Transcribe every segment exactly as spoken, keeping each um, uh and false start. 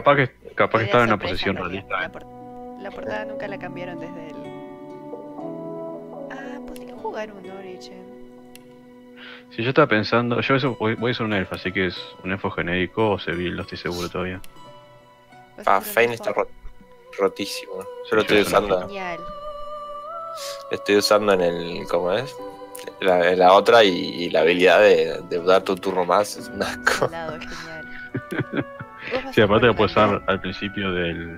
capaz que, capaz que Podría estaba en una sorpresa, posición en realidad. realista. La, ¿eh? por- la portada nunca la cambiaron desde el... Ah, podría jugar un Origin. Si yo estaba pensando, yo eso voy, voy a ser un elfo, así que es un elfo genérico o civil, no estoy seguro todavía. ¿Vas a Ah, hacer un Fane elfo? está ro- rotísimo. Yo Sí, lo yo estoy es un elfo. usando. Genial. Lo estoy usando en el. ¿Cómo es? La, en la otra y, y la habilidad de, de dar tu turno más es un asco. Soldado, genial. ¿Vos vas Sí, a aparte jugar lo un puedes usar undead? al principio del...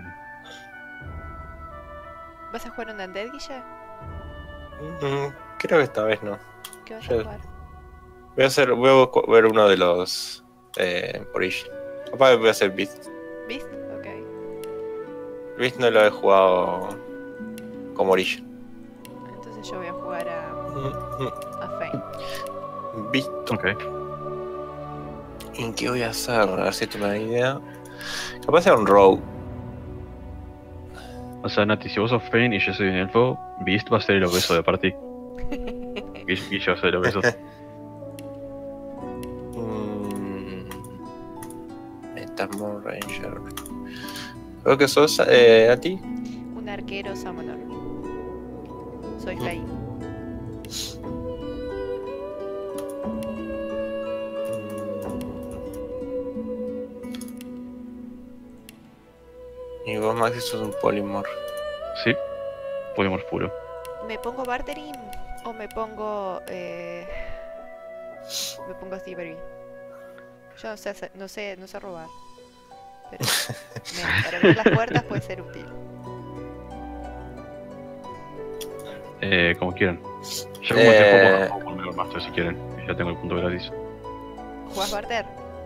¿Vas a jugar un undead, Guille? Mm, Creo que esta vez no. ¿Qué vas Yo- a jugar? Voy a hacer. Voy a busco- ver uno de los. Eh, Origin. Capaz que voy a hacer Beast. ¿Beast? Ok. Beast no lo he jugado como Origin. Entonces yo voy a jugar a, Mm, a Fane. mm. Beast. Ok. ¿En qué voy a hacer? A ver si tengo una idea. Capaz de un Rogue. O sea, Nati, si vos sos Fane y yo soy un elfo, Beast va a ser el obeso de party. Y, y yo soy el obeso. Mm, Metamor Ranger. Creo que sos eh, a ti. Un arquero summoner. Soy Fane. Y vos, Maxi, sos un Polymorph. Sí, podemos puro. ¿Me pongo Bartering o me pongo... Eh... Me pongo Thievery? Yo no sé, hacer- no sé, no sé robar. Pero me- para abrir las puertas puede ser útil. Eh, como quieran. Yo como Eh. tiempo puedo por Mejor Master si quieren. Ya tengo el punto gratis. ¿Jugás Barter?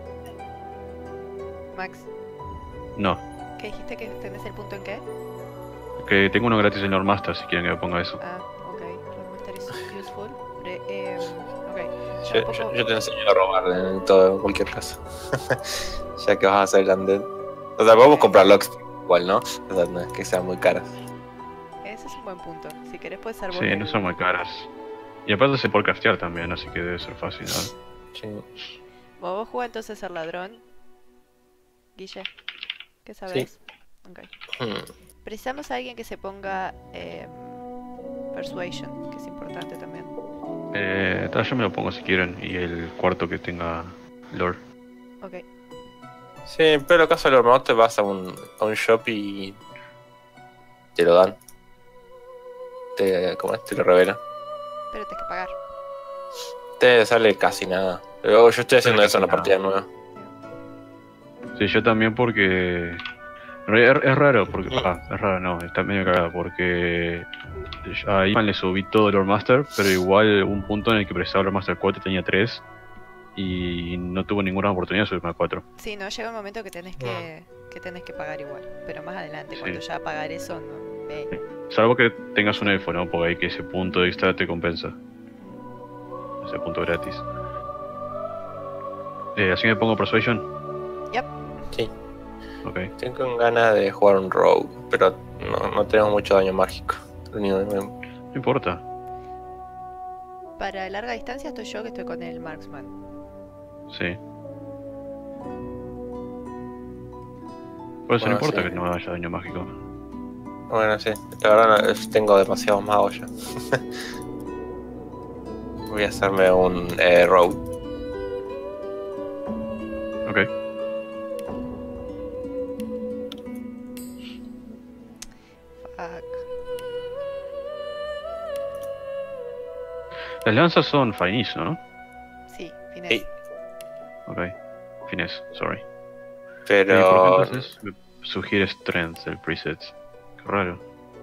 Max, No, ¿qué dijiste que tenés el punto en qué? que tengo uno gratis en Lord Master si quieren que me ponga eso. Ah, ok. Lord Master is useful. Pre- eh, ok. Yo, Tampoco- yo- yo te enseño a robar en todo, en cualquier caso. Ya que vas a hacer el undead. O sea, podemos comprar locks igual, ¿no? O sea, no es que sean muy caras. Ese es un buen punto. Si querés puedes ser vos Sí, el- no son muy caras. Y aparte se puede craftear también, así que debe ser fácil, ¿no? Sí. Bueno, vos jugás entonces ser ladrón. Guille, ¿qué sabes? Ok. Hmm. Precisamos a alguien que se ponga eh, Persuasion, que es importante también. Eh, tal, yo me lo pongo si quieren. Y el cuarto que tenga Lore. Ok. Sí, pero en el caso de los remotos te vas a un, a un shop y te lo dan. Te, ¿cómo es? Te lo revelan. Pero tenés que pagar. Te sale casi nada. Pero yo estoy haciendo Sale eso en la casi partida nueva. Sí, yo también porque... en realidad Es, es raro, porque... Ah, es raro, no, está medio cagado, porque... A Ivan le subí todo el Lord Master, pero igual hubo un punto en el que precisaba Lord Master cuatro y tenía tres. Y no tuvo ninguna oportunidad de subirme a cuatro. Sí, no, llega un momento que tenés que, que tenés que pagar igual. Pero más adelante, Sí. cuando ya pagar eso, no. Ve. Salvo que tengas un elfo, ¿no? Porque ahí que ese punto extra te compensa. Ese punto gratis. Eh, así me pongo Persuasion. Yep. Sí. Ok. Tengo ganas de jugar un rogue, pero no, no tenemos mucho daño mágico. Lo único que me- No importa. Para larga distancia estoy yo que estoy con el Marksman. Sí. Por eso Bueno, no importa sí. que no haya daño mágico. Bueno, sí, la verdad no- tengo demasiados magos ya. Voy a hacerme un eh, rogue. Ok. Fuck. Las lanzas son Finesse, ¿no? Sí, finés. Sí. Ok. Finesse, sorry. Eh, ¿Por Pero qué entonces me sugiere Strength el preset? Qué raro.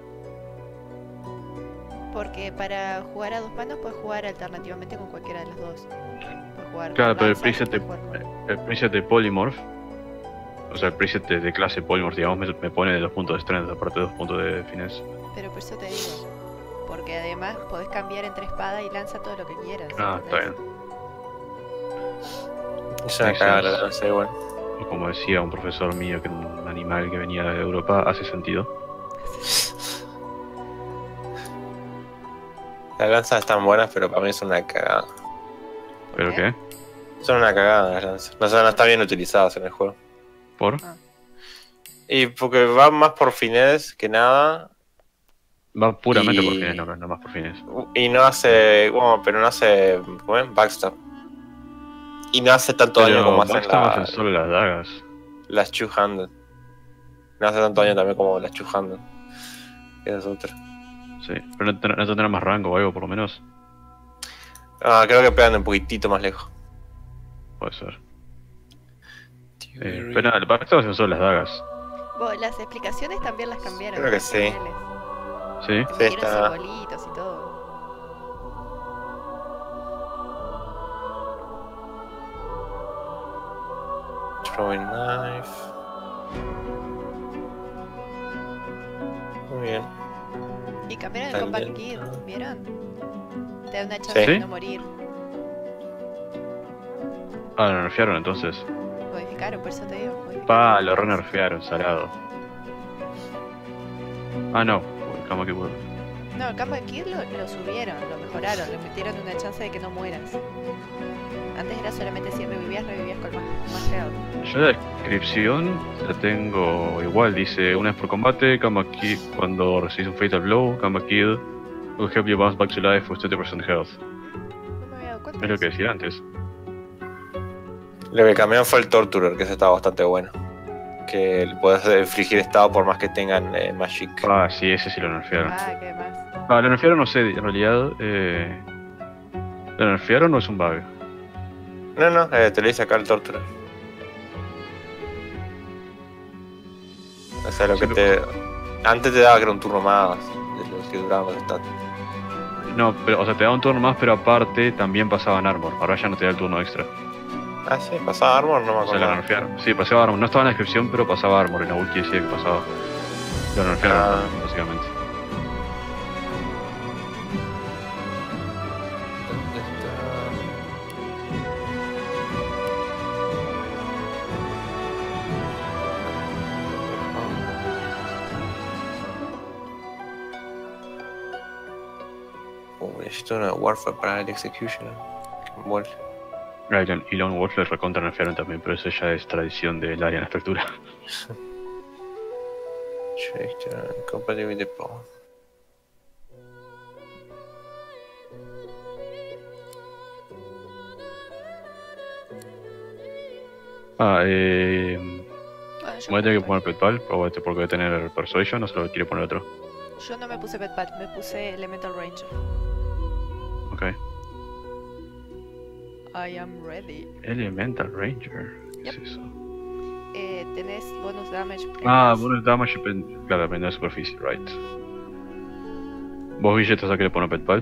Porque para jugar a dos manos puedes jugar alternativamente con cualquiera de las dos. Puedes jugar Claro, con pero el lanzas o preset de, puedes jugar con- el preset de Polymorph, o sea, el preset de, de clase Polymorph, digamos, me, me pone de dos puntos de Strength, aparte de dos puntos de Finesse. Pero por eso te digo. Porque además podés cambiar entre espada y lanza todo lo que quieras. Ah, está ¿entendés? bien. es una Makes cagada la sense. lanza igual. O como decía un profesor mío, que un animal que venía de Europa hace sentido. Las lanzas están buenas, pero para mí son una cagada. ¿Por ¿Pero qué? Son una cagada las lanzas. No, son- no están bien utilizadas en el juego. ¿Por? Ah. Y porque va más por fines que nada. Va puramente Y- por fines, no, no más por fines. Y no hace. Bueno, pero no hace. ¿Cómo es? Backstab. Y no hace tanto daño como Pero hacen Backstab la- hacen solo las dagas. las two-handed. No hace tanto daño también como las two-handed. Que es otra. Sí, pero no, ten- no tendrá más rango o algo por lo menos. Ah, creo que pegan un poquitito más lejos. Puede ser. Eh, pero nada, el Backstab hacen solo las dagas. Bueno, las explicaciones también las cambiaron. Creo que en los sí. niveles. Sí. Le Sí, metieron está- simbolitos y todo. Throwing knife. Muy bien. Y cambiaron el Está Combat lento. Kid, ¿vieron? Te da una chance Sí. de no morir. Ah, lo nerfearon entonces. Modificaron, por eso te digo. modificaron. Pa, lo re-nerfearon, salado. Ah, no. ¿Cómo que puedo? No, el Combat Kid lo, lo subieron, lo mejoraron, le metieron una chance de que no mueras. Antes era solamente si revivías, revivías con más, más health. Yo la descripción la tengo igual, dice una vez por combate, Combat Kid cuando recibes un Fatal Blow, Combat Kid will help you bounce back to life with twenty percent health. No me había dado cuenta. Es de lo que eso. decía antes. Lo que cambiaron fue el Torturer, que ese estaba bastante bueno. Que le puedes infligir estado por más que tengan eh, Magic. Ah, sí, ese sí lo nerfearon. Ah, ¿qué más? Ah, lo nerfearon no sé, en realidad. Eh... ¿Lo nerfearon o es un bug? No, no, eh, te lo dice acá el Torturer. O sea, lo Sí, que lo- te. Antes te daba que era un turno más de los que duraban los stats. No, pero, o sea, te da un turno más, pero aparte también pasaban armor. Ahora ya no te da el turno extra. Ah, sí, pasaba armor, no me O sea, lo acuerdo. nerfearon. Sí, pasaba armor. No estaba en la descripción, pero pasaba armor. En la wiki decía que pasaba. Lo nerfearon, Ah. básicamente. ¿Dónde está? Oh, necesito una Warfare para el Executioner. Bueno. Ah, y Lone Wolf le recontra nerfearon también, pero eso ya es tradición del área en la estructura. Check, compatible with the pawn. Ah, eh. Bueno, yo, Voy a tener que poner Petpal, o este porque voy a tener Persuasion, o se lo quiere poner otro. yo no me puse Petpad, me puse Elemental Ranger. Ok. I am ready. Elemental Ranger. ¿Qué Yep. es eso? Eh, tenés bonus damage. en Ah, las- bonus damage, depende- claro, depende de la superficie, right. ¿Vos, Ville, te saqué le poner Petpal?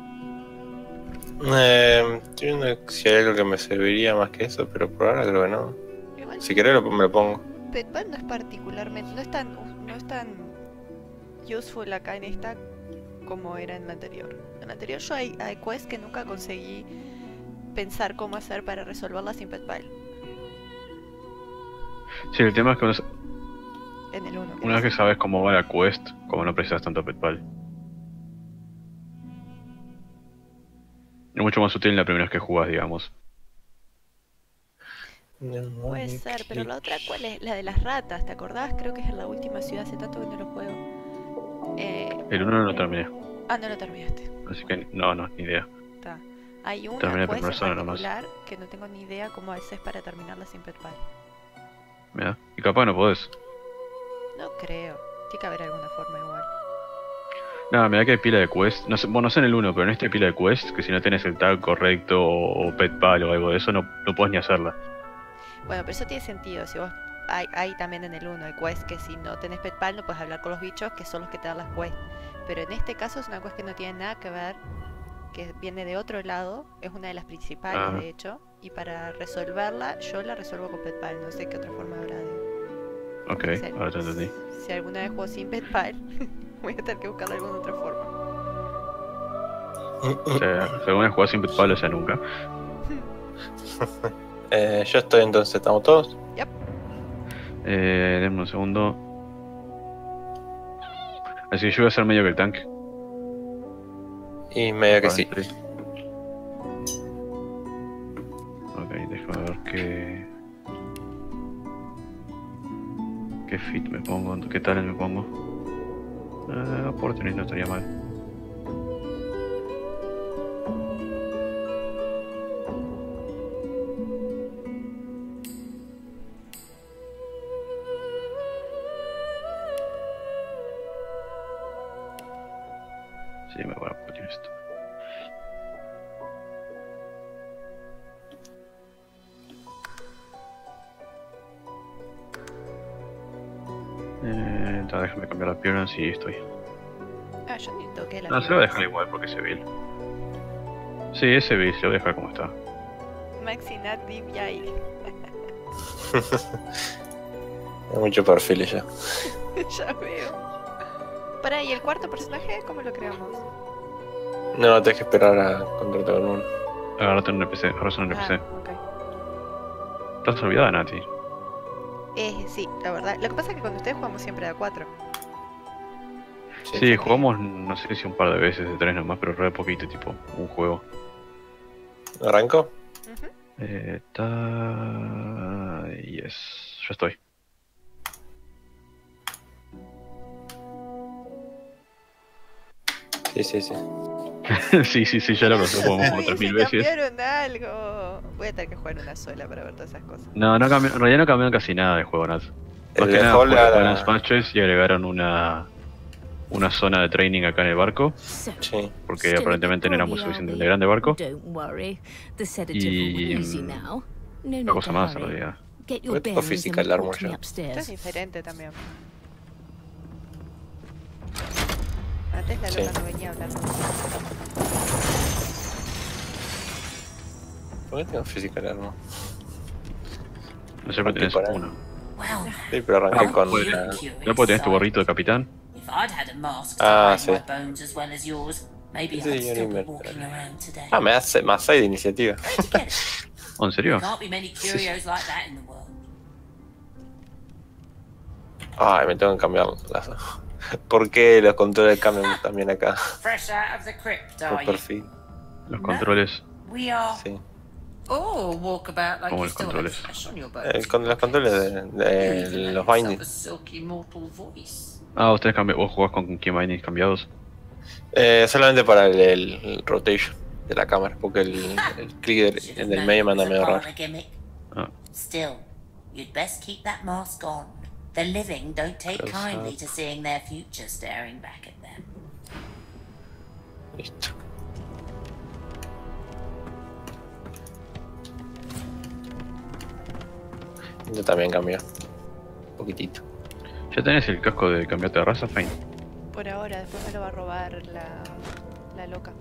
Eh, estoy viendo si hay algo que me serviría más que eso, pero por ahora creo que no. Igual, Si querés lo, me lo pongo. Petpad no es particularmente, no es tan, no es tan useful acá en esta como era en la anterior. En la anterior yo hay, hay quests que nunca conseguí pensar cómo hacer para resolverlas sin Petpad. Sí, el tema es que una, En el uno. una vez que sabes cómo va la quest, como no precisas tanto Petpal. Es mucho más útil en la primera vez que jugás, digamos. Puede ser, pero la otra, ¿cuál es? La de las ratas, ¿te acordás? Creo que es en la última ciudad, hace tanto que no lo juego. Eh, El uno no lo terminé, ah, no lo terminaste. así que no, no, ni idea. Está. Hay una Terminé quest en primera zona nomás. particular que no tengo ni idea cómo haces para terminarla sin Petpal. Mira, y capaz no podés. No creo. Tiene que haber alguna forma igual. Nada, mira que hay pila de quest. No sé, bueno, no sé en el uno, pero en este hay pila de quest que si no tenés el tag correcto o, o Petpal o algo de eso, no, no podés ni hacerla. Bueno, pero eso tiene sentido. Si vos hay, hay también en el uno hay quests que si no tenés Petpal no puedes hablar con los bichos, que son los que te dan las quests. Pero en este caso es una quest que no tiene nada que ver, que viene de otro lado, es una de las principales Ajá. de hecho, y para resolverla yo la resuelvo con Petpal, no sé qué otra forma habrá de... Ok, si, ahora te entendí. si alguna vez juego sin Petpal, voy a tener que buscar de alguna otra forma. O sea, si alguna vez jugás sin Petpal, o sea, nunca. Eh, yo estoy entonces, ¿estamos todos? Eh, denme un segundo. Así que yo voy a hacer medio que el tanque. Y medio que sí. Sí. Ok, déjame ver qué. ¿Qué fit me pongo? ¿Qué talent me pongo? Eh, Opportunity no estaría mal. Sí, me voy a poner esto. Eh, entonces déjame cambiar la appearance y estoy. Ah, yo ni toqué la No, se lo voy a dejar igual porque es Evil. Sí, es Evil, se lo voy a dejar como está. Maxi Nat Div Yai. Hay mucho perfil ya. Ya veo. Para, ¿y el cuarto personaje cómo lo creamos? No, no tenés que esperar a encontrarte con uno. Agárrate un N P C, ahora son un N P C. Ah, ok. Estás olvidada, Nati. Eh, sí, la verdad. Lo que pasa es que cuando ustedes jugamos siempre de a cuatro. Sí, jugamos no sé si un par de veces, de tres nomás, pero re poquito, tipo, un juego. ¿Arranco? Ujú. Eh, ta... Yes, ya estoy. Sí, sí, sí. sí, sí, sí, ya lo pasé, jugamos como Ay, tres se mil veces. cambiaron algo. Voy a tener que jugar una sola para ver todas esas cosas. No, no cambió, en realidad no cambiaron casi nada de juego, Nat. Más El que de nada Hall fue era- balance matches y agregaron una una zona de training acá en el barco, Sí. porque aparentemente no era muy suficientemente grande el barco. Y una cosa más en realidad. Yo tengo physical armor ya. Esto es diferente también. Antes la Sí. loca no venía a hablar. ¿Por qué tengo physical armor? No sé, pero tenés Para- uno. Sí, pero arranqué Ah, con... puede- la- ¿No puedes tener tu gorrito de capitán? Ah, Ah, sí. sí. Sí, yo ni me- Ah, me hace más seis de iniciativa. ¿Oh, en serio? Ay, me tengo que cambiar las... ¿Por qué los controles cambian también acá? Por perfil. Los controles. Sí. Oh, walk about like Como you los still have controles. flesh on your Eh, bones. con los controles de, You de even let los yourself bindings. a silky mortal voice. Ah, ustedes cambi- vos jugás con key bindings cambiados. Eh, solamente para el, el- el rotation de la cámara, porque el, el clic del, Should have el del known medio it manda was a medio part raro. of the gimmick. Ah. Still, you'd best keep that mask on. The living don't take Close kindly up. to seeing their future staring back at them. Listo. Yo también cambió. Un poquitito. ¿Ya tenés el casco de cambiarte de raza, Fane? Por ahora, después me lo va a robar la, la loca.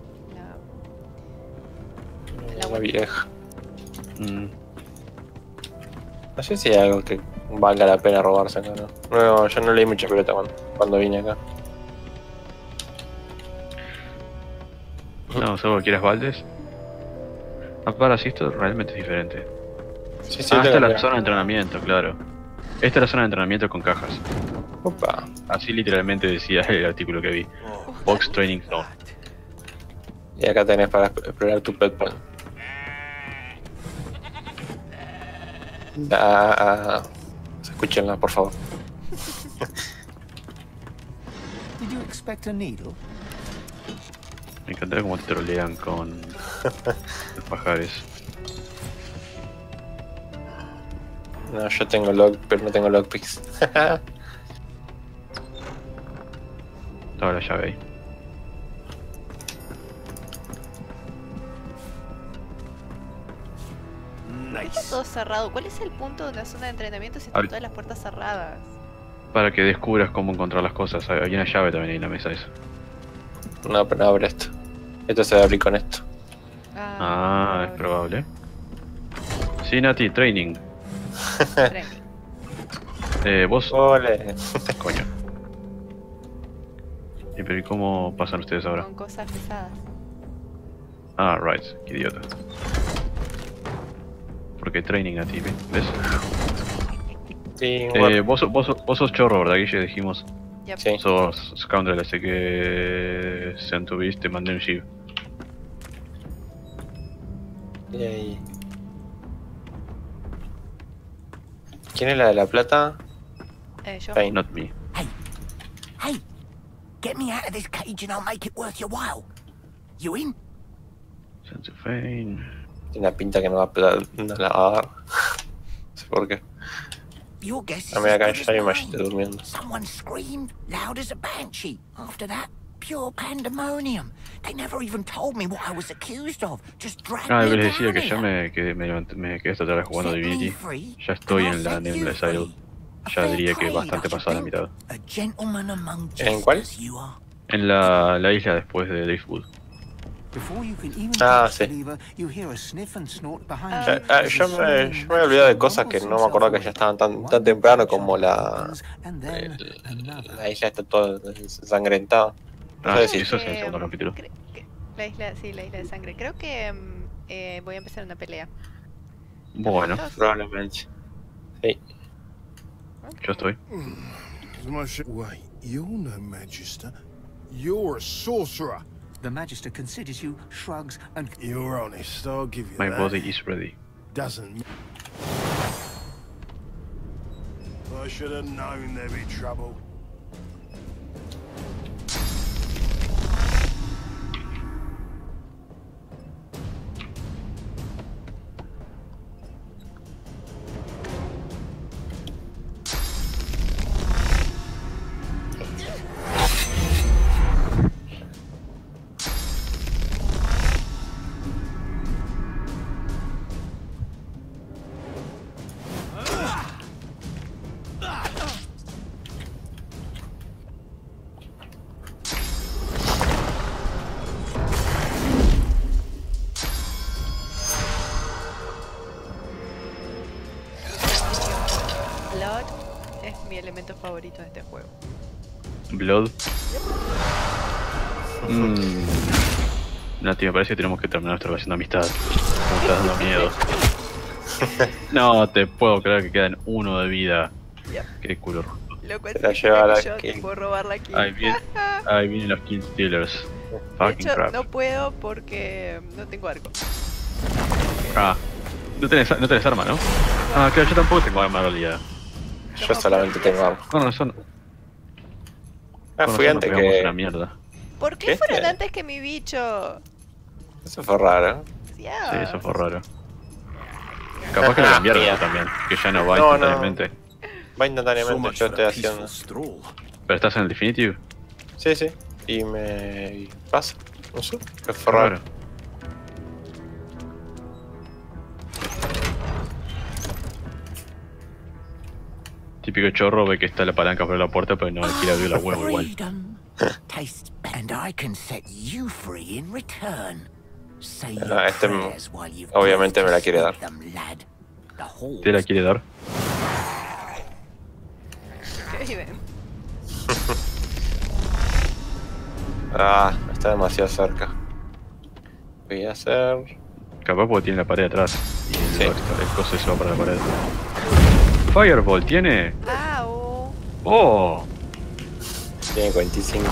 La, La vieja. Mm, No sé si hay algo que valga la pena robarse acá, ¿no? No, yo no leí mucha pelota cuando, cuando vine acá. no, solo quieras baldes. Ah, para, si esto realmente es diferente. Sí, sí, Ah, esta te es la cambió. zona de entrenamiento, claro. Esta es la zona de entrenamiento con cajas. Opa. Así literalmente decía el artículo que vi. Box Training Zone. Y acá tenés para explorar tu pet point. Ah, ah, escúchenla, por favor. Did you expect a needle? Me encantaría cómo te trolean con los pajares. No, yo tengo log, pero no tengo lockpicks. Estaba la llave ahí. Está todo cerrado. ¿Cuál es el punto de una zona de entrenamiento si Al- están todas las puertas cerradas? Para que descubras cómo encontrar las cosas. Hay hay una llave también ahí en la mesa esa. No, pero no abre esto. Esto se va a abrir con esto. Ah, es probable. Sí, Nati, training. Training. Eh, vos... Ole. Coño. ¿Y pero y cómo pasan ustedes ahora? Con cosas pesadas. Ah, right, qué idiota. Porque training Nati, ¿ves? Sí, Eh, bueno. vos, sos- vos, sos- vos sos chorro, ¿verdad, Guille? Dijimos. Yep. Sí. Sos scoundrel, así que... Sean tu beast, te mandé un shiv. Yay. ¿Quién es la de la plata? Eh, yo. Fine. Not me. Hey, hey, get me out of this cage and I'll make it worth your while. You in? Sense of Fame. Tiene una pinta que no va a pegar, no la va a dar. No sé por qué. Your guess is A mí acá as ya good me as imagino mine. durmiendo. Someone screamed loud as a banshee. After that, pure pandemonium. They never even told me what I was accused of. Just dragged Ah, me les decía down que ya here. me quedé, me, levanté- me quedé esta tarde jugando Set me Divinity. free, Ya estoy and en I'll la set you Nameless Isle. free. A Ya fair diría que trade, bastante I should pasada la think. mitad. A gentleman among ¿En cuál? jesters you are. En la, la isla después de Driftwood. Before you can even Ah, touch the sí. lever, you hear a sniff and snort behind Ah. you. Eh, ah, yo, me, yo me he olvidado de cosas que no me acordaba que ya estaban tan, tan temprano como la, el- la isla está toda ensangrentada. Ah, Creo sí, que eso es en el que, segundo mm, capítulo. cre- que- la isla, sí, la isla de sangre. Creo que mm, eh, voy a empezar una pelea. Bueno, ¿Listos? Probablemente. Sí. yo estoy. As much- Wait, you're no magister. You're a sorcerer. The Magister considers you, shrugs, and You're honest, I'll give you My that. body is ready. Doesn't. I should have known there'd be trouble. Blood es mi elemento favorito de este juego. Blood. Mmm. Nati, me parece que tenemos que terminar nuestra relación de amistad. Me está dando miedo. No te puedo creer que quedan uno de vida. Yep. Qué culo. Lo cual Se la significa lleva que la yo te King. puedo robar la kill. Ahí vienen, ahí vienen los Kill Stealers. De Fucking hecho, crap. no puedo porque no tengo arco. Ah, no tenés, no tenés arma, ¿no? Ah, claro, yo tampoco tengo arma en realidad. Yo solamente tengo arma. Con razón. Ah, con fui razón antes nos pegamos una que. mierda. ¿Por qué ¿Qué? fueron antes que mi bicho? Eso fue raro. Ya. Sí, eso fue raro. Capaz que lo cambiaron Mía. eso también, que ya no va No, no. instantáneamente. Va instantáneamente, yo estoy haciendo. Pero estás en el Definitive. Sí, sí. Y me. y pasa. No sé. Que fue Qué raro. Típico chorro ve que está la palanca por la puerta, pero no le quiere abrir la huevo igual. freedom tastes better, and I can set you free in return. Say your Ah, este prayers while you've obviamente got me la to quiere speak dar. them, lad. The halls ¿Te la quiere dar? ¿Qué ven? Ah, está demasiado cerca. Voy a hacer. Capaz porque tiene la pared atrás. Y el, Sí. el coso se va para la pared. Fireball tiene. ¡Au! ¡Oh! Tiene cuarenta y cinco.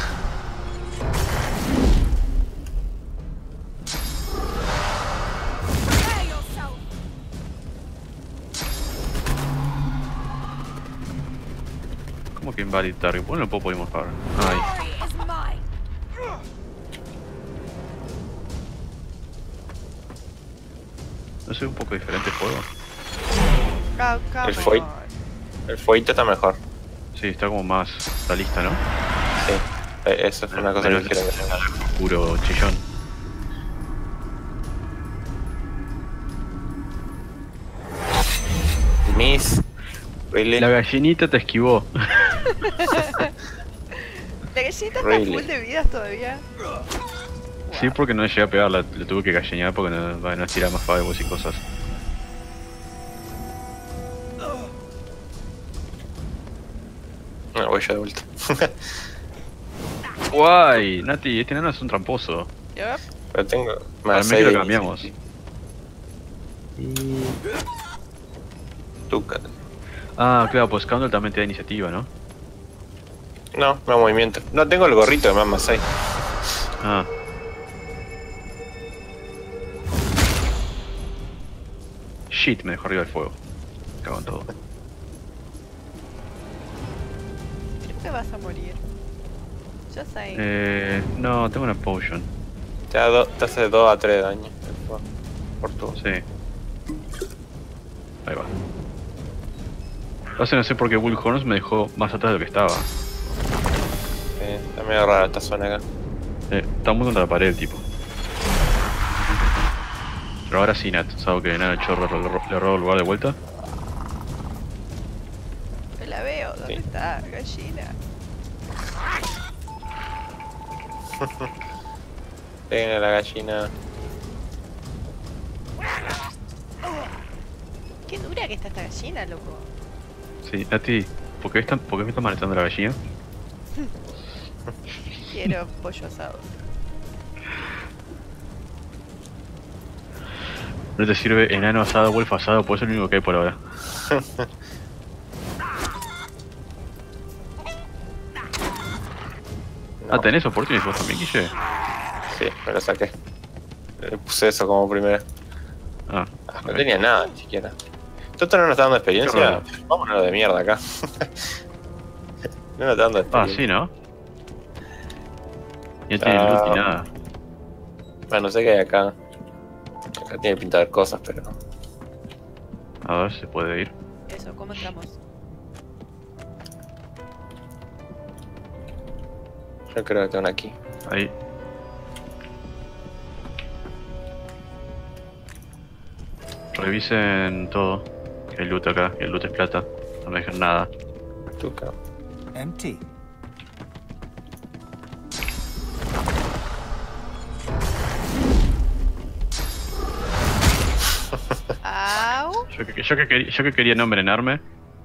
¿Cómo que invalid target? Bueno, lo podemos pagar. Ay. No sé, un poco diferente el juego. Ah, come El Foy. on. El fueguito está mejor. Sí, está como más realista, ¿no? Sí. Eh, Eso fue una cosa que Menos dijeron. oscuro, chillón. Miss. Really? La gallinita te esquivó. La gallinita está Really. full de vidas todavía. Sí, porque no llegué a pegarla, le tuve que gallinear porque no, no estirar más fireballs y cosas. No, voy yo de vuelta. Guay, Nati, este enano es un tramposo. Yup. Pero tengo. Para Más mí seis lo de cambiamos. Tu ca- Ah, claro, pues Scoundrel también te da iniciativa, ¿no? No, no movimiento. No tengo el gorrito de más más seis. Ah. Shit, me dejó arriba el fuego. Cago en todo. te vas a morir. Yo sé. Eh, no, tengo una potion. Te, da do- te hace dos a tres de daño. Por tu. Sí. Ahí va. O sea, no sé por qué Bullhorns me dejó más atrás de lo que estaba. Sí, está medio rara esta zona acá. Eh, está muy contra la pared el tipo. Pero ahora sí, Nat. ¿Sabes que nada, el chorro le, ro- le robo el lugar de vuelta? No la veo. ¿Dónde Sí. está? Gallina. Tiene la gallina. Qué dura que está esta gallina, loco. Sí, Nati, ¿por qué, están, ¿por qué me están molestando la gallina? Quiero pollo asado. No te sirve enano asado, wolf asado, pues es lo único que hay por ahora. No. Ah, ¿tenés oportunidad vos también, Guille? Sí, me lo saqué. Le puse eso como primera. Ah, Ah, no ok. tenía nada ni siquiera. ¿Esto no nos está dando Qué experiencia? raro. Vámonos de mierda acá. No nos está dando Ah, experiencia. sí, ¿no? Ya tiene Ah. loot y nada. Bueno, no sé qué hay acá. Acá tiene pinta de cosas, pero. A ver, se puede ir. Eso, ¿cómo entramos? Yo creo que tengo una aquí. Ahí. Revisen todo. Que hay loot acá, que el loot es plata. No me dejen nada. Tú, cabrón. Empty. ¡Au! Yo que, yo que, quería, yo que quería no envenenarme.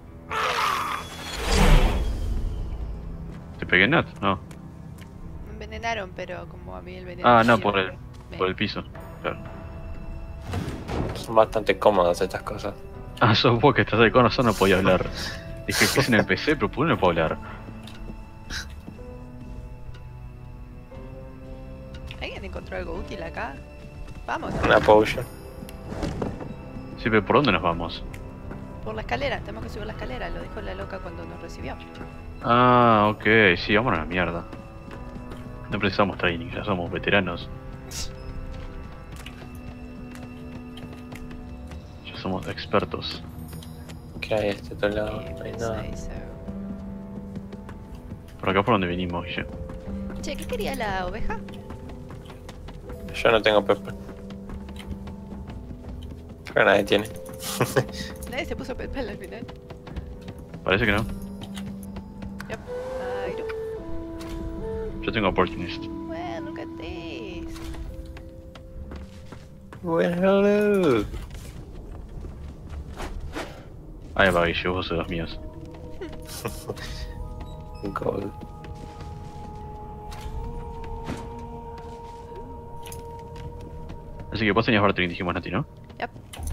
¿Te pegué, Nat? No. Me envenenaron, pero como a mí el veneno. Ah, no, sirve, por el, me- por el piso. Claro. Son bastante cómodas estas cosas. Ah, sos vos que estás ahí con nosotros, no podía hablar. Dije que es en el P C, pero ¿por qué no puedo hablar? ¿Alguien encontró algo útil acá? Vamos, Una potion. Sí, pero ¿por dónde nos vamos? por la escalera. Tenemos que subir la escalera. Lo dijo la loca cuando nos recibió. Ah, ok, sí, vámonos a la mierda. No precisamos training, ya somos veteranos. Ya somos expertos. ¿Qué hay de este otro lado? Eh, No hay pues, nada. ahí se- Por acá por donde vinimos, Guille. Che, ¿qué quería la oveja? Yo no tengo pepper. Creo que nadie tiene. Nadie se puso PayPal al final. Parece que no. Yep. Ay, no. Yo tengo opportunist. Well, look at this. Bueno, hello. Ahí va, Guille, vos sos los míos. Gold. Así que vos tenías bartering, dijimos Nati, ¿no? Yep.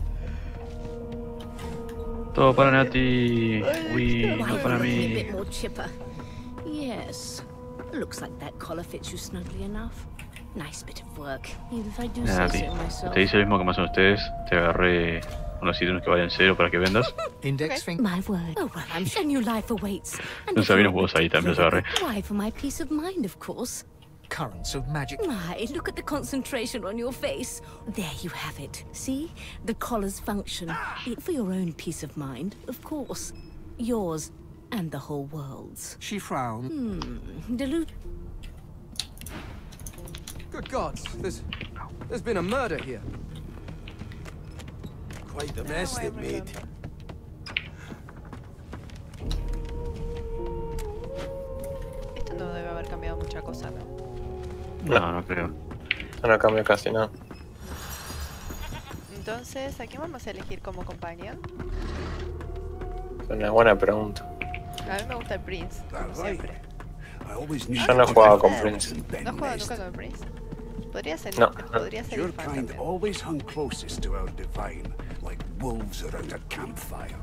Todo para Nati. Uy, Why no are para you looking a mí. bit more chipper? Yes. Looks like that collar fits you snugly enough. Nice bit of work, even if I do say Nati, so myself. te dice lo mismo que me hacen ustedes. Te agarré unos ítems que valen cero para que vendas. Index finger. My word. Oh well, I'm sure new life awaits. And No if sabía you're los huevos ahí, también los a agarré. bit- Why, for my peace of mind, of course. Currents of magic. My, look at the concentration on your face. There you have it. See? The collar's function. It for your own peace of mind, of course. Yours and the whole world's. She frowned. Delu- Good gods, there's there's been a murder here. Quite the mess they've made. Esto no debe haber cambiado mucha cosa, ¿no? No, no creo. No, no cambio casi nada. Entonces, ¿a quién vamos a elegir como compañía? Es una buena pregunta. A mí me gusta el Prince, como That's right. siempre. I always knew Yo no he jugado con Prince. ¿No has jugado nunca con el Prince? Podría ser, No. podría ser Your infan kind también. always hung closest to our divine, like wolves around a campfire.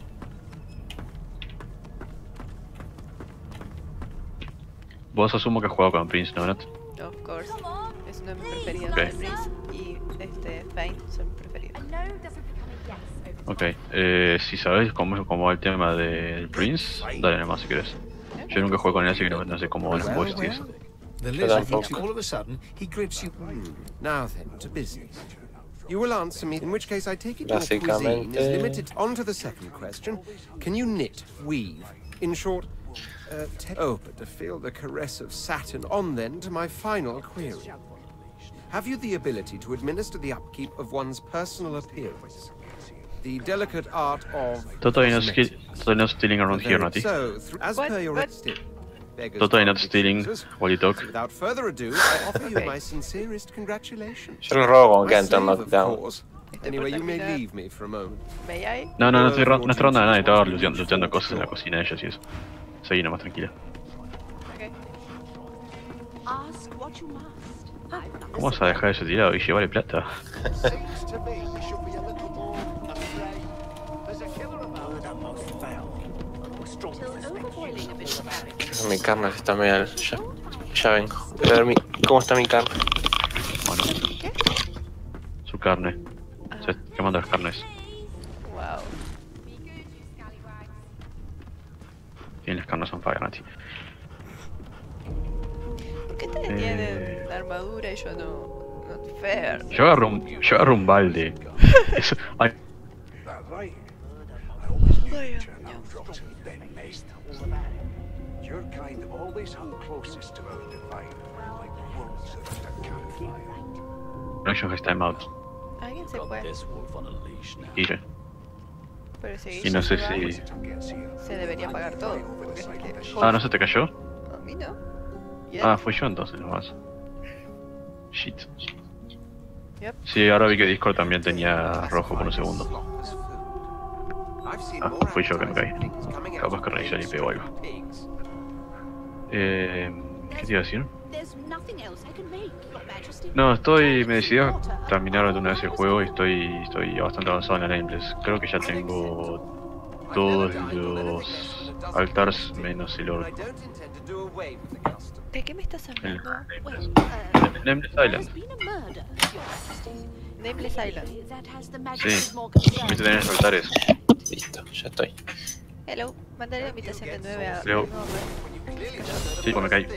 Vos asumo que has jugado con Prince, ¿no, Nat? Of course. Es uno de mis preferidos, Ok. el Prince y este Fane son mis preferidos. Ok, eh, si sabéis cómo, cómo va el tema del Prince, dale nomás si querés. ¿Eh? Yo nunca jugué con él, así que no, no sé cómo van los Well, quests y eso. well. The But lizard I'm thinks focused. all of a sudden he grips you. Hmm. Now then, to business. You will answer me, in which case I take it your cuisine is Básicamente- limited. On to the second question. Can you knit, weave? In short, uh, te- oh, but to feel the caress of Saturn. On then to my final query. Have you the ability to administer the upkeep of one's personal appearance? The delicate art of... Totally not, skill, totally not stealing around here, Nati. So, through, as What? per your What? stick, beggars Totally not can't be stealing choosers. while you talk. Without further ado, I offer you Okay. my sincerest congratulations. Yo lo robo con My Kent en slave, of Knockdown. course. Estoy Anyway, por you may terminar. leave me for a moment. ¿May I? No, no, no estoy, ro- no estoy ronda de nada, estaba luchando, luchando cosas en la cocina de ellos y eso. Seguí nomás, tranquila. Okay. Ask what you must. I've got ¿Cómo vas a dejar eso tirado y llevarle plata? Seems to me we should be a little more afraid. There's a killer about. till overboiling a bit of arrogance. Mi carne está media. Ya, ya vengo. Voy a ver mi, cómo está mi carne. Bueno, ¿Qué? su carne. Se está quemando las carnes. Wow. Tienen las carnes on fire, Nati. ¿Por qué ustedes Eh. tienen armadura y yo no? Not fair. Yo agarro un, yo agarro un balde. Eso- ay, Ay, Dios mío. Your kind always hung closest to our divine, like wolves around a campfire. Action has time out. Alguien se fue. Guille. Pero si Y no sé se va, si. se debería pagar todo. porque es que- Ah, ¿no se te cayó? A mí no. Ah, fui yo entonces nomás. Shit. Yep. Sí, ahora vi que Discord también tenía rojo por un segundo. Ah, fui yo que me caí. Capaz que revisé y pegó algo. Eh, ¿Qué te iba a decir? There's nothing else I can make, Your Majesty. No, estoy. Me decidí a terminar de una vez el juego y estoy, estoy bastante avanzado en la Nameless. Creo que ya tengo todos los altars menos el orc. ¿De qué me estás El hablando? Nameless. Uh, Nameless there has Island. been a murder, Your Majesty. Nameless Island. That has the Sí, Majesty's more viste concern. tener los altares. Listo, ya estoy. Hello, mandaré la invitación de nueve a. Leo. No, hombre. Sí, pues me caí.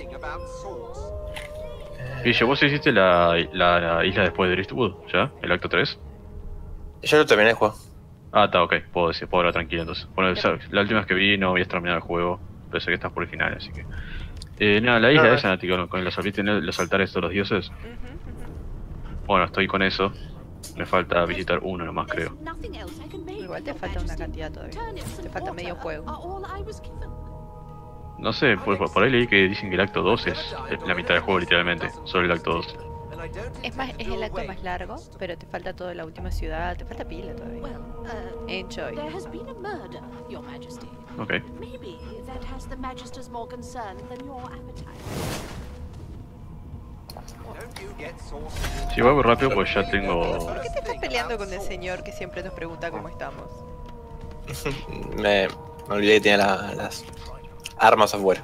Guille, ¿vos hiciste la, la, la isla después de Driftwood? ¿Ya? ¿El acto tres? Ya lo terminé el juego. Ah, está, ok. Puedo decir, puedo hablar tranquilo entonces. Bueno, esa- la última vez que vi no habías terminado el juego. Pensé que estás por el final, así que. Eh, nada, la isla No, no. esa, Nati, con, con los, los altares de todos los dioses. Ujú, ujú. Bueno, estoy con eso. Me falta visitar uno nomás, creo. There's nothing else I can make, Igual te Your falta una Majesty. cantidad todavía. Turnips Te and falta medio water juego. are all I was given. No sé, por, por- por ahí leí que dicen que el acto dos es, es la mitad del juego, literalmente. Solo el acto dos. Es más, es el acto más largo, pero te falta toda la última ciudad, te falta pila todavía. Well, uh, Enjoy. there has been a murder, Your Majesty. Ok. Maybe that has the Majesty's more concern than your appetite. Si voy rápido, pues ya tengo. ¿Por qué te estás peleando con el señor que siempre nos pregunta cómo estamos? Me, me olvidé que tenía la- las armas afuera.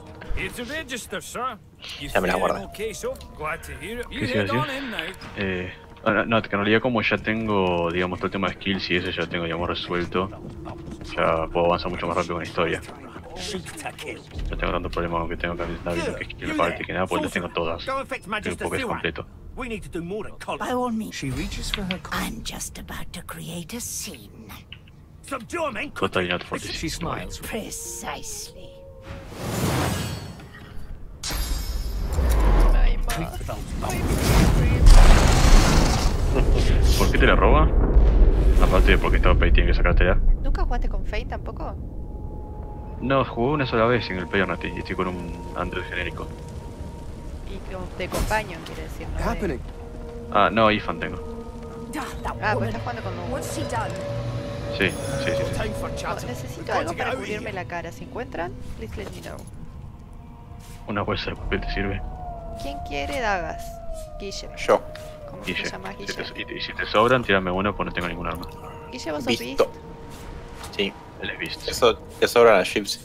Ya me la guardé. ¿Qué se iba a decir? Eh, ah, no, no, que en realidad como ya tengo, digamos, todo el tema de skills y eso ya tengo, digamos, resuelto, ya puedo avanzar mucho más rápido con la historia. No tengo tanto problema con que tengo que avisar lo que skill me falte, que nada, pues las tengo todas. Tengo porque es completo. By all means. She reaches for her. I'm just about to create a scene. Totally not for this. She smiles. Precisely. Ay, ma. ¿Por qué te la roba? Aparte de porque estaba Pay tiene que sacártela. ¿Nunca jugaste con Fate tampoco? No, jugué una sola vez en el Player Nati y estoy con un Android genérico. Y con- de compañero, quiere decir, ¿no? De- Happening. Ah, no, Ifan tengo. Ah, pues estás jugando con un... What's she done? Sí, sí, sí. sí. No, necesito algo para cubrirme la cara. Si encuentran, please let me know. Una bolsa de papel te sirve. ¿Quién quiere dagas? Guille. Yo. ¿Cómo Guille. se llama Si Guille? te, y, y si te sobran, tírame una pues no tengo ningún arma. Guille, vos sos Beast. Visto. Sí. Él es Beast. Eso te sobra la Gypsy.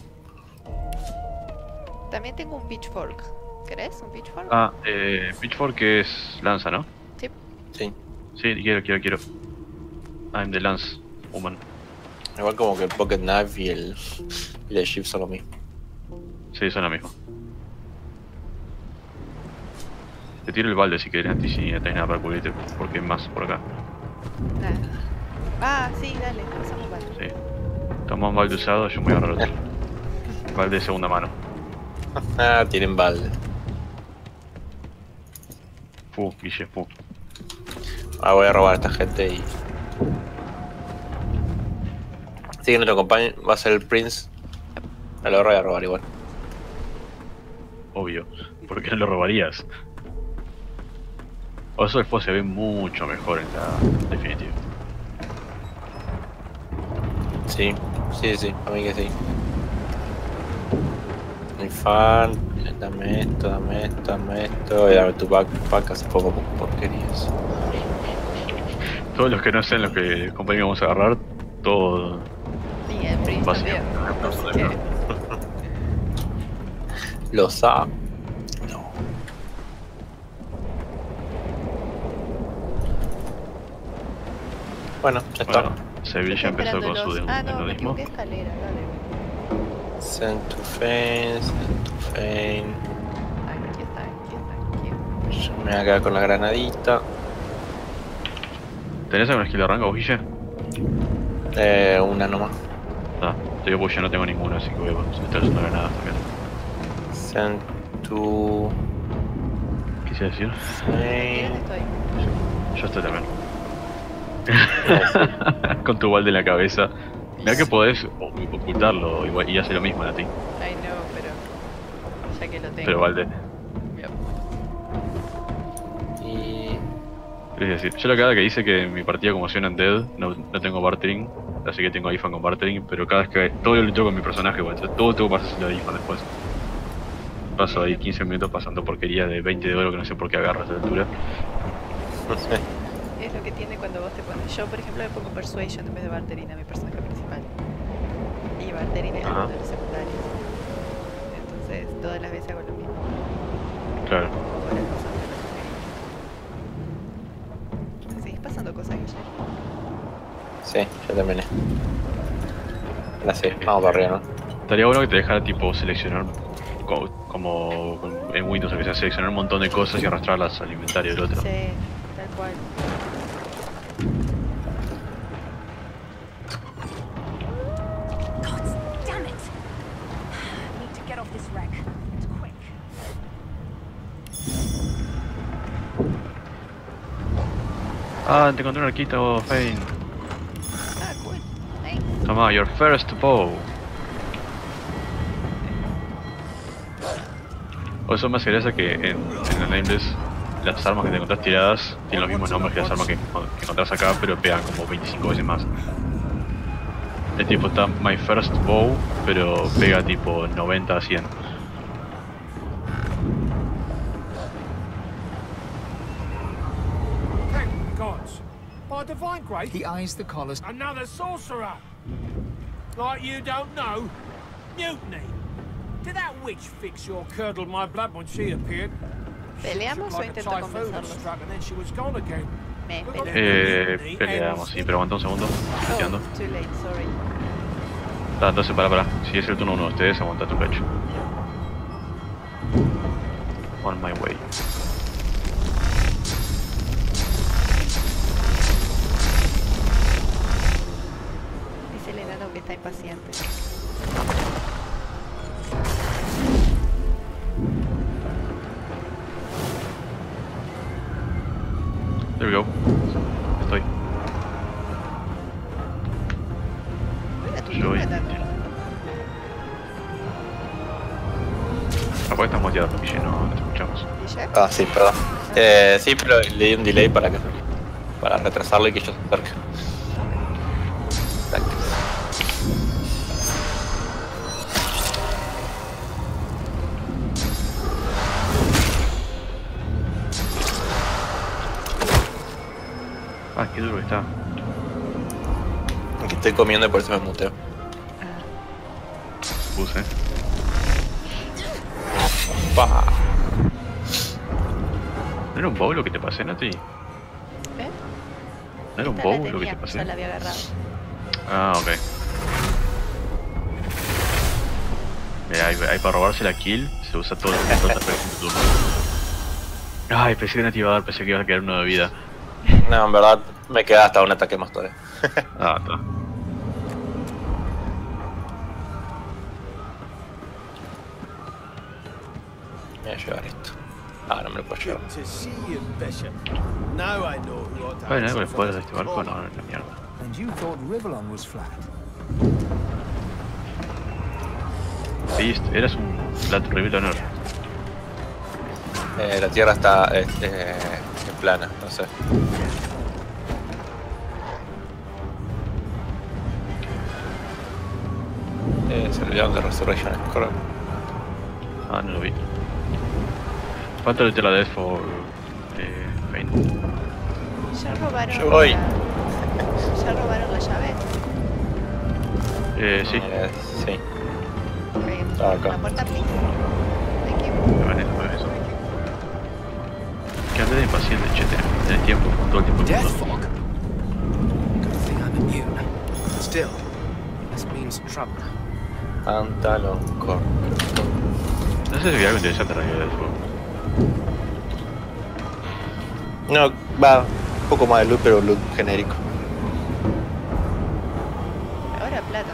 También tengo un Pitchfork. ¿Querés un Pitchfork? Ah, eh, Pitchfork es lanza, ¿no? Sí. Sí. Sí, quiero, quiero, quiero. I'm the Lance Woman. Igual como que el Pocket Knife y el, y el Gypsy son lo mismo. Sí, son la misma. Te tiro el balde si querés, antes si no tenés nada para cubrirte, porque hay más por acá. Nada. Ah, sí, dale, pasamos balde. Sí. Toma un balde usado, yo me voy a agarrar otro. Balde de segunda mano. Ah, tienen balde. Fu, Guille, fu. Ahora voy a robar a esta gente y... Sí, que nuestro compañero va a ser el Prince. Me lo voy a robar igual. Obvio. ¿Por qué no lo robarías? O eso después se ve mucho mejor en la definitiva. Sí, sí, sí, a mí que sí. Mi fan, dame esto, dame esto, dame esto. Y dame tu backpack, hace poco porquerías. Todos los que no sean los que compañero vamos a agarrar, todo. Y el Prince también. Así que... Los A. Bueno, ya está. Bueno, Sevilla empezó con su Ah, no, me desnudismo. equivoqué escalera, dale. Send to Fane, send to Fane. Thank you, thank you, thank you. Yo me voy a quedar con la granadita. ¿Tenés alguna skill de rango, Guille? Eh, una nomás. Ah, te digo, pues yo no tengo ninguna, así que voy a estar usando granadas también. Send to ¿Qué quise decir? Fane. ¿Dónde estoy? Yo estoy también. Con tu balde en la cabeza. Mira que podés ocultarlo igual, y hace lo mismo a ti. Ay, no, pero... Ya que lo tengo. Pero balde. Yep. Y... Es decir, yo lo que hago que dice que en mi partida como soy un undead, no, no tengo bartering, así que tengo ifan con bartering, pero cada vez que todo lo tengo con mi personaje, bueno, entonces todo tengo que pasárselo a ifan después. Paso ahí quince minutos pasando porquería de veinte de oro que no sé por qué agarro a esta altura. Es lo que tiene cuando vos te pones... Yo, por ejemplo, le pongo Persuasion en vez de Barterin a mi personaje principal. Y Barterin es el Ajá. de los secundarios. Entonces, todas las veces hago lo mismo. Claro. Por el pasante de la ¿Seguís pasando cosas, Guille? Sí, ya terminé. Ahora sí, vamos para arriba, ¿no? Estaría bueno que te dejara tipo seleccionar co- como en Windows, o que sea, seleccionar un montón de cosas y arrastrarlas al inventario del otro. Sí, tal cual. God damn it! I need to get off this wreck. And quick. Ah, te encontré un arquito, Fane. Ah, cool. Hey. Toma, your first bow. O eso me hace gracia que en, en la Nameless las armas que te encontrás tiradas tienen los mismos nombres que las armas que, que encontrás acá, pero pegan como veinticinco veces más. El tipo está My First Bow, pero pega tipo noventa a cien. Thank gods. By divine grace, He eyes the collars. another sorcerer. Like you don't know. Mutiny. Did that witch fix your curdled my blood when she appeared? She ¿Peleamos shook o like a intento typhoon had convencerlos? struck and then she was gone again. Me We got peleé. Eh, peleamos, sí, pero aguanta un segundo. Oh, Tirando. too late, sorry. Ah, entonces para, para. Si es el turno uno de ustedes, aguanta tu pecho. On my way. Dice el enano que está impaciente. There we go. Estoy. Mira tu Yo turno, voy. enano. Ah, pues estamos ya, porque no, no te escuchamos. ¿Guille? Ah, sí, perdón. Eh, sí, pero le di un delay para que para retrasarlo y que yo se acerque. Exacto. Ah, qué duro que está. Aquí estoy comiendo y por eso me muteo. Puse. Pa. ¿No era un bow lo que te pasé, Nati? ¿Eh? ¿No era un Esta la bow lo que tenía, te pasé? ya la había agarrado. Ah, ok. Mira, ahí, ahí para robarse la kill se usa todo el todo el efecto en tu turno. Ay, pensé que no te iba a dar, pensé que iba a quedar uno de vida. No, en verdad me queda hasta un ataque más todavía. Ah, está. Voy a llevar esto. Ah, no me lo puedo llevar. Bueno, algo después de este barco, no, no, no, mierda. And you thought Rivellon was flat. Sí, eras un flat reveal honor. Eh, la tierra está eh, eh, plana, no sé. Eh, se olvidaron de Resurrection Score. Ah, no lo vi. ¿Cuánto le te la des por eh, Fein? Ya robaron. Yo voy. La... Ya robaron la llave. Eh, sí. Eh, sí. Ok. Estaba acá. La puerta, please. Thank you. Me vale, mueve eso. Que ande de impaciente, che, tenés, tenés tiempo, todo el tiempo del Death mundo. fog. Good thing I'm immune. Still, this means trouble. Pantalón corto. No sé si hay algo interesante en realidad del juego. No, va un poco más de loot, pero loot genérico. Ahora plata.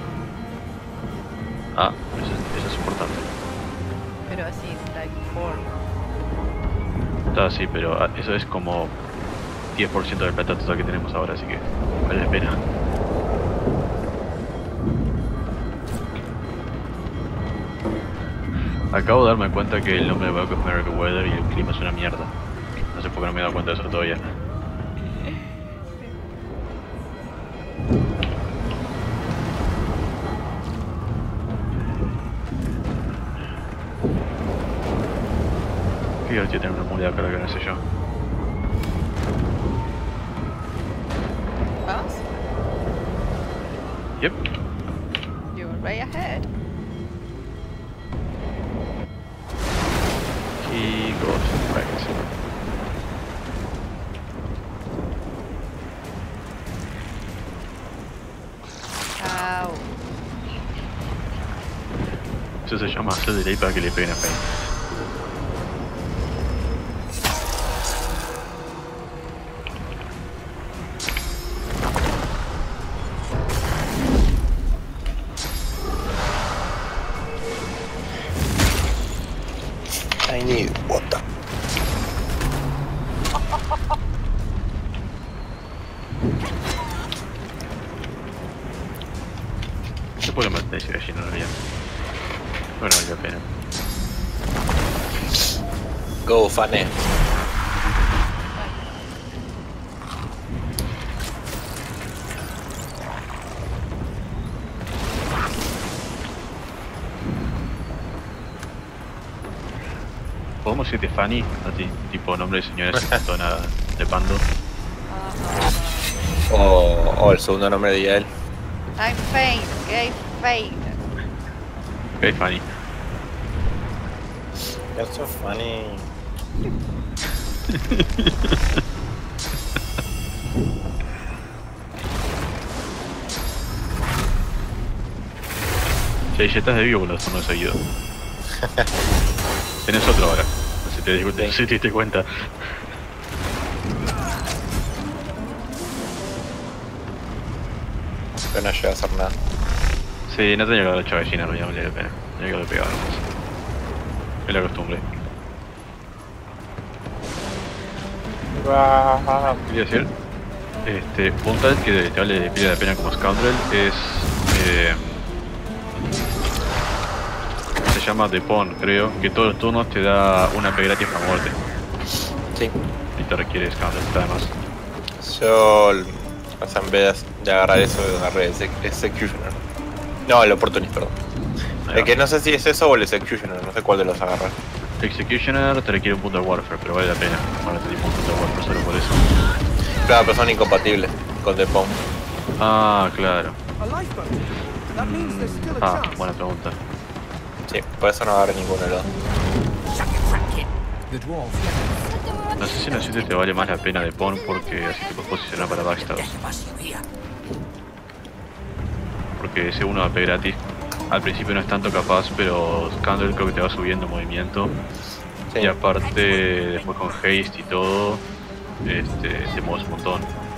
Ah, eso, eso es importante. Pero así, like four. Está así, pero ah, eso es como diez por ciento del plata total que tenemos ahora, así que vale la pena. Acabo de darme cuenta que el nombre de Bank of America Weather y el clima es una mierda. No sé por qué no me he dado cuenta de eso todavía. Qué divertido tener una moneda cara que no sé yo. ¿Vamos? Yep. You're way ahead. He goes right. Au. Eso se llama hacer delay para que le peguen a Fein. I need water. Se puede matar ese gallino en realidad. Bueno, vale la pena. Go, Fane. ¿Podemos decirte Fanny? Así, tipo nombre de señora sin nada de pando. O, o el segundo nombre de Yael. I'm Fane, gay Fane. Ok, Fanny. You're so funny. Che, ya estás de vivo con los turnos seguidos. Tenés otro ahora. No sé si te, no sé si te diste cuenta. Pero no llega a hacer nada. Sí, no tenía que haber hecho gallina, no ya vale la pena. Tenía que haber pegado nomás. Es la costumbre. Quería decir, este, punta que te vale de pila la pena como Scoundrel es... Eh, se llama The Pawn, creo, que todos los turnos te da una P gratis para muerte. Sí. Y te requiere Scoundrel, además. Yo, o sea, en vez de agarrar eso, agarré el Executioner. No, el Opportunist, perdón. El que no sé si es eso o el Executioner, no sé cuál de los agarrar. Executioner te requiere un punto de Warfare, pero vale la pena. Ahora te dimos un punto de Warfare solo por eso. Claro, pero son incompatibles con The Pawn. Ah, claro. A lifeboat. That means there's still a Ah, chance. buena pregunta. Sí, por eso no agarré ninguno de los dos. The dwarf. No sé si en el sitio te vale más la pena de Pawn porque así te puedes posicionar para backstabs. Porque ese uno A P gratis al principio no es tanto capaz, pero Candle creo que te va subiendo movimiento. Sí. Y aparte, después con haste y todo, este, te mueves un montón.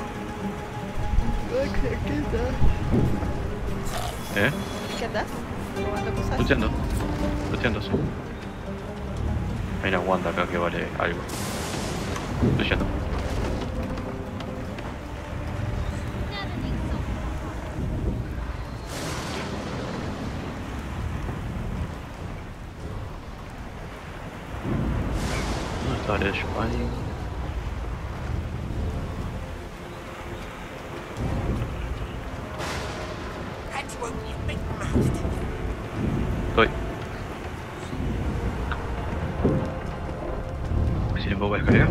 ¿Eh? ¿Qué andas? ¿Robando cosas? Luchando. Luchando, sí. Hay una Wanda acá que vale algo. Luchando. ¿Dónde está el Shwani? Estoy. ¿Si le puedo descargar?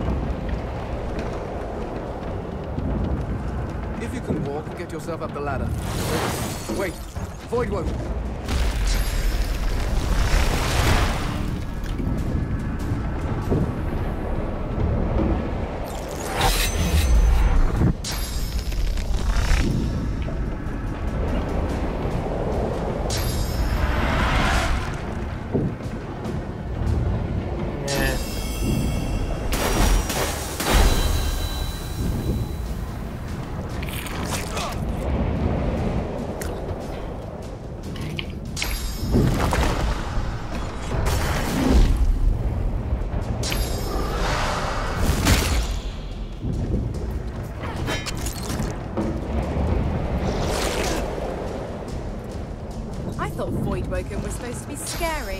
If you can walk, get yourself up the ladder. Wait, Void won't. Woken was supposed to be scary.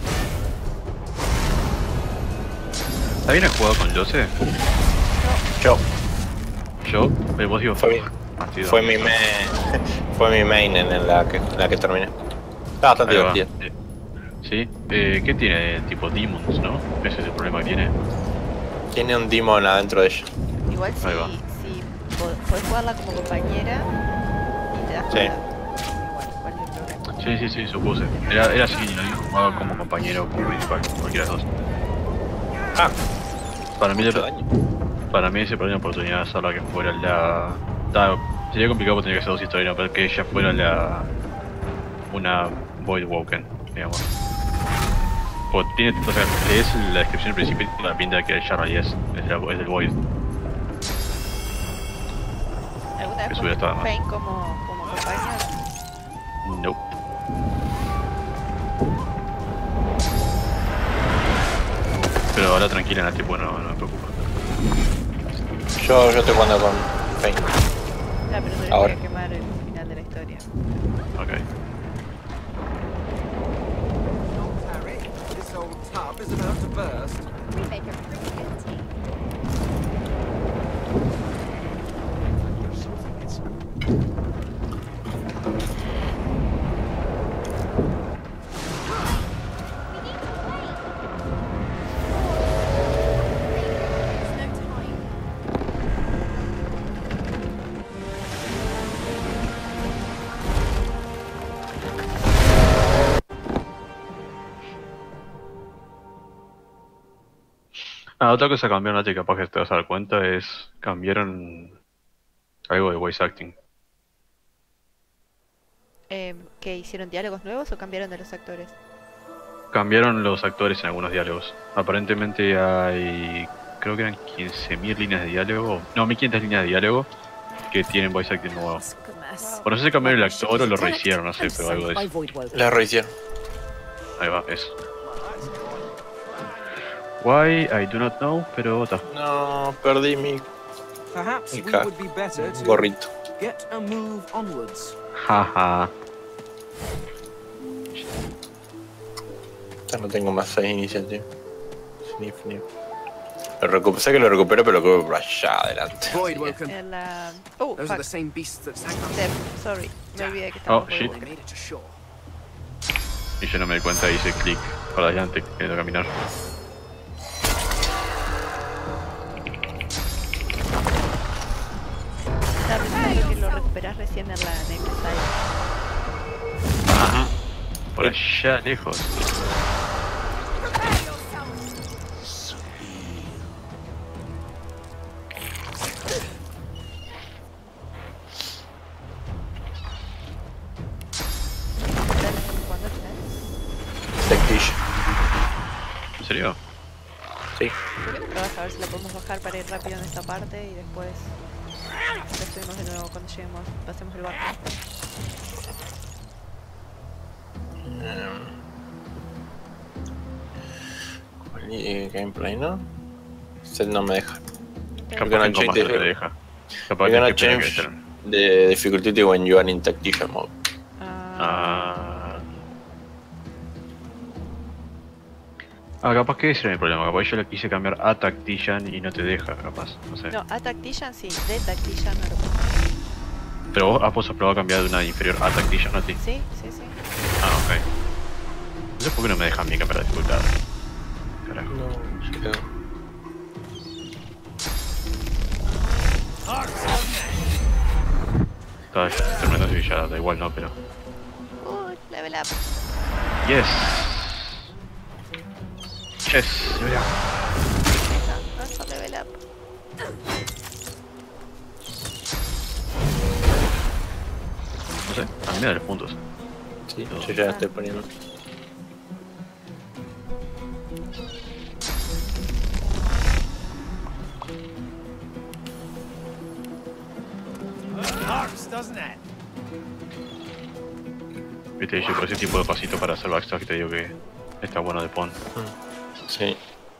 ¿Está bien el juego con Jose? Yo. ¿Yo? Eh, vos digo, Fue, ah, sí, fue, dale. mi main, fue mi main en la que, en la que terminé. Está bastante Ahí va. divertido. Eh, Sí, eh, ¿qué tiene? Tipo Demons, ¿no? Ese es el problema que tiene. Tiene un demon adentro de ella. Igual si, Ahí va. si po- podés jugarla como compañera y te das Sí. cuenta. Igual, ¿cuál es el problema? Sí, sí, sí, supuse. Era, era así, no había jugado como compañero o como principal, cualquiera de los dos. Ah, Para mí, mucho le- daño. para mí se perdió una oportunidad de hacerla que fuera la... Ta- sería complicado porque tenía que ser dos historias, pero que ella fuera la... una Void Woken, digamos. Pues tiene, o sea, lees la descripción al principio y tiene la pinta de que ella y es, es, la- es del Void. ¿Alguna vez Eso hubiera estado jugaste mal. Pain como, como compañero? Nope. Pero ahora tranquila, Nati, bueno, no me preocupa. Yo, yo estoy jugando con Pain. Ya, pero no les voy Ahora. a quemar el final de la historia. Ok. Harry, this old tub is about to burst. We make a pretty good team. There's no time. Ah, otra cosa que cambiaron, Nati, capaz que te vas a dar cuenta, es cambiaron algo de voice acting. Eh, ¿Que hicieron diálogos nuevos o cambiaron de los actores? Cambiaron los actores en algunos diálogos. Aparentemente hay, creo que eran quince mil líneas de diálogo, no, mil quinientas líneas de diálogo que tienen voice acting nuevo. Bueno, no sé si cambiaron el actor o lo rehicieron, no sé, pero algo de eso. La rehicieron. Ahí va, eso. Why, I do not know, pero está. No, perdí mi Perhaps mi we ca- would be better to gorrito. get a move onwards. Jaja. Ya no tengo más seis iniciativas. Sniff, sniff. Lo recu- sé que lo recupero, pero lo recupero por allá adelante. Void Woken. En la... Oh, Those fuck. are the same beasts that sank on Step, sorry. Me olvidé que Oh, estaba shit. They made it to shore. Y yo no me di cuenta, hice clic para adelante, queriendo caminar. Estaba pensando que lo recuperás recién en la Necklace Island. Ajá. Por allá lejos. Dale, cuando Tactician. ¿En serio? Sí. ¿Por qué no probás a ver si la podemos bajar para ir rápido en esta parte y después destruimos de nuevo cuando lleguemos, pasemos el barco? Um, gameplay, ¿no? Este no me deja. Capaz You're que en gonna combate change te the- deja. Capaz You're que gonna hay que esperar que change estén. the difficulty when you are in tactician mode. Ah. Ah, capaz que ese era mi problema. Capaz yo le quise cambiar a Tactician y no te deja, capaz. No sé. No, a Tactician sí, de Tactician no lo puedo. Pero vos, ah, vos has probado cambiar de una inferior a Tactician, ¿no? Sí. Sí, sí, sí. Ah, ok. No sé por qué no me deja a mí cambiar la dificultad. Carajo. No, se quedó. Estaba terminando de ya da igual, no, pero. Uh, level up. Yes. Yes, level up. No, no es level up. No sé, a mí me da los puntos. Sí, yo ya estoy poniendo. Hurts, doesn't it? Viste, yo por ese tipo de pasito para hacer backstaff que te digo que está bueno de pon. Sí.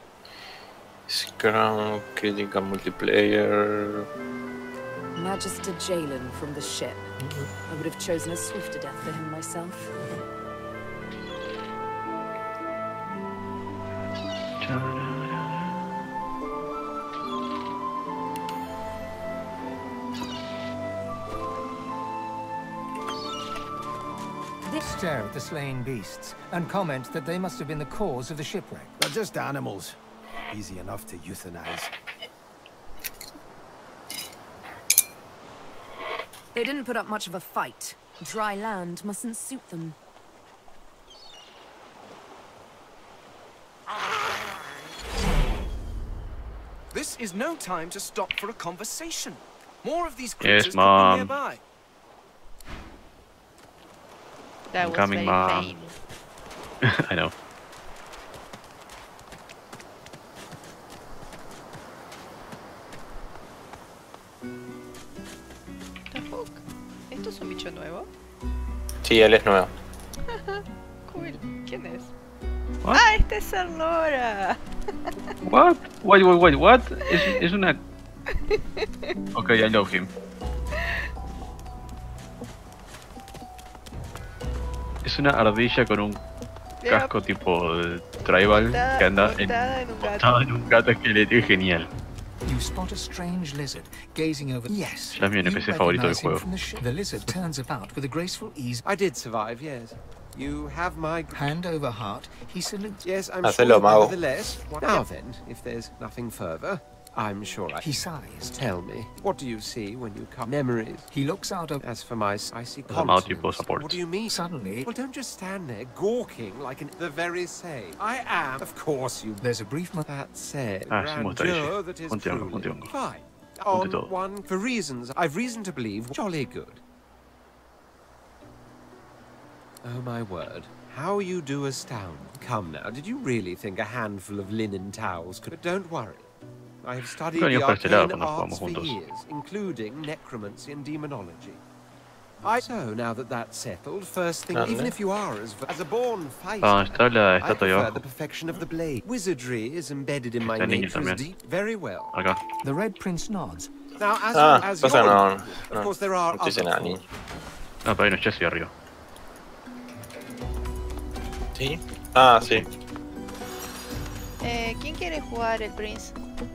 Scrum, critical multiplayer. Magister Jalen from the ship. I would have chosen a swifter death for him myself. Stare at the slain beasts and comment that they must have been the cause of the shipwreck. They're just animals. Easy enough to euthanize. They didn't put up much of a fight. Dry land mustn't suit them. This is no time to stop for a conversation. More of these Yes, creatures could be Mom. nearby. That was Coming, very Mom. vain. I know. The fuck? ¿Esto es un bicho nuevo? Sí, él es nuevo. Cool. ¿Quién es? What? ¡Ah, este es Arlora! What? Wait, wait, wait, what? Es, es una... Ok, I love him. Es una ardilla con un casco tipo de tribal Montada- que anda en, montada en un gato. montado en un gato esqueleto, es genial. You spot a strange lizard gazing over. Yes. Ya es mi N P C favorito del recognize him juego. from the ship. The lizard turns about with a graceful ease. I did survive, yes. You have my... Hand over heart, he salutes. Yes, I'm Hacelo, sure, mago. nevertheless. Now then, if there's nothing further, I'm sure I... He sighs. Tell me, what do you see when you come? Memories. He looks out of. As for my... I see Los amados tipo continents. support. What do you mean? Suddenly, Well, don't just stand there gawking like an... The very same. I am, of course, you... there's a brief. Mo That said, Ah, sí, me gusta grandeur ese. that is Contigo, truly contigo. fine. Conte On todo. one, for reasons I've reason to believe, jolly good. Oh my word. How you do astound. Come now, did you really think a handful of linen towels could... But don't worry. I have studied Creo que the por este lado arcane cuando arts jugamos for juntos. years, including necromancy and demonology. I... So, now that that's settled, first thing, Ande. even if you are as, as a born fighter, Ah, está la I estatua ahí prefer abajo. the perfection of the blade. Wizardry is embedded in my Está el niño nature as también. deep. Very well. Acá. The Red Prince nods. Now, as, Ah, as pasa your- no, of no. course, there are No dice other nada, ni. Ah, pero hay unos chests ahí arriba. Sí. Ah, sí. Eh, ¿Quién quiere jugar el Prince?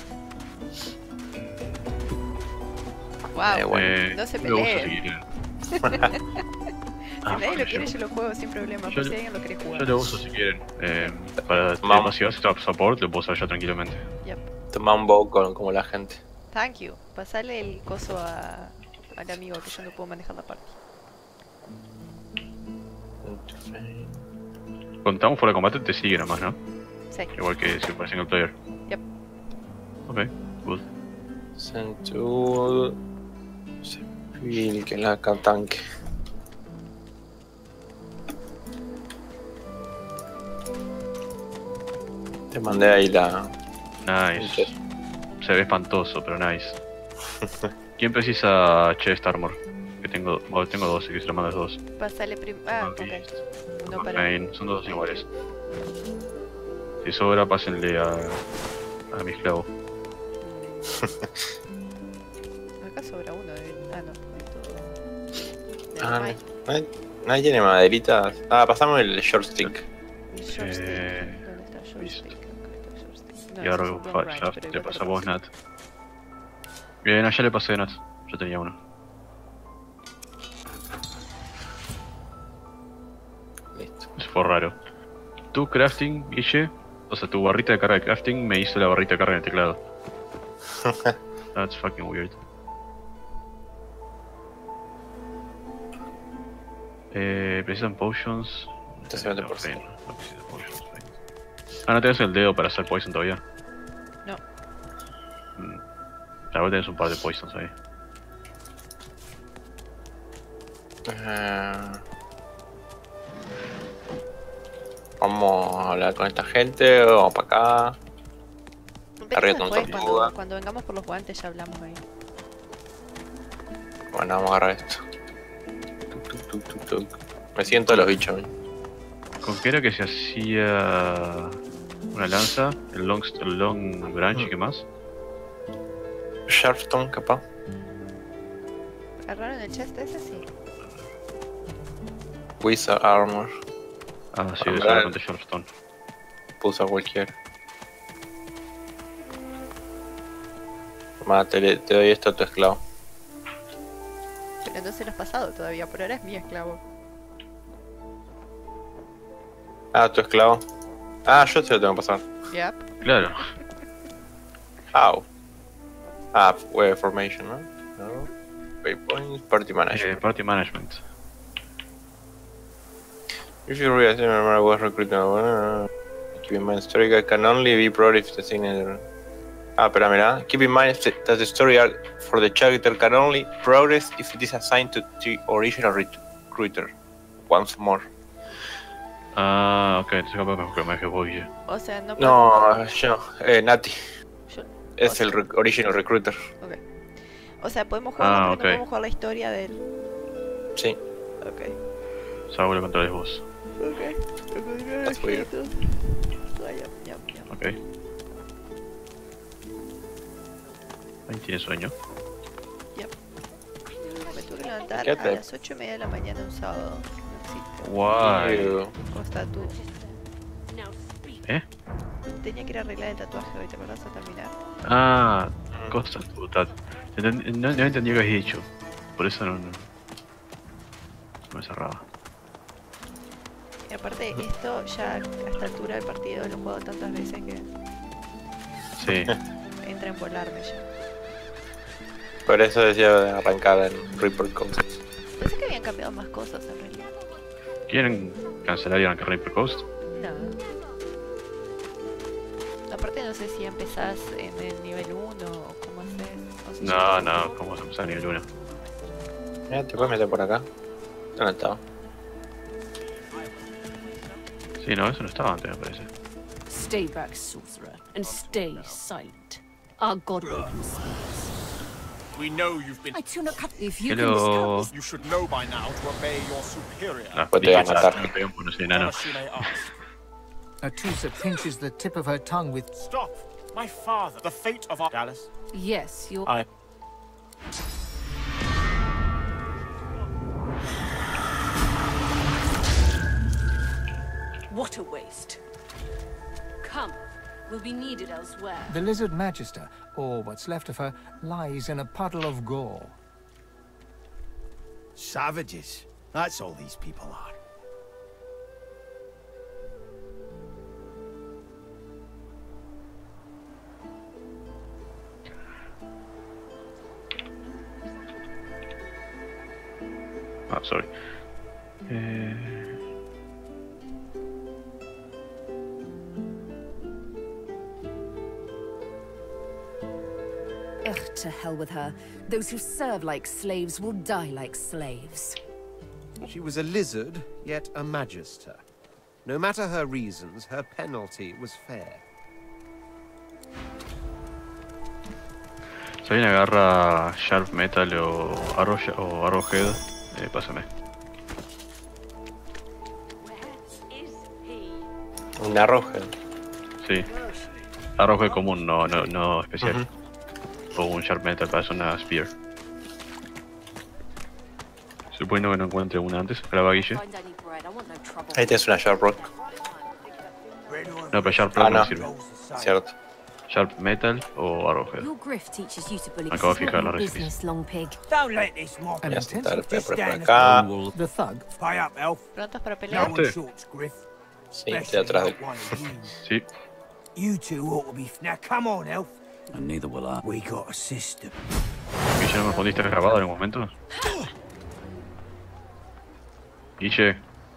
Wow, Eh, bueno. Eh, no se yo lo uso si peleen. quieren. Si Ah, nadie lo yo- quiere, yo lo juego sin problema. yo Por lo- si alguien lo quiere jugar. Yo lo uso si quieren. Eh, para Vamos. demasiado stop support lo puedo usar yo tranquilamente. Yep. Toma un bow con, como la gente. Thank you. Pasale el coso a, al amigo que yo no puedo manejar la parte. Cuando estamos fuera de combate te sigue nomás, ¿no? Sí. Igual que si fuera single player. Yep. Ok, good. Centur. Civil, que la tanque. Te mandé ahí la... Nice. Se ve espantoso, pero nice. ¿Quién precisa chest armor? Que tengo, oh, tengo dos, y que se lo mandas dos. Pasale prim... Ah, ok. Uno para... Main, son dos iguales. Si sobra, pásenle a, a mi esclavo. Acá sobra uno de... Ah, no, de todo. Ah, ¿no, ¿nadie tiene maderitas? Ah, pasamos el short stick. El short stick. Eh, ¿Dónde está el short stick? Acá está el short stick. No, y ahora ese es un long range, Shaft, pero te igual pasa a lo vos, paso. Nat. Bien, allá le pasé a Nat. Yo tenía uno. Listo. Eso fue raro. Tu crafting, Guille, o sea, tu barrita de carga de crafting me hizo la barrita de carga en el teclado. That's fucking weird. Eh, precisan potions. setenta por ciento. No precisan potions. Ah, no tenés el dedo para hacer poison todavía. No. Mm. Ahora tenés un par de poisons ahí. Uh, vamos a hablar con esta gente, vamos para acá. Arriba con Después, tortuga. cuando, cuando vengamos por los guantes ya hablamos ahí. Bueno, vamos a agarrar esto. Tuc, tuc, tuc, tuc. Me siento los bichos. ¿eh? ¿Con qué era que se hacía una lanza? El long, el long branch y qué más. Sharpstone, capaz. ¿Agarraron el chest ese? Sí. Wizard Armor. Ah, sí, Ah, eso vale. era con Sharpstone. Puso a cualquiera. Toma, te, le- te doy esto a tu esclavo. Pero no se lo has pasado todavía, por ahora es mi esclavo. Ah, tu esclavo. Ah, yo te lo tengo que pasar. Yep. Claro. How? Ah, web formation, ¿no? No. Waypoints, party management. Eh, party management. You should realize remember was recruited. Uh, keep in mind, story guide can only be brought if the signature. Ah, espera, mira. Keep in mind that the story arc for the character can only progress if it is assigned to the original recruiter. Once more. Ah, ok, entonces capaz mejor que me dejé vos, Guille. O sea, no... No, yo, eh, Nati. Yo- Es el re- original recruiter. Ok. O sea, podemos jugar, Ah, pero ok. no podemos jugar la historia del... Sí. Ok. Salvo lo controles vos. Ok. That's weird. Vaya, ya, ya. Ok. Ahí tiene sueño. Me tuve que levantar ¿Qué a te- las ocho y media de la mañana un sábado. No existe. Guay. Ew. Costa tú. ¿Eh? Tenía que ir a arreglar el tatuaje hoy, ¿te acordás a terminar? Ah, cosa puta. Enten- No, no entendí qué habías dicho. Por eso no, no, no me cerraba. Y aparte, esto ya a esta altura del partido lo he jugado tantas veces que Sí. entra en volarme ya. Por eso decía de arrancar en Reaper Coast. Pensé que habían cambiado más cosas en realidad. ¿Quieren cancelar y arrancar Reaper Coast? No. Aparte no sé si empezás en el nivel uno o cómo hacer. o si No, ya- no, ¿cómo se empezar a nivel uno? Mira, te puedes meter por acá. ¿Dónde estaba? Sí, no, eso no estaba antes, me parece. Stay back, sorcerer, and stay silent. Our god opens. We know you've been. I do not cut. If you Hello. can discover You should know by now to obey your superior. Ah, Pues te voy a dije, matar. no me pegan por no ser enano. Whatever she may ask. Atusa pinches the tip of her tongue with... Stop! My father, the fate of our Dallas. yes, you're. I. What a waste. Come, we'll be needed elsewhere. The Lizard Magister, or what's left of her, lies in a puddle of gore. Savages. That's all these people are. Ah, sorry. Eh... Ugh, to hell with her. Those who serve like slaves will die like slaves. She was a lizard, yet a magister. No matter her reasons, her penalty was fair. Si alguien agarra Sharp Metal o, Arrow, o Arrowhead, eh, pásame. Un Arrowhead. Sí. Arrowhead común, no, no, no especial. Uh-huh. O un Sharp Metal para hacer una Spear. Suponiendo que no encuentre una antes, la va Guille. Ahí tienes una Sharp Rock. No, pero Sharp Rock ah, no no sirve. Cierto. Sharp Metal o Arrowhead. Acabo de fijar la recipes. Don't let this mob Voy a sentar el por stand acá. The thug. Pay up, elf. ¿Prontos para pelear? No one shorts, Griff. Sí, estoy atrás de él. Sí. You two ought to be. Now come on, elf. And neither will I. We got a system. Guille, ¿no me respondiste grabado en algún momento? Guille.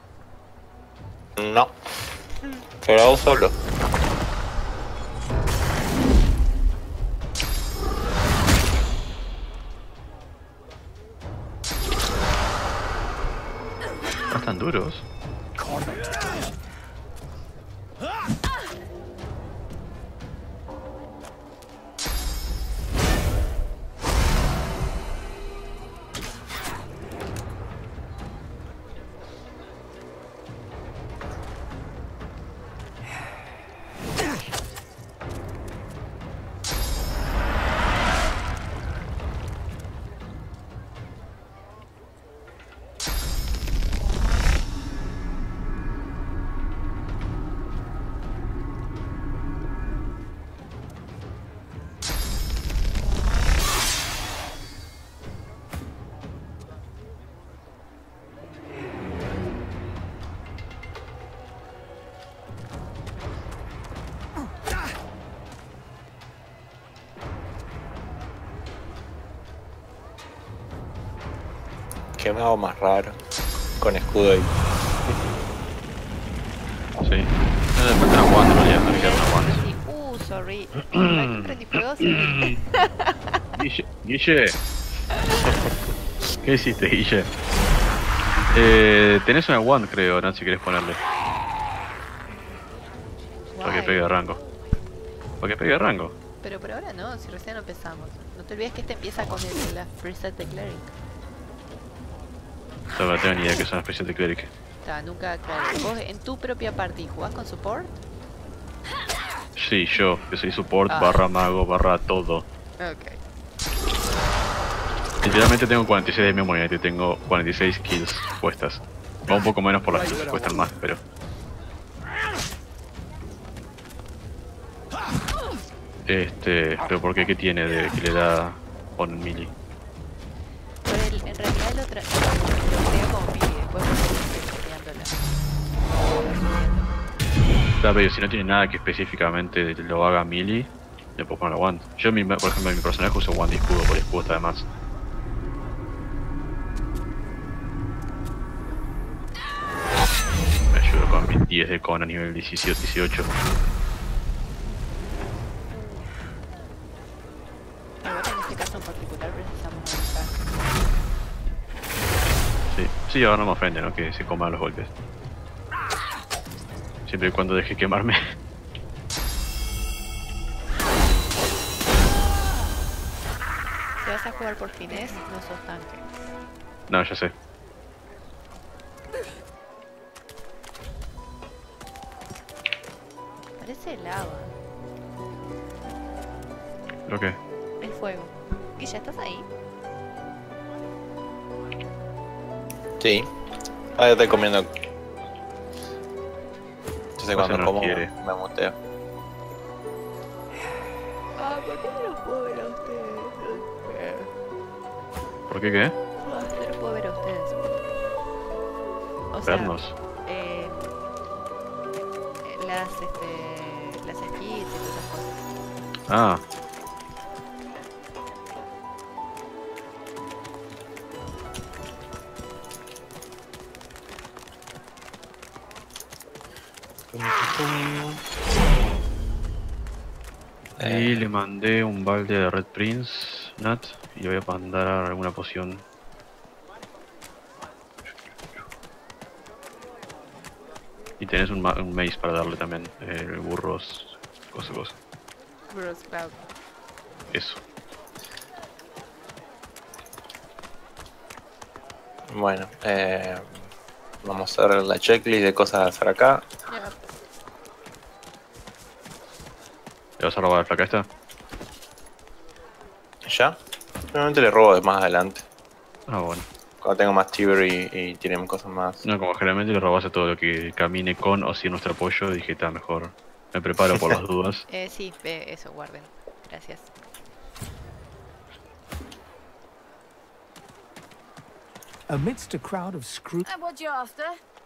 No. Pero solo. No están duros. Qué mago más raro. Con escudo ahí. Sí. No le falta una wand, no le falta una wand. Uh, sorry. ¿Alguien prendí fuego? Sí. Guille, Guille. ¿Qué hiciste, Guille? Eh, tenés una wand, creo, ¿no? Si querés ponerle. Para que pegue de rango. Para que pegue de rango. Pero por ahora no, si recién empezamos. No te olvides que este empieza con el, la preset de Cleric. No, no tengo ni idea que es una especie de cleric. Ta, nunca, claro. Vos en tu propia party jugás con support. Sí, yo, que soy support, Ah. barra mago, barra todo. Ok. Literalmente tengo cuarenta y seis de memoria y tengo cuarenta y seis kills puestas. Va un poco menos por las kills, cuestan más, pero... Este, pero ¿por qué? ¿Qué tiene de que le da on melee? Por el, en realidad lo, tra lo creo como mili, después Claro, pero si no tiene nada que específicamente lo haga melee, le puedo poner la wand. Yo, mi, por ejemplo, en mi personaje uso wand y escudo, por escudo está de más. Me ayudo con mis diez de con a nivel dieciocho, dieciocho. Ahora en este caso en particular precisamos avanzar. Sí, sí, ahora no me ofende, ¿no? Que se coman los golpes. Siempre y cuando deje quemarme. Si vas a jugar por finés, no sos tanque. No, ya sé. Parece lava. ¿Lo qué? El fuego. ¿Y ya estás ahí? Sí. Ah, yo estoy comiendo. Yo sé No cuando se nos como quiere. me muteo. Ah, ¿por qué no los puedo ver a ustedes? ¿Por qué qué? No los puedo ver a ustedes. O sea, Vernos. eh, las, este, las skills y todas esas cosas. Ah. Ahí le mandé un balde de Red Prince, Nat, y le voy a mandar alguna poción. Y tenés un, ma un mace para darle también, eh, burros, cosa, cosa. Bros Cloud. Eso. Bueno, eh, vamos a ver la checklist de cosas a hacer acá. ¿Le vas a robar la placa esta? ¿Ya? Normalmente le robo de más adelante. Ah, bueno. Cuando tengo más Tiber y, y tienen cosas más. No, como generalmente le robas a todo lo que camine con o sin nuestro apoyo, dije, está mejor. Me preparo por las dudas. Eh, sí, eh, eso, guarden. Gracias. Amidst a crowd of screw... And what you after?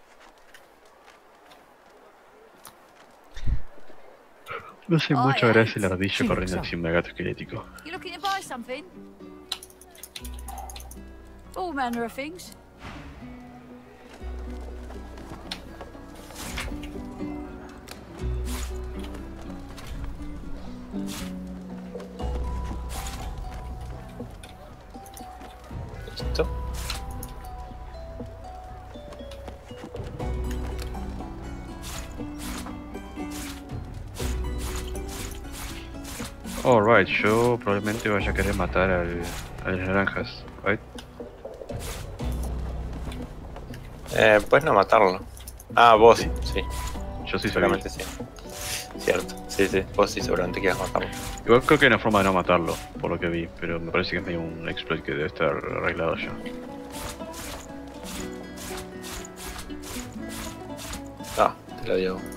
No sé Oh, mucho yeah. gracias la ardilla Sí, corriendo sí. encima del gato esquelético. You looking to buy something? All manner of things. ¿Listo? Alright, yo probablemente vaya a querer matar al, a las naranjas, right? Eh, puedes no matarlo. Ah, vos sí, sí. Yo sí soy Seguramente sí. Cierto, sí, sí. Vos sí seguramente quieres matarlo. Igual creo que hay una forma de no matarlo, por lo que vi, pero me parece que es medio un exploit que debe estar arreglado ya. Ah, te lo digo.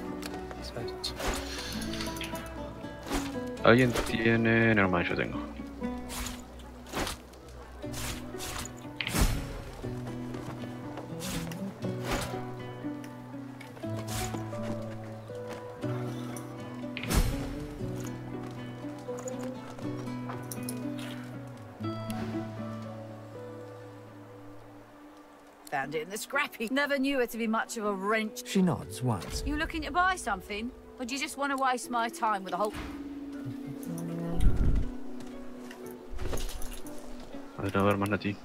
¿Alguien tiene...? Normal, yo tengo. Found it in the scrappy. Never knew it to be much of a wrench. She nods once. You looking to buy something? Or do you just want to waste my time with a whole... A ver, a ver, más Nati.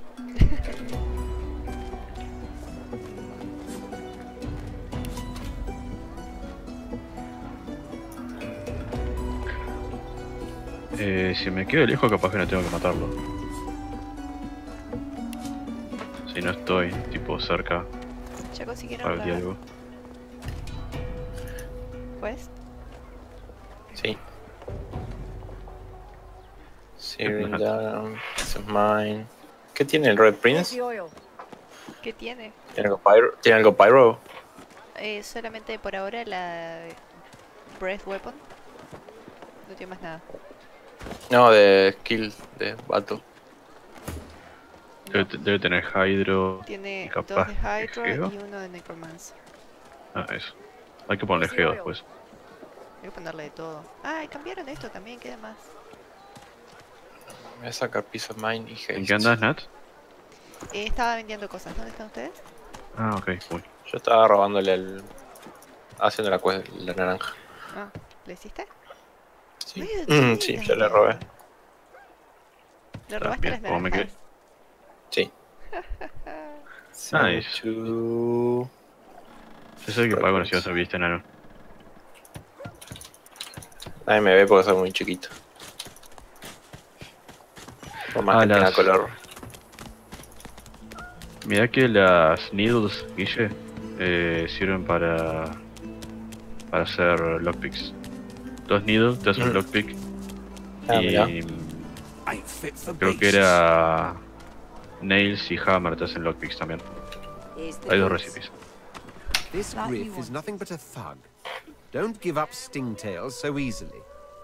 Eh, si me quedo lejos capaz que no tengo que matarlo. Si no estoy, tipo, cerca. Ya consiguieron Para la el algo. quest. Sí. Searing down, piece of mine. ¿Qué tiene el Red Prince? ¿Qué tiene? ¿Tiene algo pyro? ¿Tiene algo pyro? Eh, solamente por ahora la Breath Weapon. No tiene más nada. No, de skill, de vato. Debe, debe tener Hydro. Tiene y dos capaz de Hydra Geo. y uno de Necromancer. Ah, eso. Hay que ponerle Geo después. Hay que ponerle de todo. Ah, y cambiaron esto también, ¿qué más? Voy a sacar piece of mine y haste. ¿En qué andas, Nat? Eh, estaba vendiendo cosas. ¿Dónde están ustedes? Ah, ok, uy. Yo estaba robándole el... haciendo la quest, la naranja. Ah, ¿le hiciste? Sí, Oye, mm, sí, yo le robé. ¿Le robaste las ¿Cómo me naranjas? quedé? Sí. Nice. Two... Yo soy el que pago con si viste, enano. Nadie me ve porque soy muy chiquito. Por más Ah, que tenga las- color. Mira que las needles, Guille, eh, sirven para para hacer lockpicks. Dos needles te hacen un Mm. lockpick. Ah, y mirá. Ain't fit for creo que beasts. era nails y hammer te hacen lockpicks también. Hay dos recipes. This Griff is nothing but a thug. Don't give up Stingtails so easily.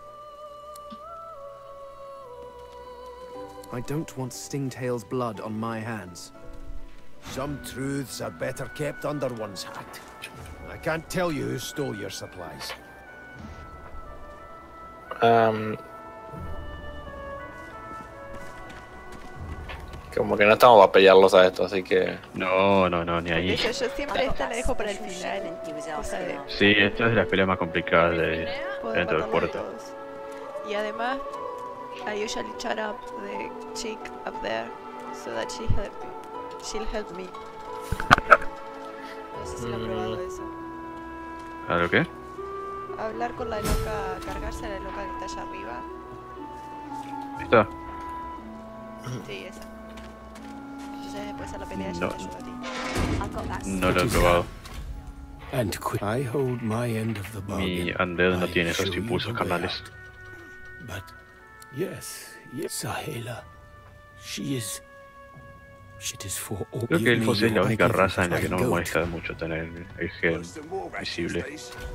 I don't want Stingtail's blood on my hands. Some truths are better kept under one's hat. I can't tell you who stole your supplies. Um, como que no estamos para pelearlos a esto, así que... No, no, no, ni ahí. Yo, yo siempre esta la dejo para el final. Cosa de Sí, esta es de las peleas más complicadas de poder dentro del matarlos a puerto. todos. Y además, I usually chat up the chick up there so that she help me. She'll help me. No sé si lo han probado eso. ¿A lo qué? Hablar con la loca, cargarse a la loca que está allá arriba. ¿Esta? Sí, esa. Entonces después a la pelea No. yo te ayudo a ti. No lo he probado. And quick. I hold my end of the Mi bargain. Undead no I tiene esos show you impulsos the way carnales. out. But yes, yes, Sahela. She is. She is for all. Creo que Give me Elfos es la your única identity raza en la que no me and go molesta mucho tener el gen visible.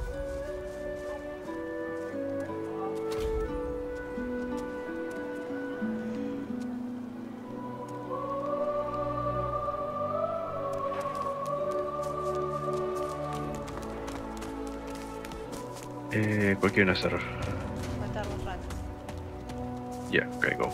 Eh, ¿Cuál quieren hacer? Matar los ranas. Yeah, okay, go.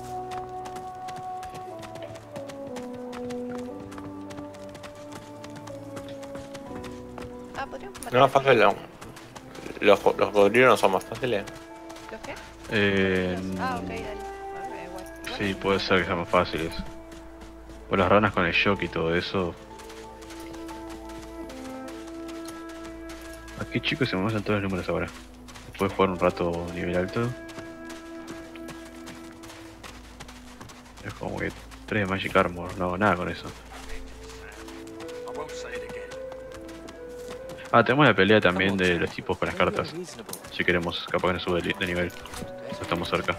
Ah, podríamos matar. No es fácil, no. Los, los podridos no son más fáciles. ¿Los qué? Eh, Ah, ok, dale. Ok, igual. sí, puede ser que sean más fáciles. O las ranas con el shock y todo eso. Aquí chicos se me pasan todos los números ahora. Puedes jugar un rato nivel alto. Es como que tres Magic Armor, no hago nada con eso. Ah, tenemos la pelea también de los tipos con las cartas. Si queremos, capaz que nos sube de nivel. Estamos cerca.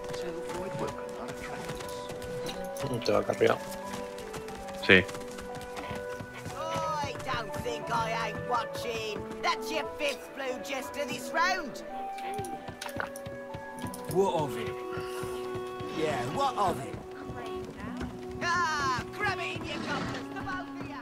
Te va acá arriba. Sí. I don't think I ain't watching. That's your fifth blue jester this round. What of it? Yeah, what of it? Ah, grab it in your goblins, the both of you.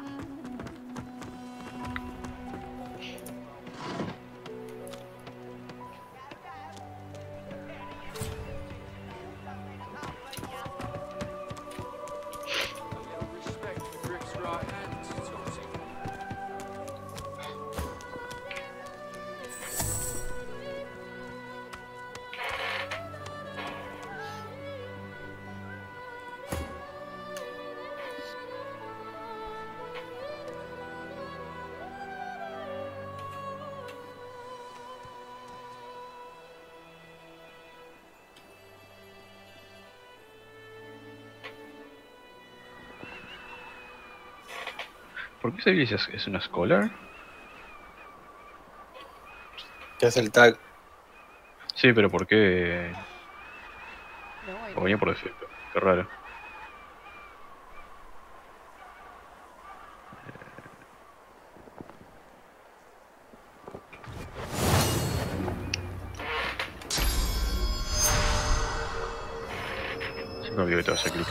¿Por qué Civiliz es, es una Scholar? ¿Qué es el tag? Sí, pero ¿por qué? No, ahí O venía por defecto. Qué raro. Se me olvidó que te vas a hacer clic.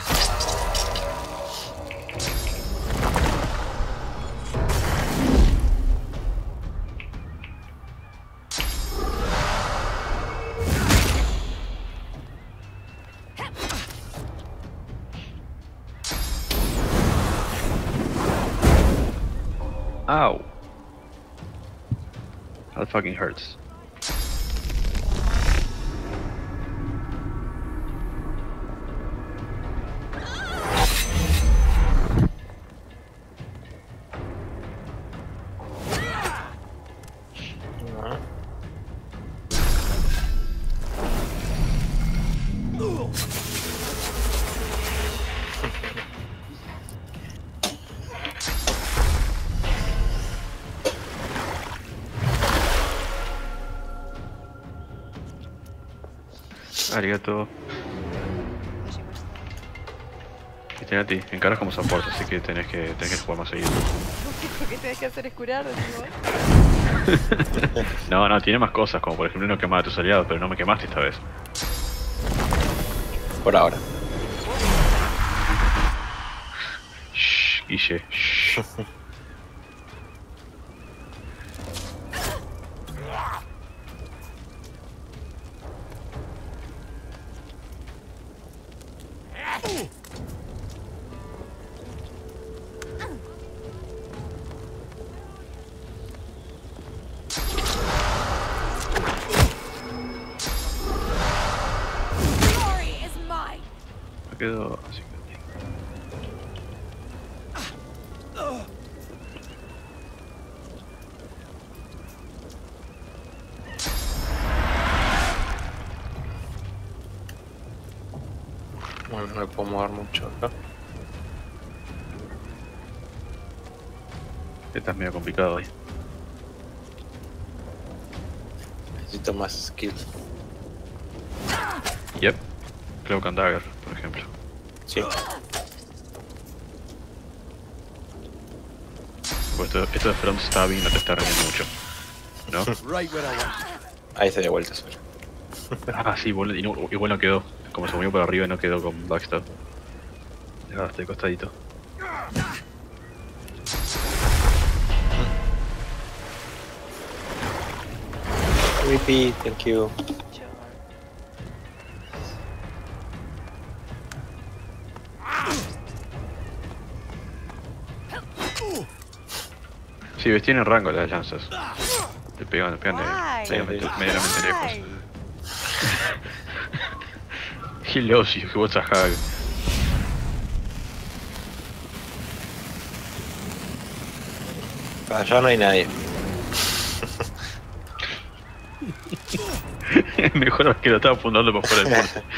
Ow. That fucking hurts. Arigato. Y ten a ti, encaras como support, así que tenés que, tenés que jugar más seguido. Lo que tenés que hacer es curar, digo. No, no, tiene más cosas, como por ejemplo no quemar a tus aliados, pero no me quemaste esta vez. Por ahora. Shh, Guille, shh. Glory is mine. Me quedo así que... Bueno, no me puedo mover mucho acá. Esta es medio complicado ahí. Necesito más skills. Yep. Cloak and Dagger, por ejemplo. Sí. Pues esto, esto de front stabbing no te está rendiendo mucho, ¿no? Ahí se dio vuelta solo. Ah, sí, igual, y no, igual no quedó. Como se movió por arriba y no quedó con backstab. Ya, estoy costadito. Repeat, thank you. Sí, ves, tienen rango las lanzas. Te pegan, te pegan de Ay. medianamente, medianamente lejos. He loves you, he wants a hug. Allá no hay nadie. Mejor que lo estaba apuntando para fuera del puerto.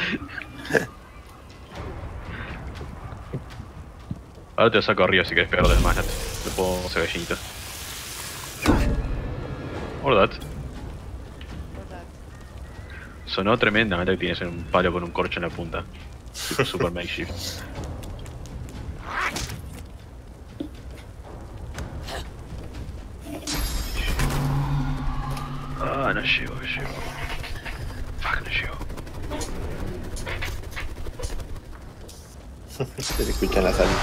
Ahora te lo saco arriba si querés pegarle de más. Te puedo hacer gallinita. Or that. Sonó tremendamente que tienes un palo con un corcho en la punta. Tipo super makeshift. Ah, no llego, no llego. Fuck, no llego. Se le escucha la salida.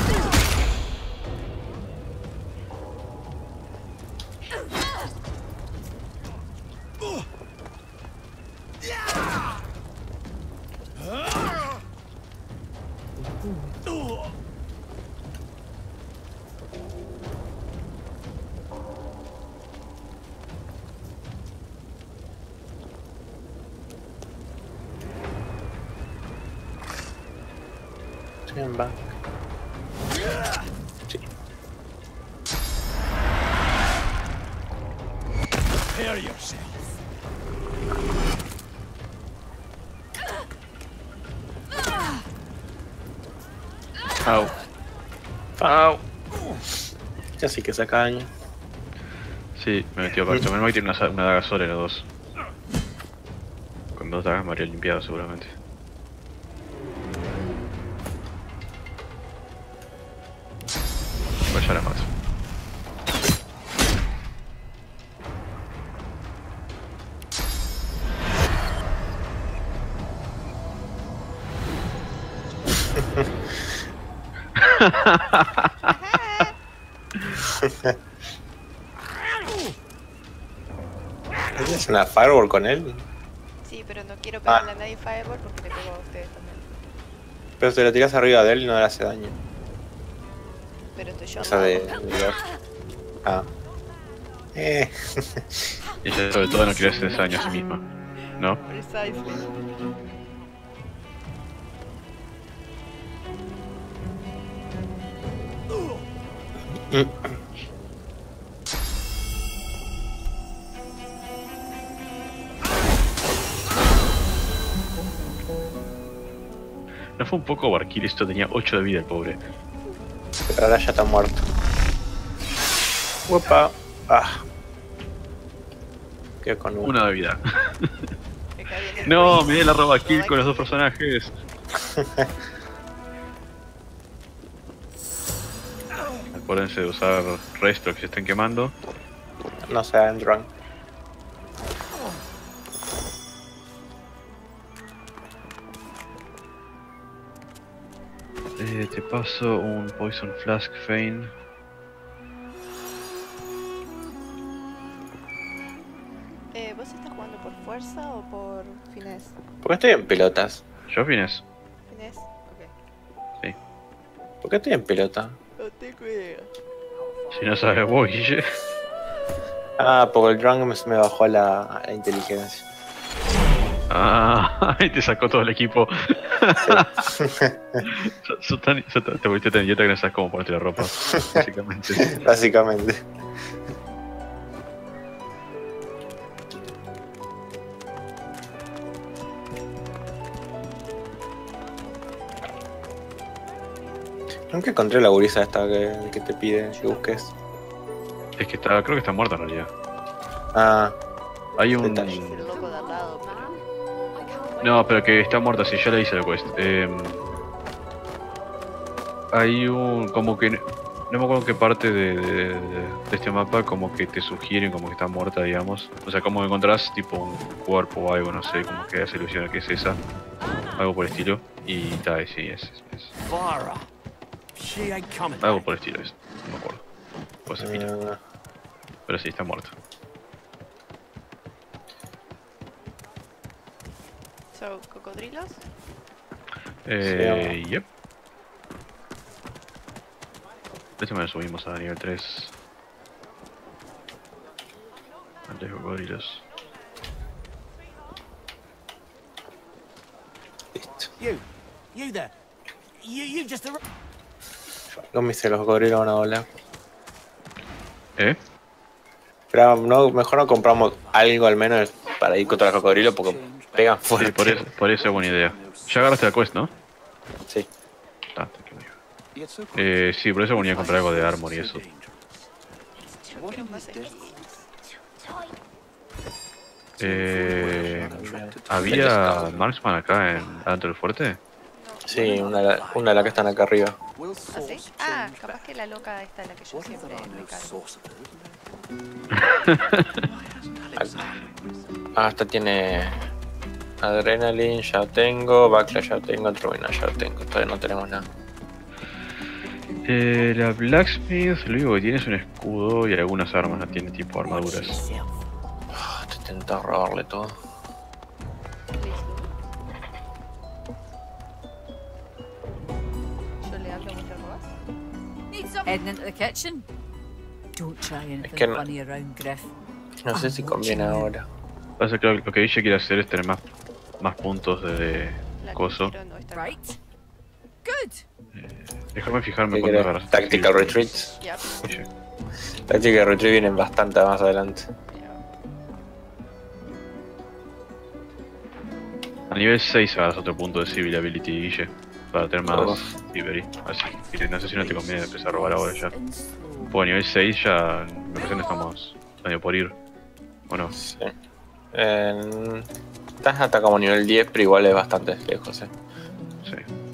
Turn back. Sí. Prepare yourself. Au. Au. Ya sí que saca daño. Sí, me metió para eso. Menos mal que tiene una, una daga sola en los dos. Con dos dagas me habría limpiado seguramente. Igual ya la mato. ¿Tienes una fireball con él? Sí, pero no quiero pegarle a nadie Fireball porque le pego a ustedes también. Pero si lo tiras arriba de él no le hace daño. Pero estoy yo. Esa de... de- Ah. Eh. Ella sobre todo no quiere hacer daño a sí misma, ¿no? Precisely. ¿No fue un poco overkill esto? Tenía ocho de vida el pobre. Pero ahora ya está muerto. Uepa. Ah. Quedo con uno. Una de vida. No, me di la roba kill con los dos personajes. Acuérdense de usar resto que se estén quemando. No se hagan drunk. Eh, te paso un Poison Flask Fein. Eh, ¿Vos estás jugando por fuerza o por finesse? ¿Por qué estoy en pelotas? ¿Yo fines? Finesse, ok. Sí. ¿Por qué estoy en pelota? No tengo idea. Si no sabes vos, Guille. Ah, porque el drunk me, me bajó la, la inteligencia. Ah, y te sacó todo el equipo. So- so tan- so tan- te volviste tan idiota que no sabes cómo ponerte la ropa, básicamente. Básicamente. Nunca encontré la gurisa esta que, que te pide que busques. Es que está, creo que está muerta en realidad. Ah. Hay un... El loco de al lado, pero... No, pero que está muerta, sí, ya le hice la quest. Eh, hay un... como que... No me acuerdo qué parte de, de, de este mapa como que te sugieren como que está muerta, digamos. O sea, como que encontrás tipo un cuerpo o algo, no sé, como que hace ilusión a que es esa. Algo por el estilo. Y tal, sí, es, es, es. Algo por el estilo es, no me acuerdo. Pues se mira. Pero sí, está muerto. So, ¿cocodrilos? Eh, yep. De hecho me lo subimos a nivel tres. Antes de cocodrilos. You, you there. You, you just arrived. Los mister los cocodrilos van a volar. ¿Eh? Pero no, mejor no compramos algo al menos para ir contra los cocodrilos porque pegan fuerte. Sí, por eso, por eso es buena idea. Ya agarraste la quest, ¿no? Sí. Ah, te quiero. Eh, sí, por eso venía a comprar algo de armor y eso. Eh, ¿Había marksman acá en adentro del fuerte? Sí, una, de la- una de las que están acá arriba. ¿Ah, sí? Ah, capaz que la loca esta es la que yo siempre me cargo. Ah, esta tiene adrenaline, ya tengo, backlash ya tengo, turbina ya tengo, todavía no tenemos nada. Eh, la Blacksmith lo único que tiene es un escudo y algunas armas, no tiene tipo armaduras. Ah, te intento robarle todo. Yo le hablo mientras robas. Heading into the kitchen. Don't try anything que no- funny around, Griff. No sé si conviene ahora. Pasa que lo lo que ella quiere hacer es tener más, más puntos de, de coso. Right. Good. Déjame fijarme ¿Qué cuando querés? agarras. Tactical retreats. Tactical retreat vienen bastante más adelante. A nivel seis agarras otro punto de Civil Ability, Guille, para tener más Uf. Ibery. Así que no sé si no te conviene empezar a robar ahora ya. Pues a nivel seis ya me parece que no estamos medio por ir. ¿O no? Sí. En- Estás hasta como nivel diez, pero igual es bastante lejos, eh. Sí.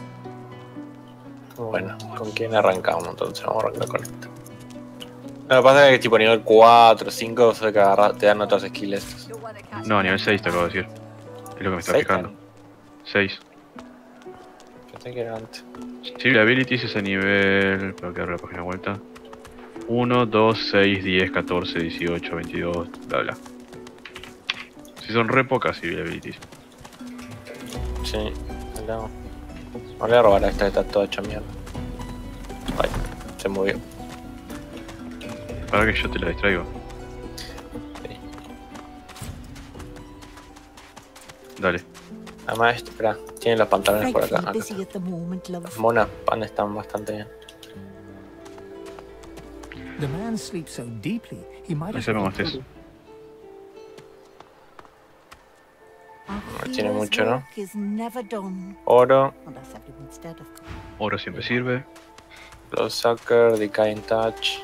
Bueno, ¿con quién arrancamos entonces? Vamos a arrancar con esto. No, lo que pasa es que tipo nivel cuatro, cinco, o sea, que agarra- te dan otras skills estos. No, a nivel seis te acabo de decir. Es lo que me está ¿Seis? fijando. seis. Pensé que era antes. Civil Abilities es a nivel... Tengo que darle la página vuelta. uno, dos, seis, diez, catorce, dieciocho, veintidós, bla bla. Si son re pocas Civil Abilities. Sí, no. Me voy a robar a esta, está toda hecha mierda. Ay, se movió. Para que yo te la distraigo. Dale. Además, este, espera, tiene los pantalones por acá. Frightfully acá. busy at the moment, love. Las monas pan están bastante bien. The man sleeps so deeply, he might No as sé cómo well. estés. No tiene mucho, ¿no? Work is never done. Oro, Unless everyone's dead, of course. Oro siempre sirve. Close Sucker, Decaying Touch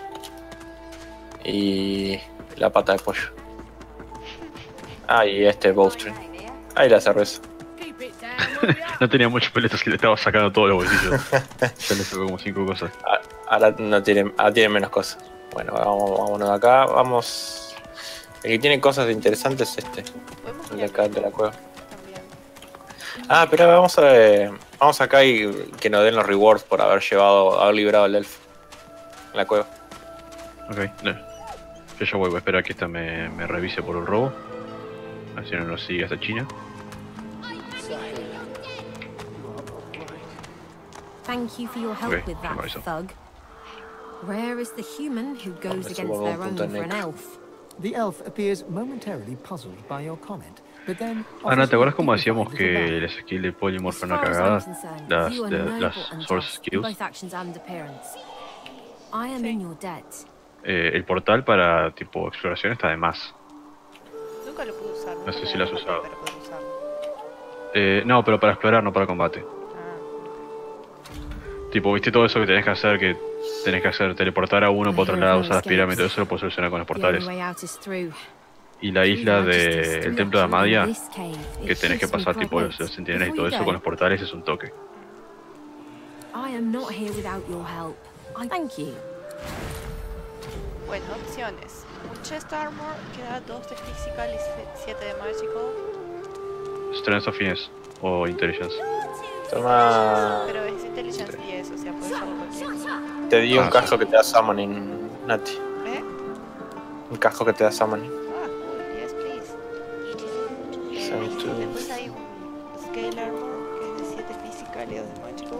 y la pata de pollo. Ah, y este bowstring. Ahí la cerveza. No tenía muchos peletos que le estaba sacando todos los bolsillos. Ya le sacó como cinco cosas. Ah, Ahora no tiene, ahora tiene menos cosas. Bueno, vamos, vámonos de acá. Vamos. El que tiene cosas interesantes es este. El de acá de la cueva. Ah, pero vamos a ver, vamos acá y que nos den los rewards por haber llevado, haber liberado al elfo en la cueva. Ok, no. Yo ya voy, voy a esperar a que esta me, me revise por el robo. Así no nos sigue hasta China. Thank you for your help Okay, with that, no worries. thug. Rare is the human who goes Let's against all their put own the for an neck. elf. The elf appears momentarily puzzled by your comment, but then Ana, ¿te acuerdas cómo decíamos que las skills de Polymorph eran una cagada? Las, you are de, noble las and Source just, Skills. both actions and appearance. I am in your debt. Eh, el portal para tipo exploración está de más. Nunca lo pude usar. No sé si lo has usado. Para poder usarlo. Eh, no, pero para explorar, no para combate. Tipo, viste todo eso que tenés que hacer que tenés que hacer teleportar a uno por otro lado, usar las pirámides, todo eso lo puedes solucionar con los portales. Y la isla del templo de Amadia, que tenés que pasar tipo los, los centinelas y todo eso con los portales, es un toque. I am not here without your help. I thank you. Bueno, opciones. Un chest armor que da dos de physical y siete de magical. Strength of Finesse o Intelligence. Toma. Pero es intelligence diez, o sea, puedes usarlo cualquiera. Te di un Ah, casco que te da summoning, Nati. ¿Eh? Un casco que te da summoning. Ah, cool, yes, please. Send to- Después hay un scale armor que es de siete physical y dos de magical.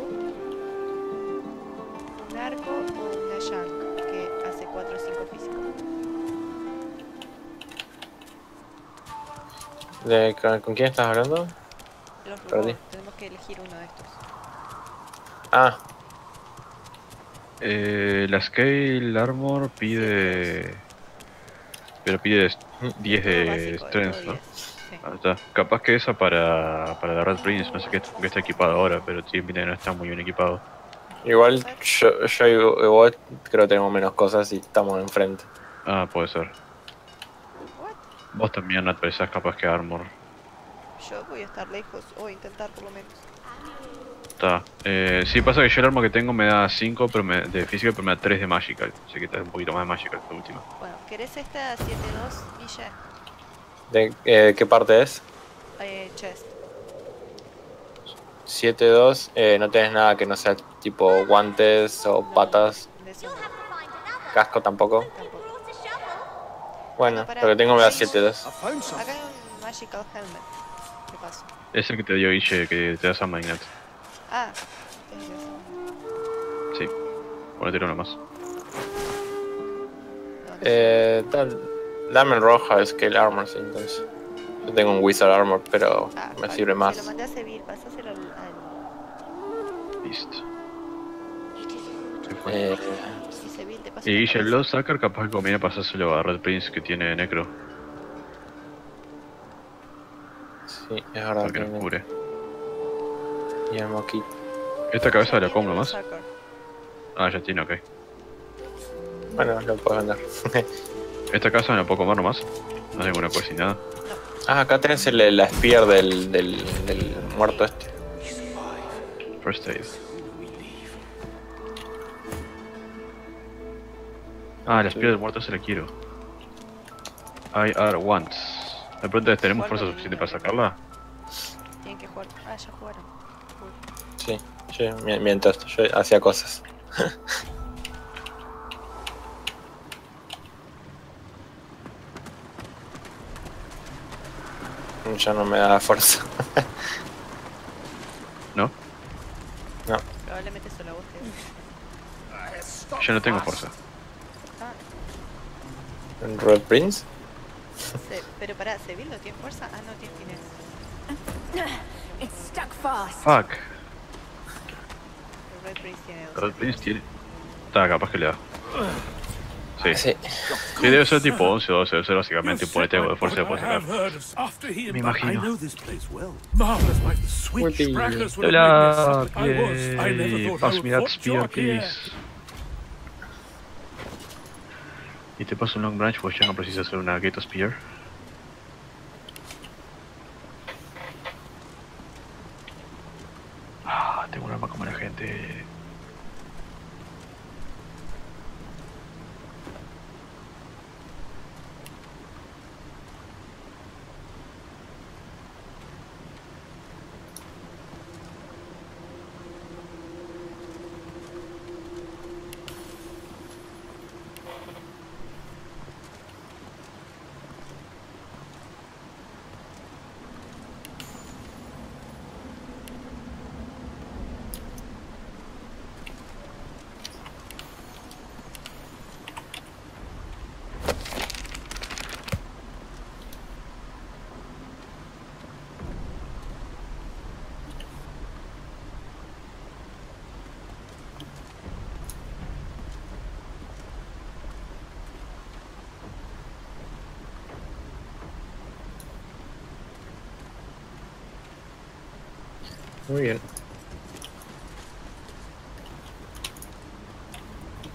Un arco o una shank que hace cuatro o cinco físico. ¿De, con, ¿Con quién estás hablando? Los Perdí. robots, tenemos que elegir uno de estos. Ah, Eh, la Scale Armor pide... Pero pide diez de básico, Strength, todo ¿no? diez, sí. Ah, está. Capaz que esa para, para la Red Prince, no sé qué, qué está equipado ahora, pero sí, mira, no está muy bien equipado. igual yo, yo y vos creo que tenemos menos cosas y estamos enfrente. Ah, puede ser. Vos también, Nat, pero esa es capaz que Armor. Yo voy a estar lejos, o intentar por lo menos. Está. Eh, sí, pasa que yo el arma que tengo me da cinco pero me, de física, pero me da tres de Magical. Así que está un poquito más de Magical esta última. Bueno, ¿querés esta siete dos, Villa? ¿De eh, qué parte es? Eh, chest. siete dos, eh, no tenés nada que no sea tipo guantes o patas. De eso. Casco tampoco. Bueno, lo que tengo me da siete dos. Acá hay un magical helmet. ¿Qué pasó? Es el que te dio Ille, que te da San Magnet. Ah, es eso. Sí. Ponete uno más. Eh, tal, dame el roja, Scale Armor, sí, entonces. Yo tengo un Wizard Armor, pero Ah, me vale, sirve Se lo más. mandé a Seville, pasáselo al... al... Listo. Eh, Y Seville te pasa Y la Guille, el cabeza. Blood Sucker capaz que conviene pasárselo a Red Prince que tiene Necro. sí, es verdad. Para que nos tiene- cubre. Y el Moquito. Esta cabeza la Tiene compro un más. sucker. Ah, ya tiene, ok. Bueno, lo puedo vender. Esta casa me la puedo comer nomás. No tengo una cocinada. Ah, acá tenés el, la spear del, del, del muerto este. First aid. Ah, la espía del muerto se la quiero. I are once. La pregunta es, ¿tenemos fuerza suficiente para sacarla? Tienen que jugar. Ah, ya jugaron. Cool. Sí, yo, mi- mientras yo hacía cosas. Ya no me da fuerza. ¿No? No. Probablemente solo a vos te... Yo no tengo fuerza. Ah, ¿En Red Prince? se... pero pará, ¿Seville no tiene fuerza? Ah, no tiene finesse. It's stuck fast. Fuck. El Red Prince tiene dos. Red Prince tiene... Está, capaz que le da. Sí. Sí. Sí, debe ser tipo once o doce, debe ser básicamente ponete algo de fuerza y después sacar. Me imagino. Hola, yay. Pass me that spear, please. Y te paso un long branch, pues ya no precisas hacer una Ghetto Spear. Ah, tengo un arma como la gente. Muy bien.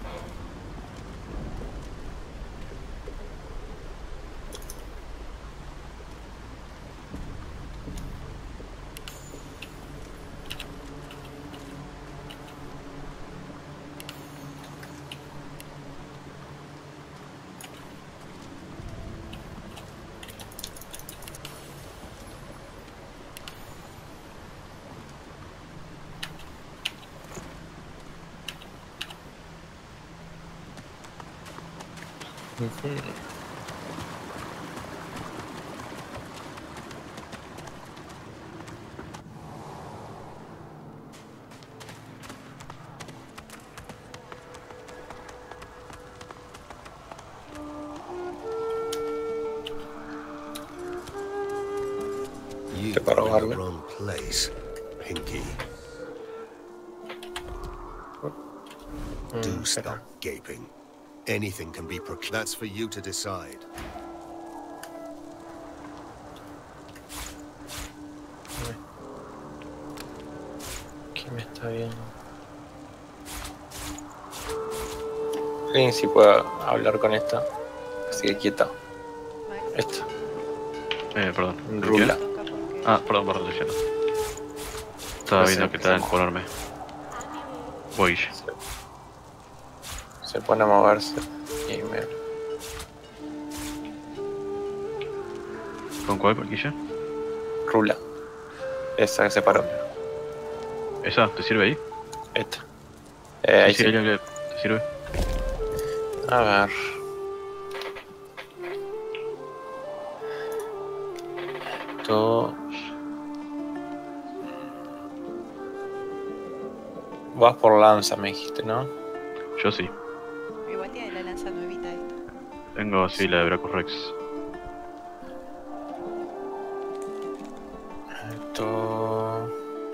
You para robarle. Wrong place, Pinky. Do stop gaping. Anything can be proc- That's for you to decide. ¿Quién me está viendo? Alguien sí puede hablar con esta. Así que quieta. Esta. Eh, perdón. Rula. Ah, perdón, perdón, Luciano. Estaba No sé, viendo que tal ponerme. Voy. Se pone a moverse y me... ¿Con cuál parquilla? Rula. Esa que se paró. ¿Esa? ¿Te sirve ahí? Esta. Eh, ahí sí. sí. sí. ¿Te sirve? A ver. Esto... Vas por lanza, me dijiste, ¿no? Yo sí. Igual tiene la lanza nuevita esta. Tengo, sí, la de Brachus Rex. Esto...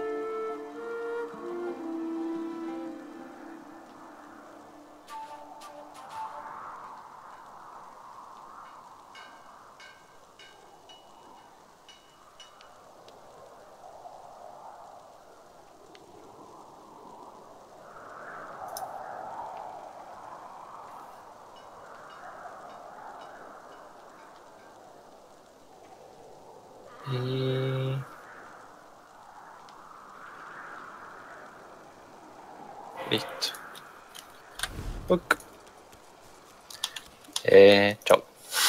Y... Listo. Ok. Eh, chao.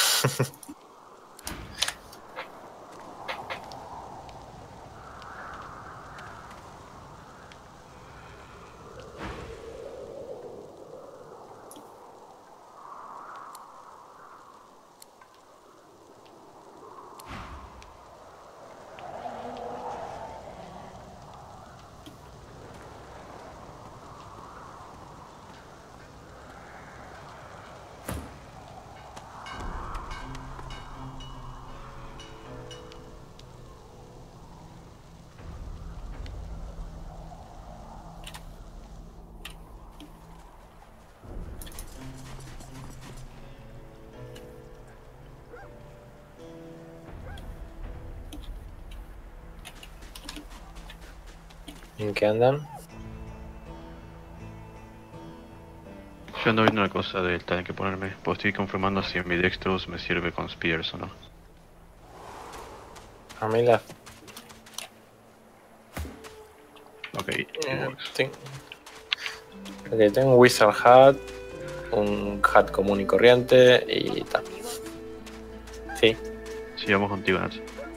¿En qué andan? Yo ando viendo una cosa del tal que ponerme, pues estoy confirmando si en mi Dextrous me sirve con Spears o no. A mí la... Ok, Eh, ten- ok, tengo un Wizard Hat, un Hat común y corriente y tal. Sí. Sí, vamos contigo, Nats.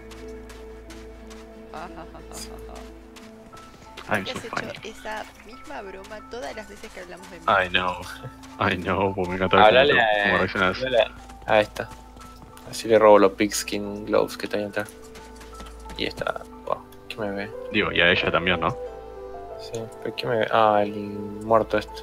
I'm ¿Qué so has funny. hecho esa misma broma todas las veces que hablamos de mí? I know. I know, pues me encanta ver Hablale cómo, a, cómo reaccionas. hablale a esta. Así le robo los pigskin gloves que traen atrás. Y esta. Wow, ¿qué me ve? Digo, y a ella también, ¿no? Sí, pero ¿qué me ve? Ah, el muerto este.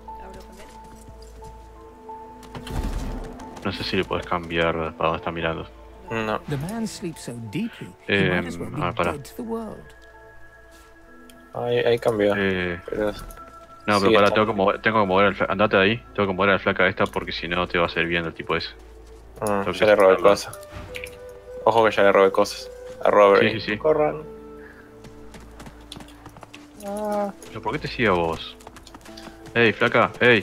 No sé si le puedes cambiar para dónde está mirando. No. The man sleeps so deeply, he Eh, might as well be a ver, pará. dead to the world. Ahí, ahí cambió. Eh, Pero... no, Sí, pero para, está- tengo que mover, tengo que mover al flaca. Andate de ahí, tengo que mover al flaca esta porque si no te va a hacer bien el tipo ese. Mm, Tengo ya que le robé sacarlo. cosas. Ojo que ya le robé cosas. A Robert. Sí, sí, sí. Corran. ¿Pero por qué te sigue a vos? Ey, flaca, ey.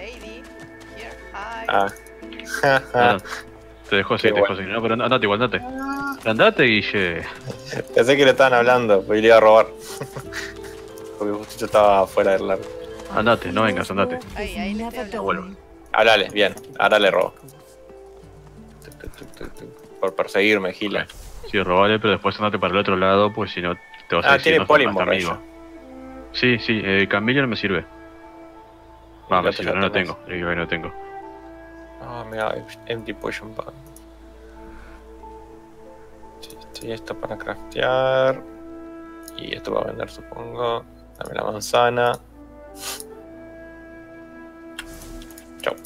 Ah. Ah, te dejó así, Qué te dejó bueno. así. No, pero and- andate igual, andate. Andate, Guille. Pensé que le estaban hablando, pues le iba a robar. Porque justito estaba fuera del largo. Andate, no vengas, andate. Ay, ahí le estoy hablando. Vuelvo. Háblale, bien. Ahora le robo. Tuc, tuc, tuc, tuc, tuc. Por perseguirme, Gila. Sí, robale, pero después andate para el otro lado, pues si no te vas a Ah, decir tiene no sos más Polymorph amigo. Sí, sí, eh, Camilla no me sirve. No, Y me la sirve, otra no la ya tengo. Eh, no tengo. Ah, mira, empty potion bag. Sí, sí, esto para craftear. Y esto para vender, supongo. Dame la manzana. Chau.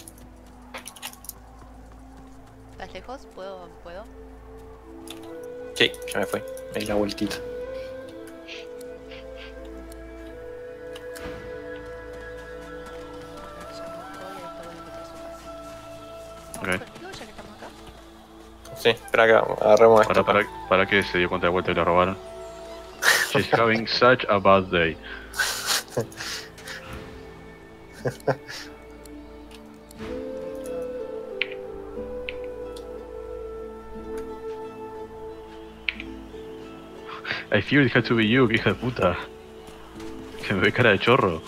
¿Estás lejos? ¿Puedo? ¿Puedo? Sí, ya me fui. Me di la vueltita. Ok. Sí, espera que agarremos esto. Para, para, para que se dio cuenta de vuelta y lo robaron. She's having such a bad day. I feared it had to be you, que hija de puta. Que me ve cara de chorro.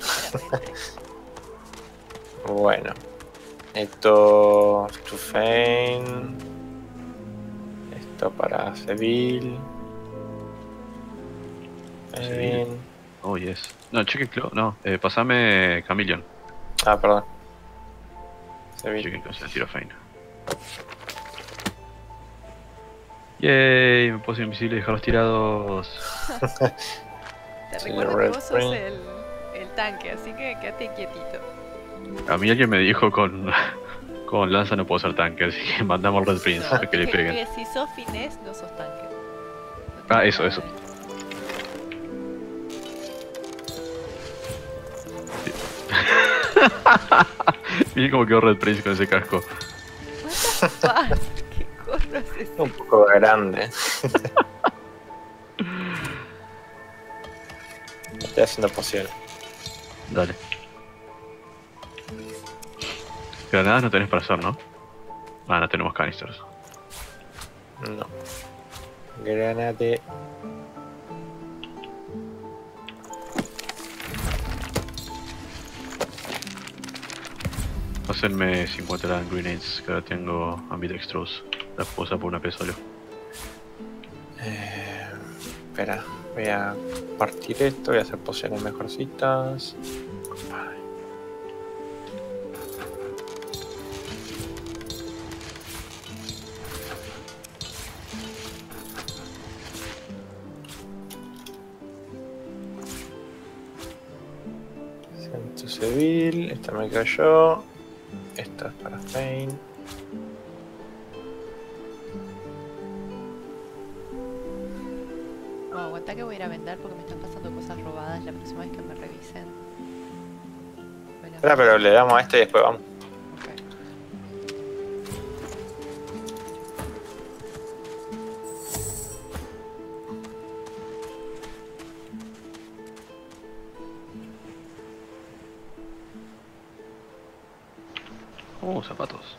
Bueno. Esto... To Fein. Esto para Seville. Seville. Oh, yes. No, cheque Clo... No, eh, pasame Chameleon. Ah, perdón. Seville. Cheque Clo, se tiro Fein. Yay, me puse invisible y dejarlos tirados. Te recuerdo que vos sos el, el tanque, así que quédate quietito. A mí alguien me dijo con, con lanza no puedo ser tanque, así que mandamos al Red Prince No, a que le que- peguen. que si sos finés, no sos tanque. Ah, eso, eso. Miren cómo quedó Red Prince con ese casco. What the fuck? ¿Qué corro es ese? Un poco grande. Estoy haciendo poción. Dale. Granadas no tenés para hacer, ¿no? Ah, no tenemos canisters. No. Granate. Pásenme cincuenta land grenades, que ahora tengo ambidextrous. Las puedo usar por una P solo. Eh, espera, voy a partir esto, voy a hacer pociones mejorcitas. Centro Civil, esta me cayó. Esta es para Fein. Bueno, aguanta que voy a ir a vender porque me están pasando cosas robadas la próxima vez que me revisen. Bueno, Espera, pero le damos a este y después vamos. Oh, zapatos.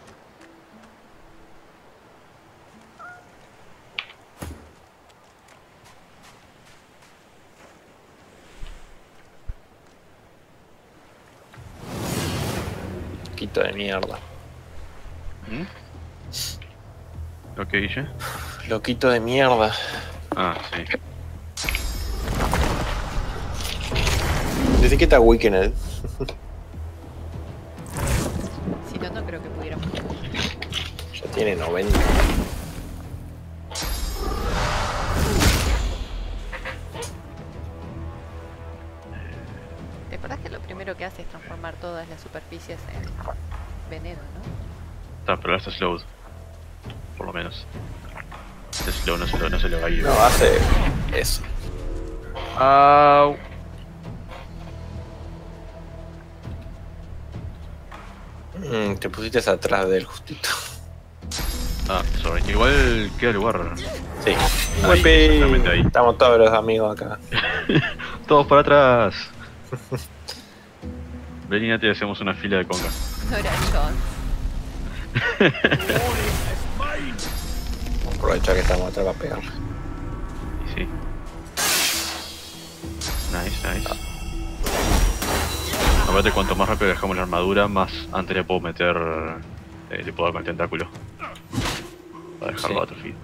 Quito de mierda. ¿Mm? ¿Lo que hice? Loquito de mierda. Ah, sí. Dice que está Weekend. si no, no creo que pudiéramos. Ya tiene noventa. ¿Te acuerdas que lo primero que hace es transformar todas las superficies en veneno, no? Está, pero ahora está slowed. Por lo menos. Este slow no se lo, no se lo va a ir. No, hace eso. Au. Mm, te pusiste atrás del justito. Ah, sorry. Igual queda lugar. Sí. Ahí, Uepi. exactamente ahí. Estamos todos los amigos acá. Todos para atrás. Ven y Nati, hacemos una fila de conga. No era John. Aprovecha que estamos atrás para pegar. Y sí. Nice, nice. Aparte, cuanto más rápido dejamos la armadura, más antes le puedo meter. Eh, le puedo dar con el tentáculo. Para dejarlo Sí. a otro feed.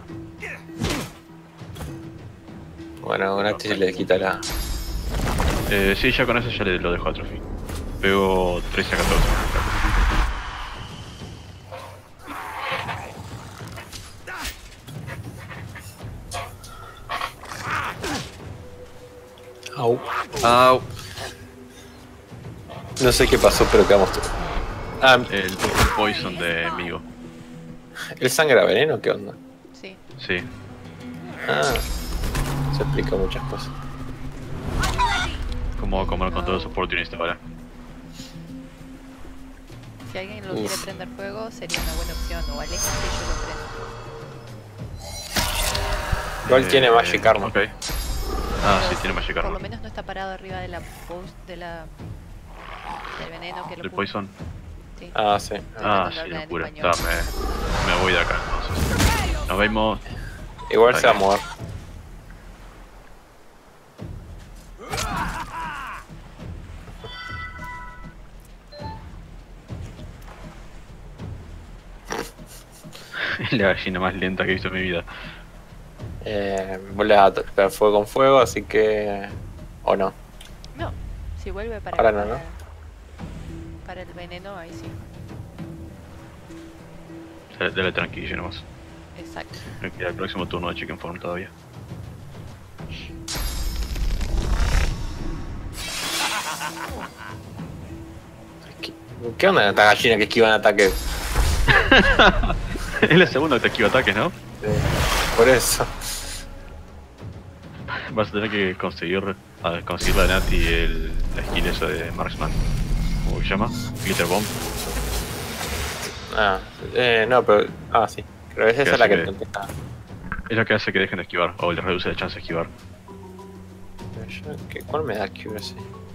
Bueno, gratis se le quita la. Eh, sí, ya con eso ya le, lo dejo a otro feed. Pego trece a catorce. Au. Au. No sé qué pasó, pero quedamos todos. Ah, el poison de Migo. ¿El sangra veneno? ¿Qué onda? Sí. Sí. Ah, se explica muchas cosas. Como comer con todos los oportunistas ahora. Si alguien lo Uf. quiere prender fuego, sería una buena opción. O Alex, que yo lo prendo. Igual Eh, tiene Magic Armor. Ok. Ah, sí, Pero tiene Magic Por lo Armor. menos no está parado arriba de la post, de la... del veneno que lo ¿Del puso. poison? Sí. Ah, sí. Ah, Estoy tratando de sí, hablar en locura. español. Está, me, me voy de acá entonces. Nos vemos. Igual Ahí. se va a mover. Es la gallina más lenta que he visto en mi vida. Eh, vuelve a pegar fuego con fuego, así que... ¿O no? No, si vuelve para, Ahora no, para, ¿no? para el veneno, ahí sí. Dale, dale tranquilo nomás. Exacto. Me queda el próximo turno de Chicken Form todavía. ¿Qué onda esta gallina que esquiva en ataque? Es la segunda que te esquiva ataques, ¿no? Por eso. Vas a tener que conseguir, a conseguir la Nati el, la skill esa de Marksman. ¿Cómo se llama? Glitter Bomb. Ah, eh, no, pero... Ah, sí. Creo que esa ¿Qué es la hace que que- intenté. Ah, Es la que hace que dejen de esquivar, o les reduce la chance de esquivar. yo- ¿qué- ¿Cuál me da accuracy?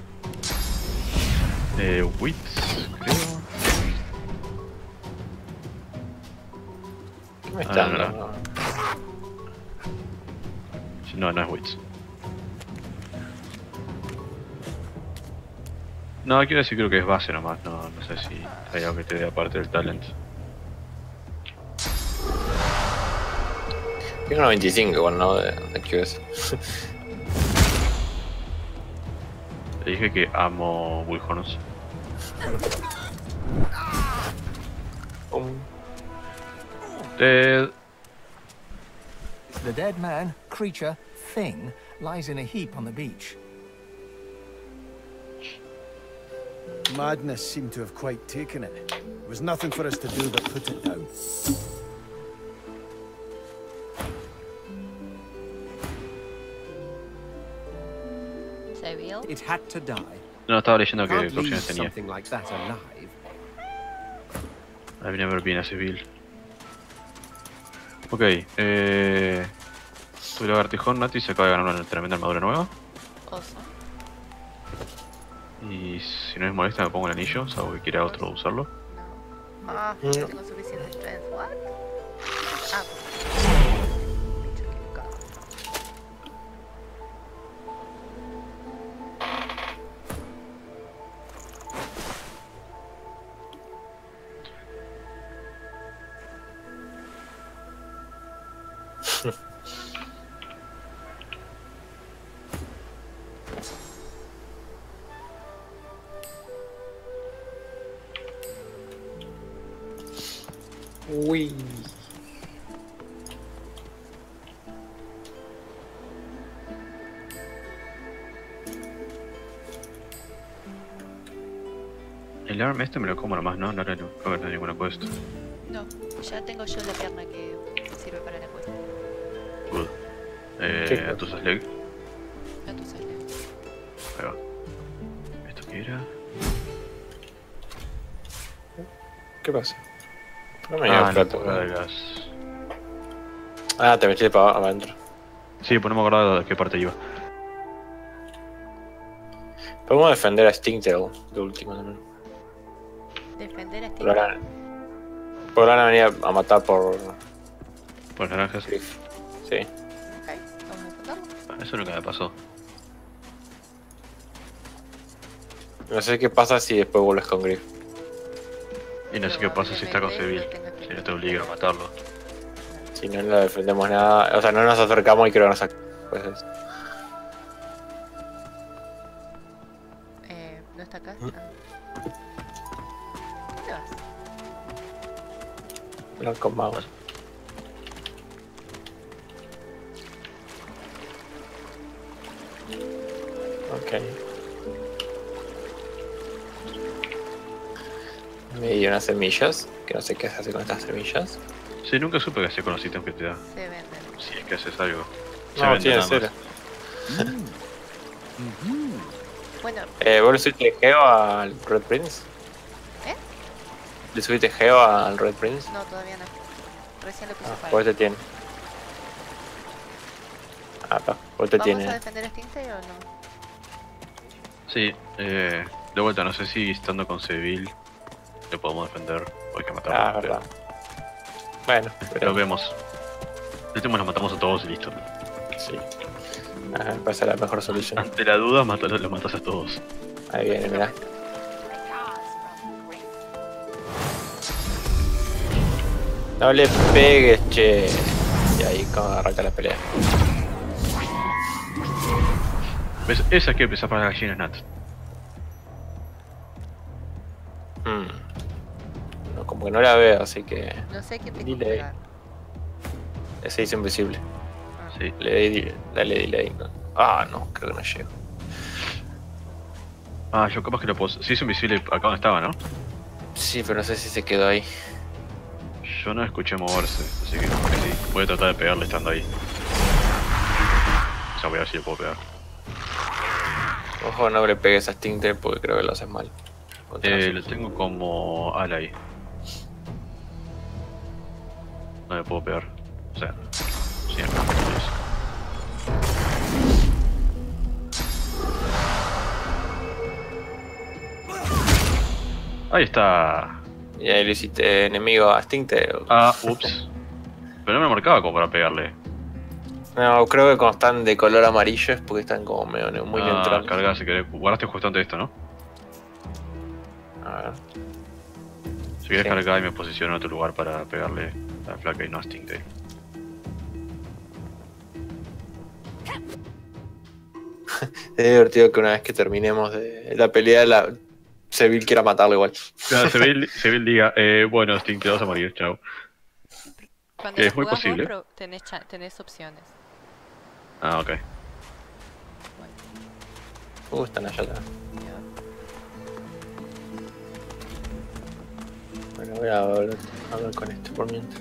Eh, Wits, creo. ¿Qué me Ah, está no, dando? no. No, no es Wits. No, quiero decir creo que es base nomás, no, no sé si hay algo que te dé aparte del talent. Tiene una veinticinco igual, ¿no? De, de accuracy. Te dije que amo Bullhorns. Um, Dead. The dead man, creature, thing, lies in a heap on the beach. Madness seemed to have quite taken it. There was nothing for us to do but put it down. ¿Se vio? It had to die. No, estaba leyendo que Can't qué leave opciones tenía. something like that alive. I've never been a civil. Ok, eh... Tu lagartijón Nati se acaba de ganar una tremenda armadura nueva. Oso. Y si no es molesta me pongo el anillo, salvo que quiera otro usarlo. Ah, No. no tengo suficiente strength. What? Ah, bicho equivocado. Uy. El arm este me lo como nomás, ¿no? No era creo que no hay ninguna quest. No, ya tengo yo la pierna que sirve para la cuesta. Good. Eh, ¿Qué? entonces leg. Entonces, Ahí va. ¿Esto qué era? ¿Qué pasa? No me lleva Ah, el la plato. bola de ¿no? gas. Ah, te metí para adentro. Sí, pues no me acordaba de qué parte iba. Podemos defender a Stingtail de último también. defender a este. Pero ahora, pero ahora van a venir a matar por. ¿Por naranjas? Sí. Ok, vamos a intentarlo. Ah, eso nunca me pasó. No sé qué pasa si después vuelves con Griff. Y no sé qué pasa si está con Seville. Si no te obliga a matarlo. Si no lo defendemos nada. O sea, no nos acercamos y creo que nos ac- pues es- Eh, ¿no está acá? Ah. ¿Dónde vas? no con magos. Ok. Me dio unas semillas, que no sé qué se hace con estas semillas. Sí, nunca supe qué hacer con los ítems que te da. Se venden. Si es que haces algo. Se No, venden tiene nada cero. Bueno, Eh, ¿Vos le subiste Geo al Red Prince? ¿Eh? ¿Le subiste Geo al Red Prince? no, todavía no. Recién le puse Ah, fire. ¿por te tiene? Ah, pa, ¿por te ¿Vamos tiene? a defender a Stintay o no? Sí, eh, de vuelta, no sé si estando con Seville le podemos defender o hay que matarlo. Ah, verdad. Bueno, Pero vemos. El último los matamos a todos y listo. Sí. Ah, me parece la mejor solución. Ante la duda, mátalo, lo matas a todos. Ahí viene, mirá. No le pegues, che. Y ahí como arranca la pelea. ¿Ves? Esa es que empieza para las gallinas Nat. Hmm. No, como que no la veo, así que... No sé quién te Delay. pegar. Ese hizo invisible. Sí. Le di, dale delay. No. Ah, no, creo que no llego. Ah, yo capaz que lo puedo... Se hizo invisible acá donde estaba, ¿no? Sí, pero no sé si se quedó ahí. Yo no escuché moverse, así que capaz que sí. Voy a tratar de pegarle estando ahí. O sea, voy a ver si le puedo pegar. Ojo, no le pegues a Stingter porque creo que lo haces mal. Contra Eh, nosotros. lo tengo como ally. No le puedo pegar. O sea, siempre. Ahí está. Y ahí le hiciste enemigo a Stingter. Ah, ups. Pero no me marcaba como para pegarle. No, creo que cuando están de color amarillo es porque están como medio ne- muy ah, neutrales. Carga si querés. Guardaste justamente esto, ¿no? A ver. Si querés Sí. cargar y me posiciono en otro lugar para pegarle a la flaca y no a Stingray. Es divertido que una vez que terminemos de la pelea, la Seville quiera matarlo igual. Claro, Seville, Seville diga, eh, bueno, Sting, te vas a morir, chao. Cuando Que lo es muy jugás vos, posible. pro- tenés, cha- tenés opciones. Ah, ok. Uh, están allá atrás. Bueno, voy a hablar, hablar con este por mientras.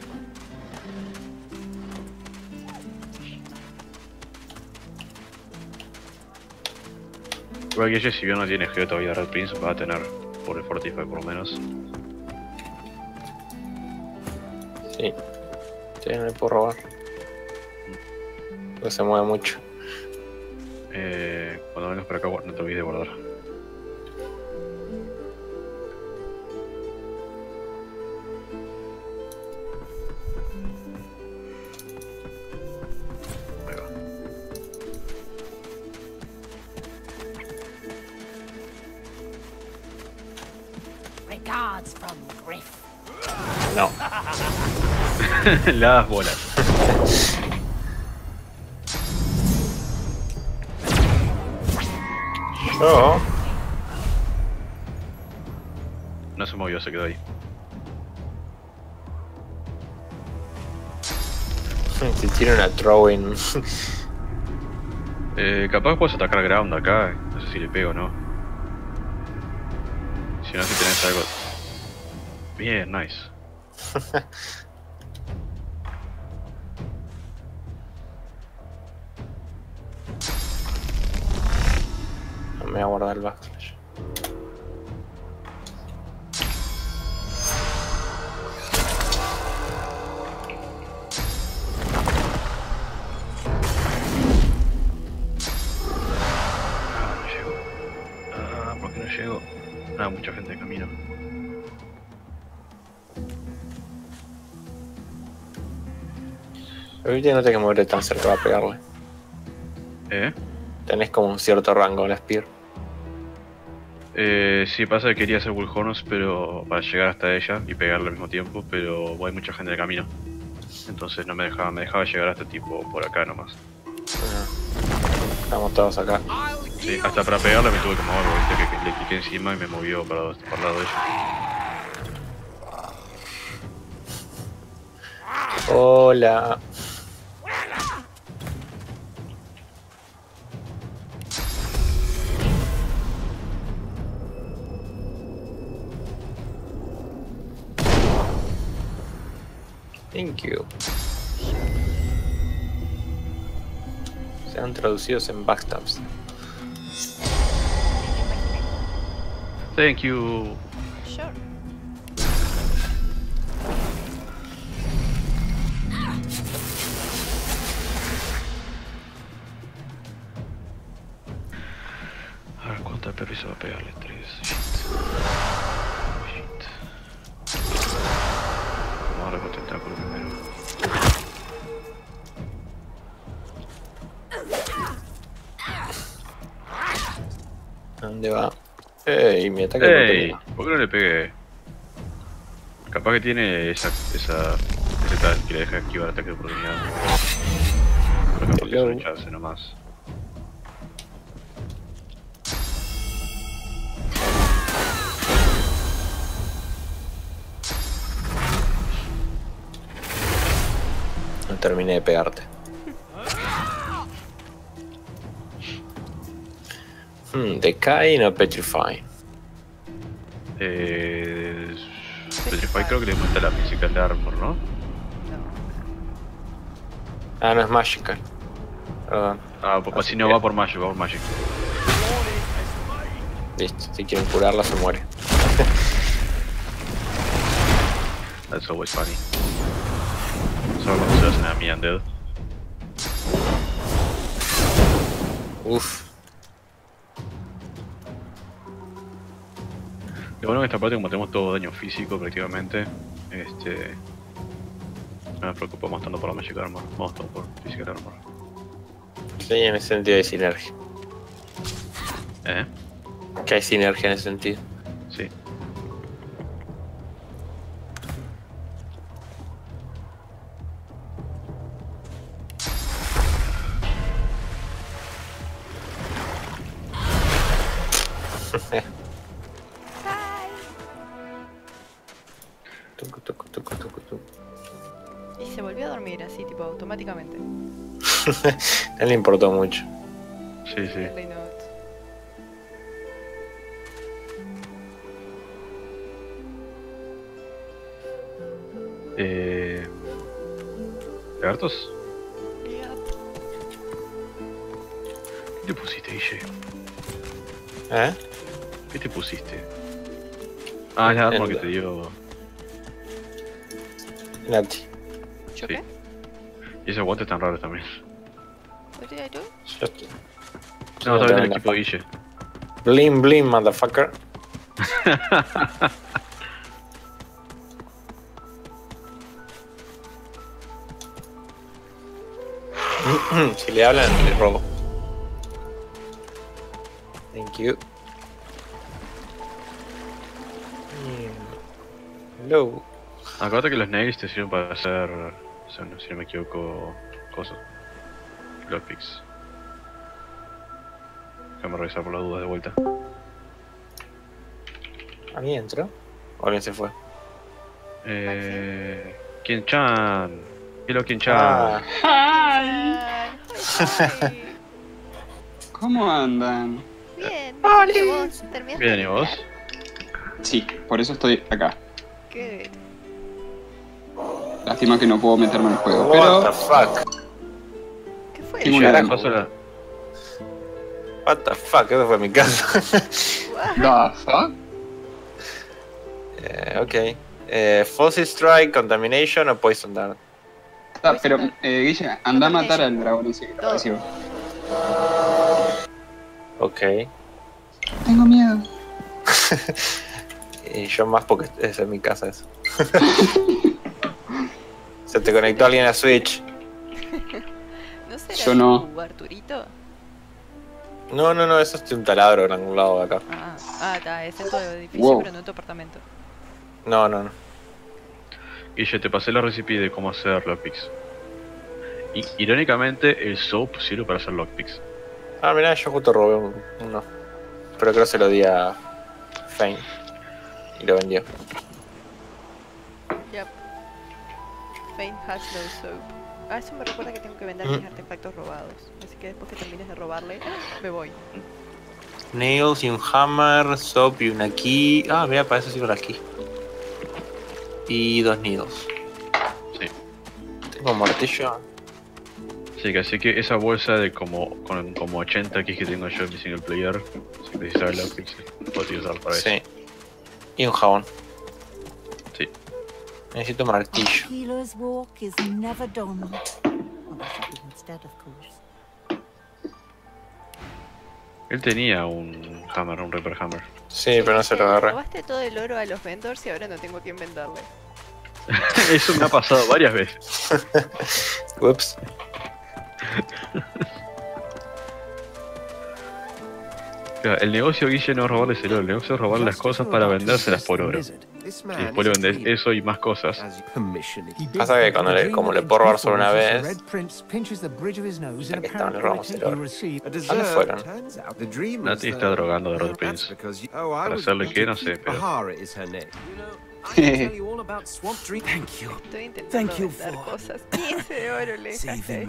Igual que ella, si bien no tiene Geo todavía Red Prince, va a tener por el Fortify por lo menos. Sí. Sí, no le puedo robar. No se mueve mucho. Eh, cuando vengas para acá, no te olvides de guardar. Ahí va. Regards from Griff. No. Las bolas. No. No se movió, se quedó ahí. Si tiene una throwing. Eh, capaz puedes atacar ground acá, no sé si le pego o no. Si no, si tenés algo... Bien, nice. Me voy a guardar el backslash. Ah, no llego. Ah, ¿por qué no llego? Ah, mucha gente de camino. Ahorita no tenés que moverte tan cerca para pegarle. ¿Eh? Tenés como un cierto rango en la Spear. Eh, sí, pasa que quería hacer Bullhorns, pero para llegar hasta ella y pegarle al mismo tiempo, pero hay mucha gente de camino. Entonces no me dejaba, me dejaba llegar hasta tipo por acá nomás. Estamos todos acá. Sí, hasta para pegarle me tuve que mover, porque viste que le cliqué encima y me movió para, los- para el lado de ella. Hola. Thank you. Sean traducidos en backstabs. Thank you. Sure. A ver cuánta perrisa va a pegarle. Tres. Shit. Shit. Vamos a darle con tentáculo primero. ¿Dónde va? Ey, mi ataque Ey, no ¿por qué no le pegué? Capaz que tiene esa, esa, ese tal que le deja activar ataque de oportunidad. Pero capaz que es un chance nomás. No terminé de pegarte. Hmm, Decay o Petrify. Eh, Petrify creo que le aumenta la Physical Armor, ¿no? Ah, no es Magical. Perdón. Ah, pues si no va por Magic, va por Magic. Listo, si quieren curarla se muere. That's always funny. Solo cuando se hacen a mí Undead. Uff. Lo bueno en esta parte, como tenemos todo daño físico prácticamente, este, no nos preocupamos tanto por la Magic Armor, vamos todo por Physical Armor. Sí, en ese sentido hay sinergia. ¿Eh? Que hay sinergia en ese sentido. Sí. Tucu, tucu, tucu, tucu, tucu. Y se volvió a dormir así, tipo, automáticamente. No le importó mucho. Sí, sí. Really not. Eh... ¿Lagartos? ¿Qué te pusiste, Guille? ¿Eh? ¿Qué te pusiste? Ah, es la armor que El- te dio... Nati. ¿Yo Sí. qué? Y esos guantes tan raros también. What did I do? Yo- No, está bien el la equipo de Guille. Blim blim, motherfucker. Si le hablan, le robo. Thank you. Hello. Acuérdate que los nails te sirven para hacer, o sea, no, si no me equivoco, cosas. Lockpicks. Déjame revisar por las dudas de vuelta. ¿Alguien entró? ¿O alguien se fue? Eh... Kin-chan. Hello, Kin-chan. Ah. ¿Cómo andan? Bien, mejor que vos. ¿Terminaste? Bien, ¿y vos? Sí, por eso estoy acá. Good. Lástima que no puedo meterme en el juego, What pero... the fuck? ¿Qué fue? Tengo una Carajo, demo. Sola. What the fuck, eso fue mi casa. The fuck? Eh, ok. Eh, Fuzzy Strike, Contamination o Poison Dart. Ah, pero, eh, Guille, anda a matar al dragón ese que te apareció. Ok. Tengo miedo. Y yo más porque es en mi casa eso. Se te conectó alguien a Switch. ¿No será Yo no. tu Arturito? No, no, no, eso es un taladro en algún lado de acá. Ah, ah, está, es en tu edificio, Wow. pero no en tu apartamento. No, no, no. Guille, te pasé la recipe de cómo hacer lockpicks. Y, irónicamente, el soap sirve para hacer lockpicks. Ah, mirá, yo justo robé un- uno. Pero creo que se lo di a Fane. Y lo vendió. Yep. Fane has no soap. Ah, eso me recuerda que tengo que vender Mm. mis artefactos robados. Así que después que termines de robarle, me voy. Nails y un hammer, soap y una key. Ah, mira, para eso sirve la key. Y dos needles. Sí. Tipo martillo. Sí, que así que esa bolsa de como con como ochenta X que tengo yo en mi single player, sin precisar la pixel, puedo usar para eso. Sí. Y un jabón. Sí. Necesito martillo. Healer's walk is never done. Instead, of course. Él tenía un hammer, un Reaper Hammer. Sí, pero no se lo agarré. Robaste todo el oro a los vendors y ahora no tengo a quién venderle. Eso me ha pasado varias veces. Ups. El negocio, Guille, no es robarles el oro, el negocio es robar las cosas para vendérselas por oro. Y después le vendes eso y más cosas. Pasa que cuando le, como le puedo robar solo una vez, ya que estaban, le robamos el oro. ¿Dónde fueron? Nati está drogando de Red Prince. Para hacerle que, no sé, pero... Estoy intentando vender cosas. quince de oro le dejaste.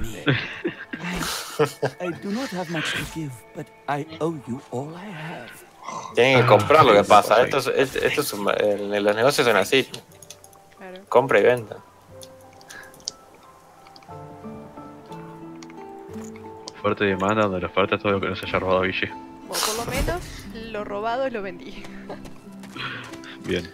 I do not have much to give, but I owe you all I have. Tienen que comprar lo que pasa. Esto es, es- esto es un- eh, los negocios son así. Compra y venta. Oferta y demanda, donde la oferta es todo lo que no se haya robado Guille. O por lo menos lo robado lo vendí. Bien.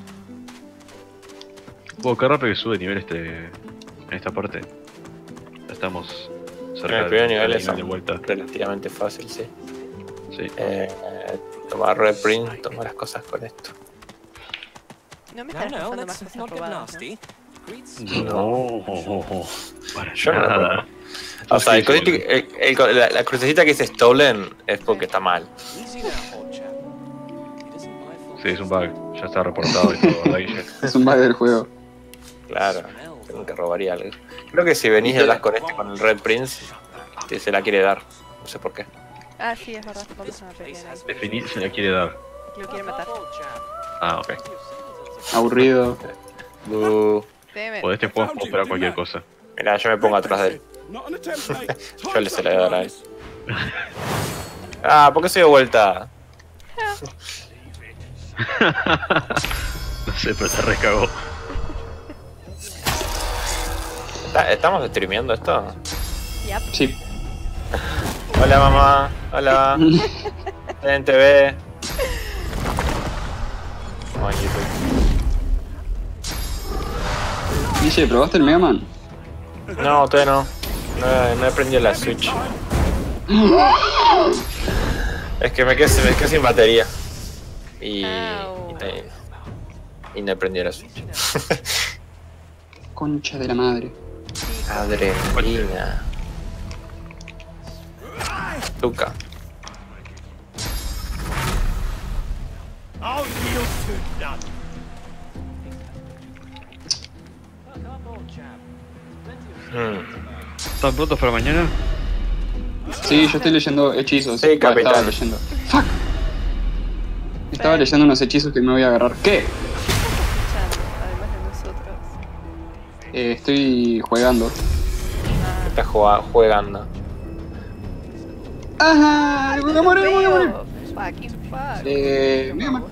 Bueno, qué rápido que sube nivel este en esta parte. Ya estamos En cerca el del primer nivel del es de vuelta. relativamente fácil, sí. Sí. Eh, toma reprint, toma las cosas con esto. No me estás pasando más cosas robadas, ¿no? No, para Yo no nada. recuerdo. O sea, el cosito- el- el- la, la crucecita que dice stolen es porque está mal. Sí, es un bug. Ya está reportado y todo, ¿verdad, Guille? Es un bug del juego. Claro, nunca robaría algo. Creo que si venís y hablas con este, con el Red Prince, te se la quiere dar. No sé por qué. Ah, sí, es verdad. Vamos a pelear ahí. Definir se la quiere dar. Lo quiere matar. Ah, ok. Aburrido. Uh, Deme. O de este juego puedo esperar cualquier cosa. Mirá, yo me pongo atrás de él. Yo le se la voy a dar a él. Ah, ¿por qué se dio vuelta? No sé, pero te recagó. ¿Está- ¿Estamos streameando esto? Yep. Sí. Hola mamá, hola. Estoy en T V. Oh, en YouTube. Guille, ¿probaste el Mega Man? No, todavía no. No, no he prendido la Switch. Es que me quedé, me quedé sin batería. Y, y, y no he prendido la Switch. Concha de la madre. Adrenalina. Luca. I'll yield to none. Hmm. ¿Están prontos para mañana? Sí, yo estoy leyendo hechizos. Sí, Ah, estaba capitán. leyendo. Fuck. Estaba leyendo unos hechizos que me voy a agarrar. ¿Qué? Además de nosotros. Eh, estoy jugando. Está jugando, jugando. ¡Ajá! ¡Me voy a morir, me voy a morir! Fucking fuck. Eh, Mega Man.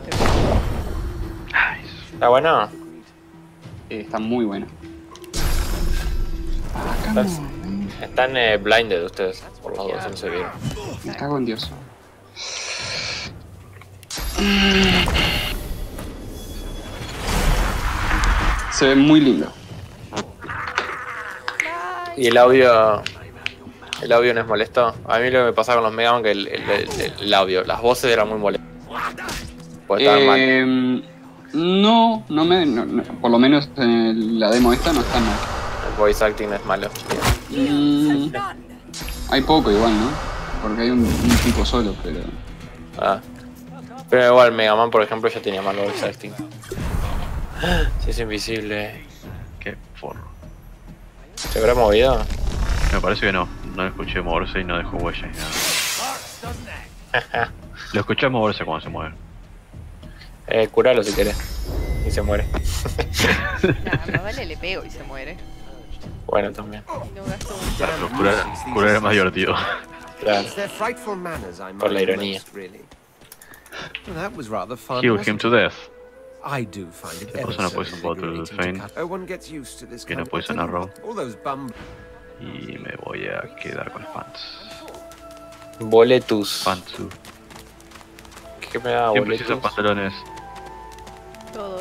¿Está bueno? Eh, está muy bueno. Están, están eh, blinded ustedes, por los dos, no se vieron. Me cago en Dios. Se ve muy lindo. Y el audio. El audio no es molesto. A mí lo que me pasaba con los Mega Man que el, el, el- el audio, las voces eran muy molestas. Pues estaban mal. Eh, no, no me. no- no, por lo menos en la demo esta no está mal. El voice acting no es malo. Mm, hay poco igual, ¿no? Porque hay un, un tipo solo, pero. Ah. Pero igual Mega Man, por ejemplo, ya tenía mal voice acting. Si es invisible. Qué forro. ¿Se habrá movido? Me parece que no. No lo escuché moverse y no dejó huella ni nada. Lo escuché moverse cuando se mueve. Eh, curalo si querés. Y se muere. Nada, más vale le pego y se muere. Bueno, también. No gasto un Pero curar, curar era más divertido. Claro. It's their frightful manners I'm Por la minded ironía. most, really. Well, that was rather fun. Kill wasn't him it? to death. I do find it Te ever paso una so poison bottle, invigorating Fein. to cut- Oh, one gets used to this Que no kind of- poison arrow. All those bum. Y me voy a quedar con los pants. Boletus. Pantsu. ¿Qué me da ¿Quién boletus? precisa pantalones? Todos.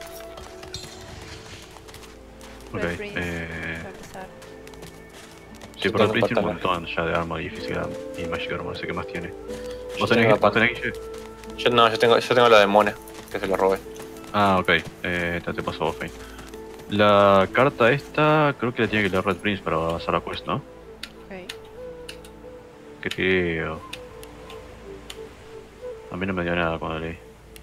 Ok, Red Prince, eh... para empezar. Sí, Yo pero tengo el Prince tiene un pantalones. montón ya de armor y física y Magic Armor, no sé qué más tiene. Yo ¿Vos tengo tenés, ¿vos pat- tenés Guille? Yo no, yo tengo, yo tengo la de Mona, que se la robé. Ah, ok, eh, te te paso a vos, Fein. La carta esta, creo que la tiene que leer Red Prince para hacer la quest, ¿no? Ok. Creo. A mí no me dio nada cuando leí.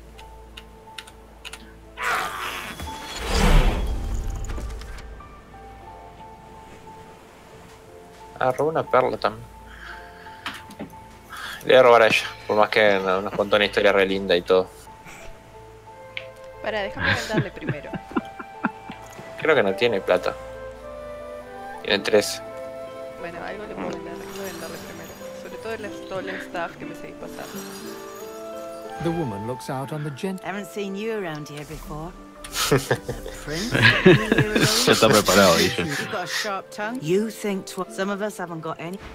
Ah, robé una perla también. Le voy a robar a ella, por más que no- nos contó una historia re linda y todo. Para, déjame vendarle primero. Creo que no tiene plata. Tiene tres. Bueno, algo le puedo vender, déjame vendarle primero. Sobre todo el stolen stuff que me seguís pasando. The woman looks out on the gent. Haven't seen you around here before. Prince? Ya está preparado, Guille. You've got a sharp tongue. You think tw- some of us haven't got any.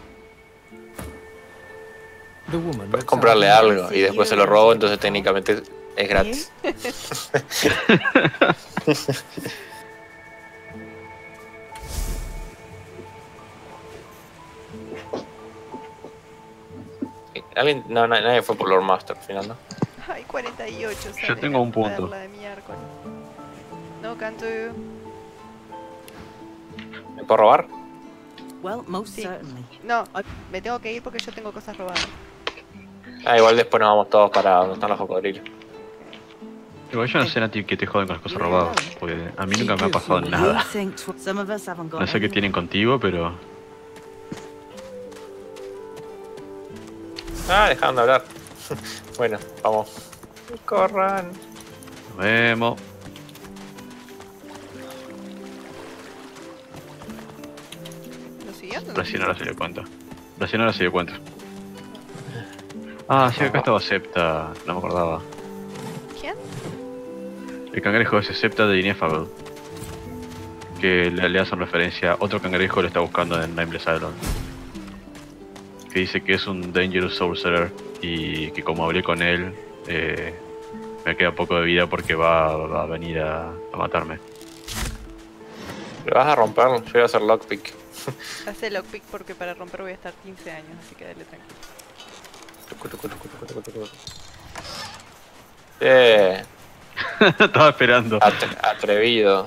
The woman Puedes comprarle algo y después se lo robo, entonces técnicamente es gratis. ¿Alguien? No, na- nadie fue por Lord Master al final, ¿no? Ay, cuarenta y ocho. Yo sale tengo un la punto. perla de miércoles. No canto. ¿Me puedo robar? Well, most Sí. certainly. No, me tengo que ir porque yo tengo cosas robadas. Ah, igual después nos vamos todos para donde están los cocodrilos. Igual yo no sé, Nati, que te joden con las cosas robadas. Porque a mí nunca me ha pasado You nada. think tw- some of us haven't got No sé qué any. tienen contigo, pero... Ah, dejaron de hablar. Bueno, vamos. Corran. Nos vemos. ¿Lo siguiendo? Recién ahora se dio cuenta. Recién ahora se dio cuenta. Ah, sí, acá estaba Septa. No me acordaba. ¿Quién? El cangrejo ese Septa de Ineffable. Que le, le hacen referencia. Otro cangrejo lo está buscando en Nameless Island. Que dice que es un Dangerous Sorcerer. Y que como hablé con él, eh, me queda poco de vida porque va, va a venir a, a matarme. ¿Le vas a romper? Yo voy a hacer lockpick. Hace lockpick porque para romper voy a estar quince años, así que dale tranquilo. Eh, Estaba esperando. atre- atrevido.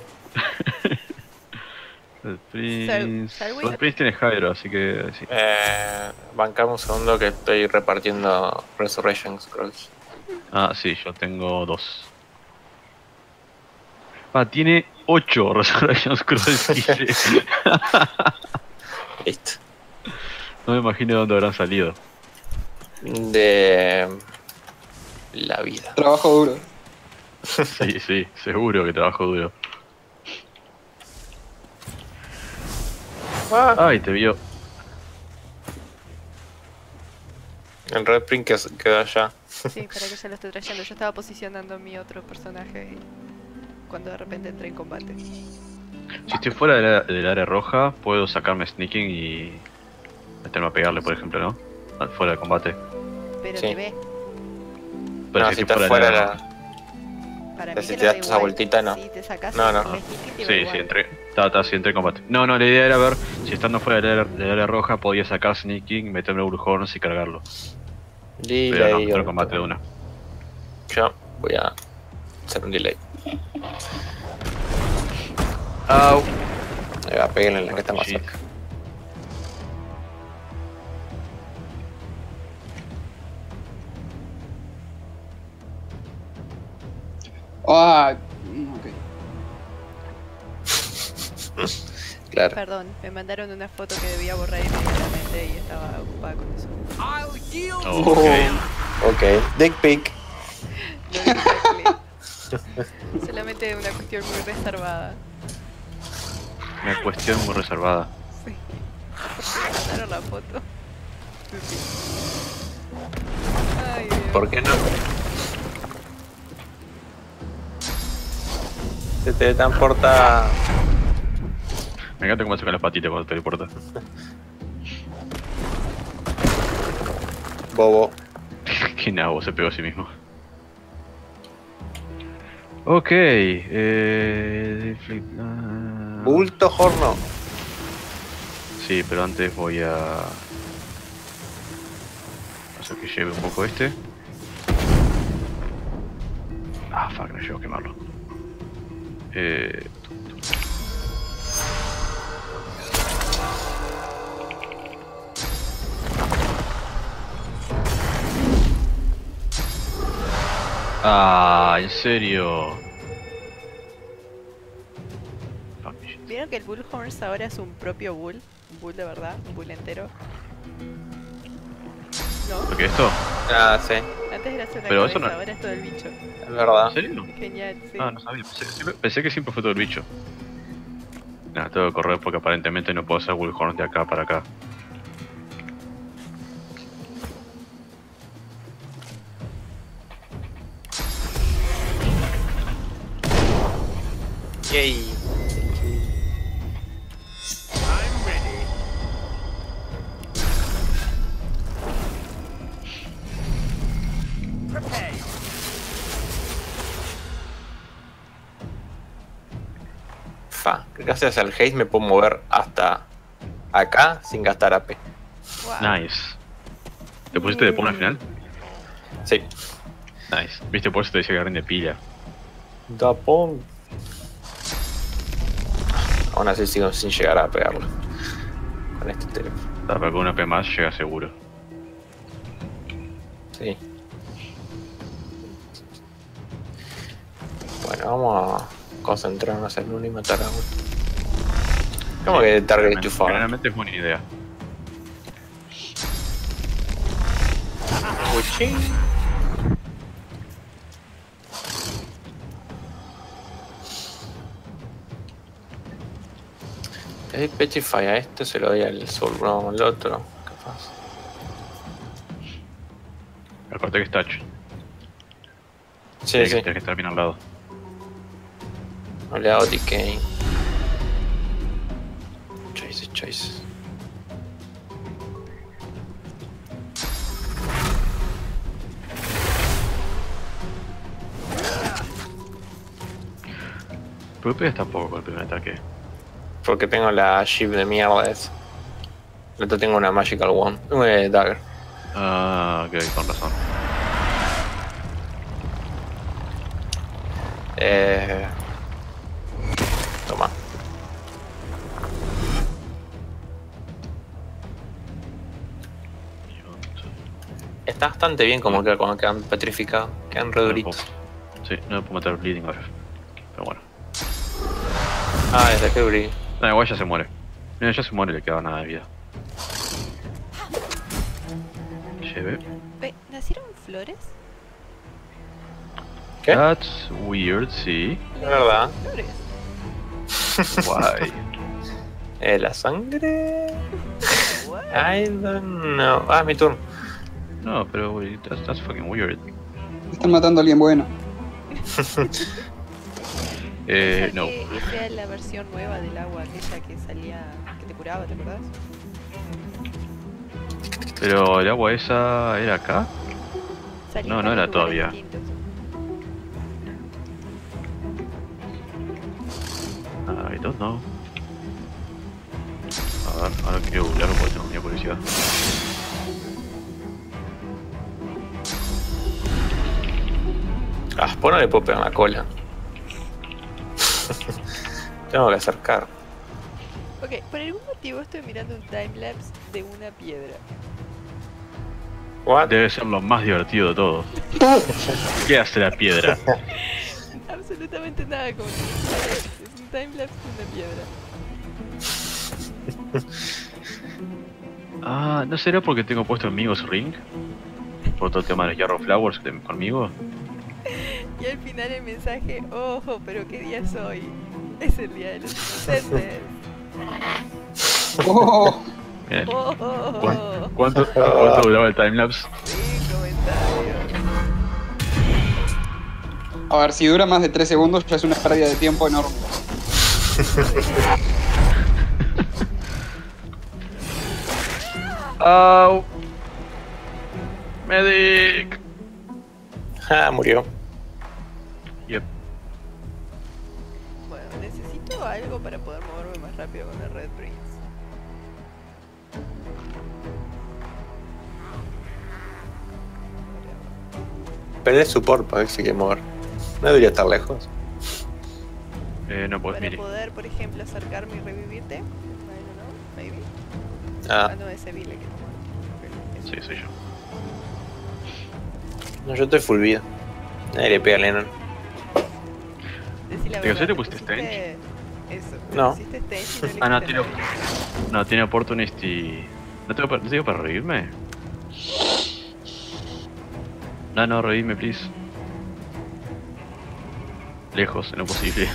El Prince. Sal- Salwi- El Prince tiene Hydro, así que sí. Eh, bancame un segundo que estoy repartiendo Resurrection Scrolls. Ah, sí, yo tengo dos. Ah, tiene ocho Resurrection Scrolls. Guille. Listo. No me imagino de dónde habrán salido. De la vida. Trabajo duro. Sí, sí, seguro que trabajo duro. Ay, te vio. El Red Print que quedó allá. Sí, para que ya lo estoy trayendo. Yo estaba posicionando mi otro personaje y cuando de repente entré en combate. Si estoy fuera del área, del área roja, puedo sacarme sneaking y meterme a pegarle, por ejemplo, ¿no? Ah, fuera de combate. Pero Sí. te ve. Pero No, si si estoy estás fuera fuera del de área la... Para Pero mí si que te lo das da esa igual. vueltita, no. Si te sacas No, el no. Mejiti, te va Sí, igual. sí, entré. Ta, ta, sí, entré en combate. No, no, la idea era ver si estando fuera del área, del área roja podía sacar sneaking, meterme a Bruhorns y cargarlo. Delay. Pero no, entré en combate de una. Yo voy a hacer un delay. Au. Ahí va, peguenle en la que está más cerca. Ah, mm, ok. Claro. Perdón, me mandaron una foto que debía borrar inmediatamente y estaba ocupada con eso. Oh, ok. Ok, dick pic. No exactly. Solamente una cuestión muy reservada. Una cuestión muy reservada. Sí. Me mandaron la foto. Ay, Dios. ¿Por qué no? Se teletransporta. Me encanta cómo sacan las patitas cuando teleporta. Bobo. Qué nabo, se pegó a sí mismo. Ok, eh... Uh... Bulto horno. Sí, pero antes voy a... hacer que lleve un poco este. Ah, fuck, no llevo a quemarlo. Eh... Ah, en serio. ¿Vieron que el Bullhorns ahora es un propio bull? Un bull de verdad, un bull entero. ¿No? ¿Lo que esto? Ah, sí. Antes era solo la Pero cabeza, eso no- ahora es todo el bicho. Es verdad. ¿En serio? Genial, sí. Ah, no sabía. Pensé, siempre- pensé que siempre fue todo el bicho. Nada, tengo que correr porque aparentemente no puedo hacer Bullhorn de acá para acá. Yay. I'm ready. Prepare. Fa. Gracias al haste me puedo mover hasta acá sin gastar A P. Nice. ¿Te pusiste de pon al final? Sí. Nice. Viste, por eso te decía que rinde pila. Da pon. Aún así sigo sin llegar a pegarlo. Con este teléfono. Ah, pero con una P más llega seguro. Sí. Bueno, vamos a concentrarnos en uno y matar a uno. ¿Cómo que target too far? Generalmente es buena idea. Pushing. Le doy Petrify a este, se lo doy al Soul Brown al otro. Capaz. Acordate que es touch. Sí, Tienes sí. que, tienes que estar bien al lado. No le hago decay. Chase, chase. ¿Por qué pegas tampoco con el primer ataque? Porque tengo la ship de mierda esa. El otro tengo una Magical Wand. Una Dagger. Ah, ok, con razón. Eh... Toma. Está bastante bien como queda cuando quedan petrificados. Quedan re duritos. Sí, no me puedo matar Bleeding ahora. Pero bueno. Ah, desde que Bleeding. No, igual ya se muere. Mira, ya se muere y le queda nada de vida. Lleve. Ve, ¿nacieron flores? ¿Qué? That's weird, sí. Es verdad. Flores. Guay. Eh, la sangre. I don't know. Ah, mi turno. No, pero güey, that's, that's fucking weird. Están matando a alguien bueno. eh, Esa no. que esa es la versión nueva del agua, aquella que salía, que te curaba, ¿te acordás? Pero el agua esa era acá. Salía No, en no era varios lugares todavía. distintos. I don't know. A ver, ahora quiero googlearlo porque tengo mucha curiosidad. Ah, pues no le puedo pegar en la cola. Tengo que acercar. Ok, por algún motivo estoy mirando un timelapse de una piedra. What? Debe ser lo más divertido de todo. ¿Qué hace la piedra? Absolutamente nada como es un timelapse de una piedra. Ah, ¿no será porque tengo puesto amigos Ring? Por todo el tema de los Yarrow Flowers de- conmigo. Y al final el mensaje, ojo, pero qué día es hoy. Es el día de los inocentes. Oh. Bien. Oh. ¿Cuánto, cuánto, cuánto duraba el timelapse? Sí, comentario. A ver, si dura más de tres segundos ya es una pérdida de tiempo enorme. ¡Au! ¡Medic! Ah, murió. Yep. Bueno, necesito algo para poder moverme más rápido con la Red Prince. Pero es support para ver si quiere mover. No debería estar lejos. Eh, no puedes, Para mire. poder, por ejemplo, acercarme y revivirte. I don't know, maybe. Ah. Ah, no, ese Vile que no. Sí, soy yo. No, yo estoy full vida. Nadie le pega a Lennon. Decí la ¿Te verdad, te pusiste pusiste stank? Eso. No. Pusiste stank y no Ah, no, le tiene. quitaste No, tiene opportunity. ¿No tengo, pa- ¿no tengo para revivirme? No, no, revivime, please. Lejos, en lo posible.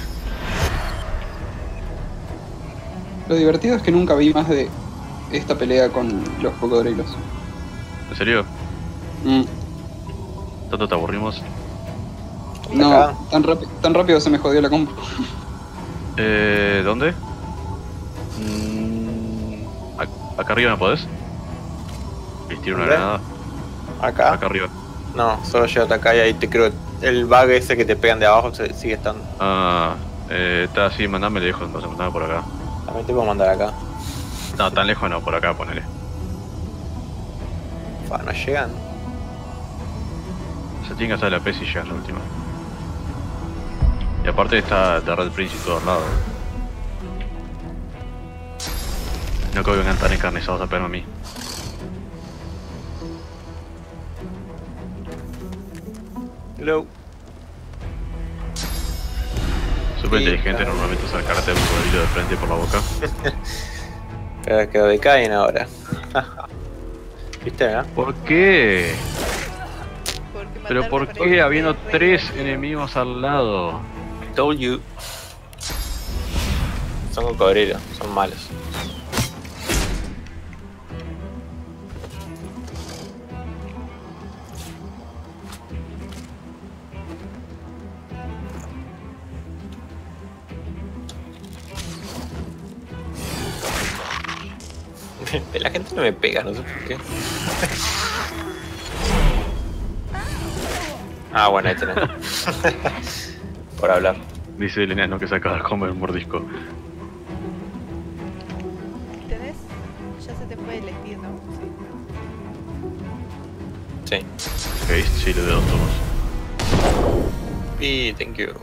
Lo divertido es que nunca vi más de esta pelea con los cocodrilos. ¿En serio? Mm. ¿Tanto te aburrimos? No, tan, rápido tan rápido se me jodió la compu. Eh, ¿dónde? Mm, ac- ¿Acá arriba no podés? ¿Les tiro una ¿Dónde? granada? ¿Acá? Acá arriba. No, solo llega hasta acá y ahí te creo. El bug ese que te pegan de abajo se- sigue estando. Ah, eh, está así, mandame lejos, entonces mandame por acá. También te puedo mandar acá. No, tan lejos no, por acá ponele. Fa, no llegan. Se tiene que hacer la P si llegan la última. Y aparte está The Red Prince y todos lados. No creo que vengan tan encarnizados a pegarme a mí. Hello. Súper Sí, inteligente claro. normalmente sacarte un cocodrilo de frente por la boca. Pero que decaen ahora. ¿Viste, no? ¿Por qué? Porque ¿Pero por qué habiendo tres enemigos al lado? Told you. Son cocodrilos, son malos. La gente no me pega, no sé por qué. Ah, bueno, ahí tenés. Por hablar. Dice el enano que se acaba de comer un mordisco. ¿Tenés? Ya se te fue el speed, ¿no? Sí. Ok, sí, le doy dos turnos. Y thank you.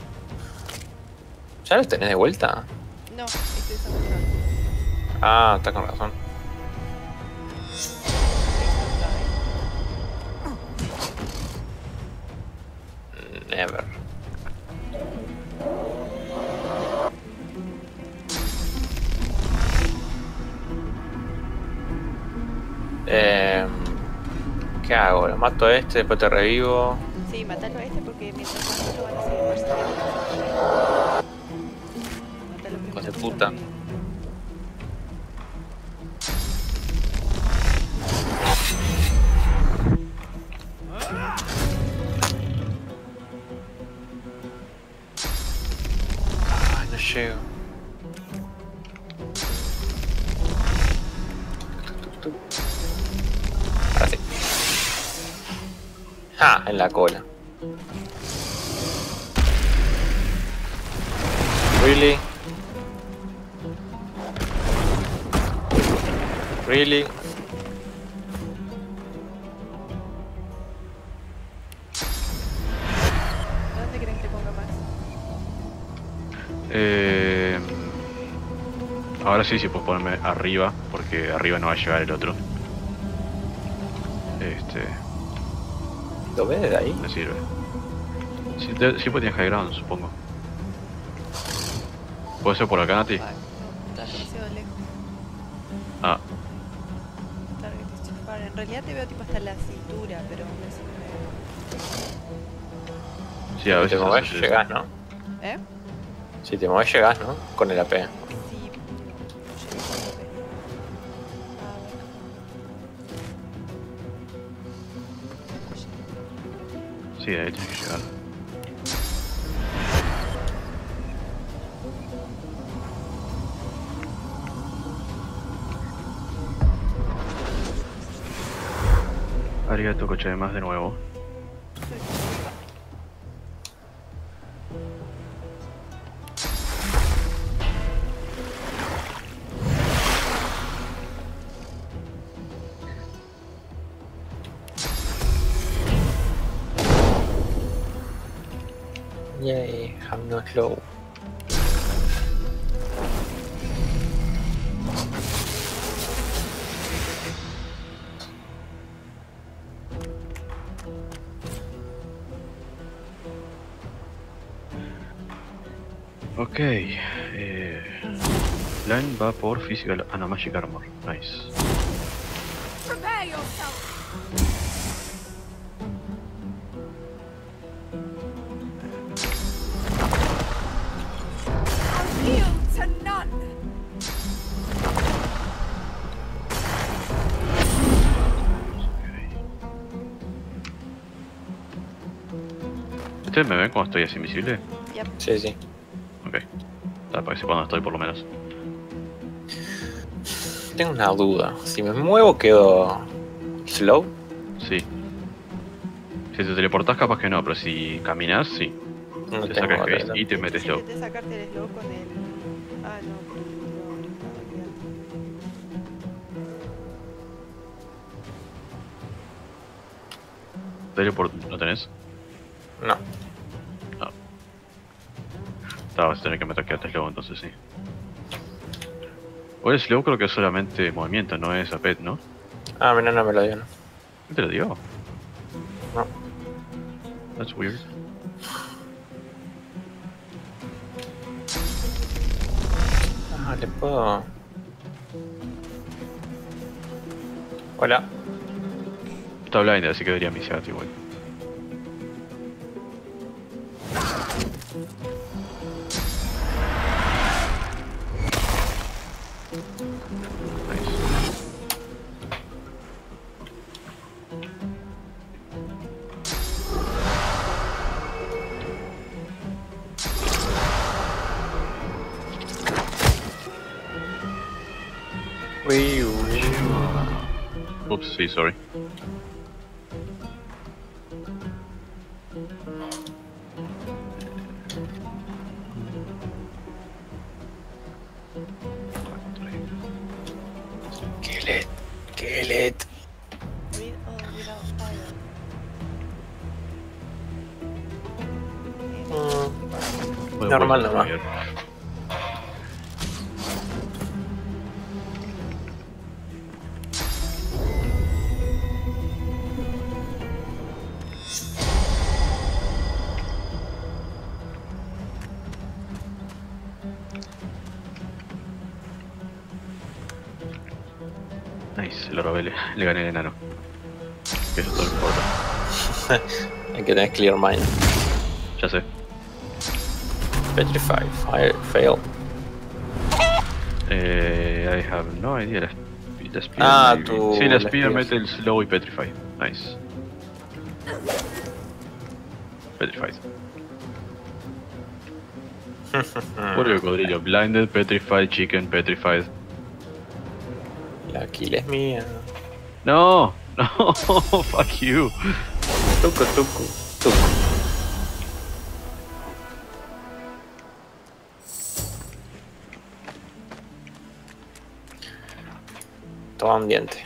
¿Ya los tenés de vuelta? No, estoy usando el Ah, está con razón. Never. Eh, ¿Qué hago? ¿Lo mato a este, después te revivo? Sí, matalo a este porque mientras tanto lo van a seguir persiguiendo. Matalo Hijo primero. de puta. Ah, no llego. Ahora sí. Ah, en la cola. Really? Really? ¿Dónde creen que te ponga más? Eh, ahora sí, sí puedo ponerme arriba, porque arriba no va a llegar el otro. Este. ¿Lo ves desde ahí? Me sirve. Sí, te- sí pues tiene high ground, supongo. ¿Puede ser por acá, Nati? Está demasiado lejos. Ah, Target is too far. En realidad te veo tipo hasta la cintura, pero aún así no sí, a Si veces te movés, haces eso. llegás, ¿no? me... ¿Eh? Si te movés, llegás, ¿no? Con el A P. Sí. Sí, ahí tiene que llegar. Arigato más de nuevo. Yay, I'm not low. Ok, eh, Line va por Physical, ah no, Magic Armor, nice. Prepare yourself. I'll yield to none. ¿Ustedes me ven cuando estoy así invisible? Yep. Sí, sí. Ok, para que cuando estoy por lo menos. Tengo una duda. Si me muevo, quedo slow. Sí. Si te teleportás, capaz que no, pero si caminas, sí. No te tengo sacas otra, haste no. y te metes slow. Intenté sacarte el slow con el... Ah, no, pero no, no estaba quedando. ¿Teleport lo tenés? No. No. Ah, vas a tener que meter quedarte slow entonces, sí. O el slow creo que es solamente movimiento, no es a pet, ¿no? Ah, mira, no me lo dio, ¿no? ¿Qué te lo dio? No. That's weird. Ah, le puedo... Hola. Está blind, así que debería misiarte igual. Uy, uy. Oops, sí, sorry. Kill it, kill it. Read all without fire. Mm, normal nomás. Nice, lo robé, le, le gané el enano. Que eso es todo lo que importa. Hay que tener clear mind. Ya sé. Petrify, fire, fail. Eh, I have no idea. La, la spear Ah, maybe. tu... Sí, la la spear spear. mete el slow y petrify. Nice. Petrified. Puro cocodrilo. Blinded, petrified, chicken, petrified. La kill es mía. No, no, fuck you. Tuco, tuco, tuco. Toma ambiente.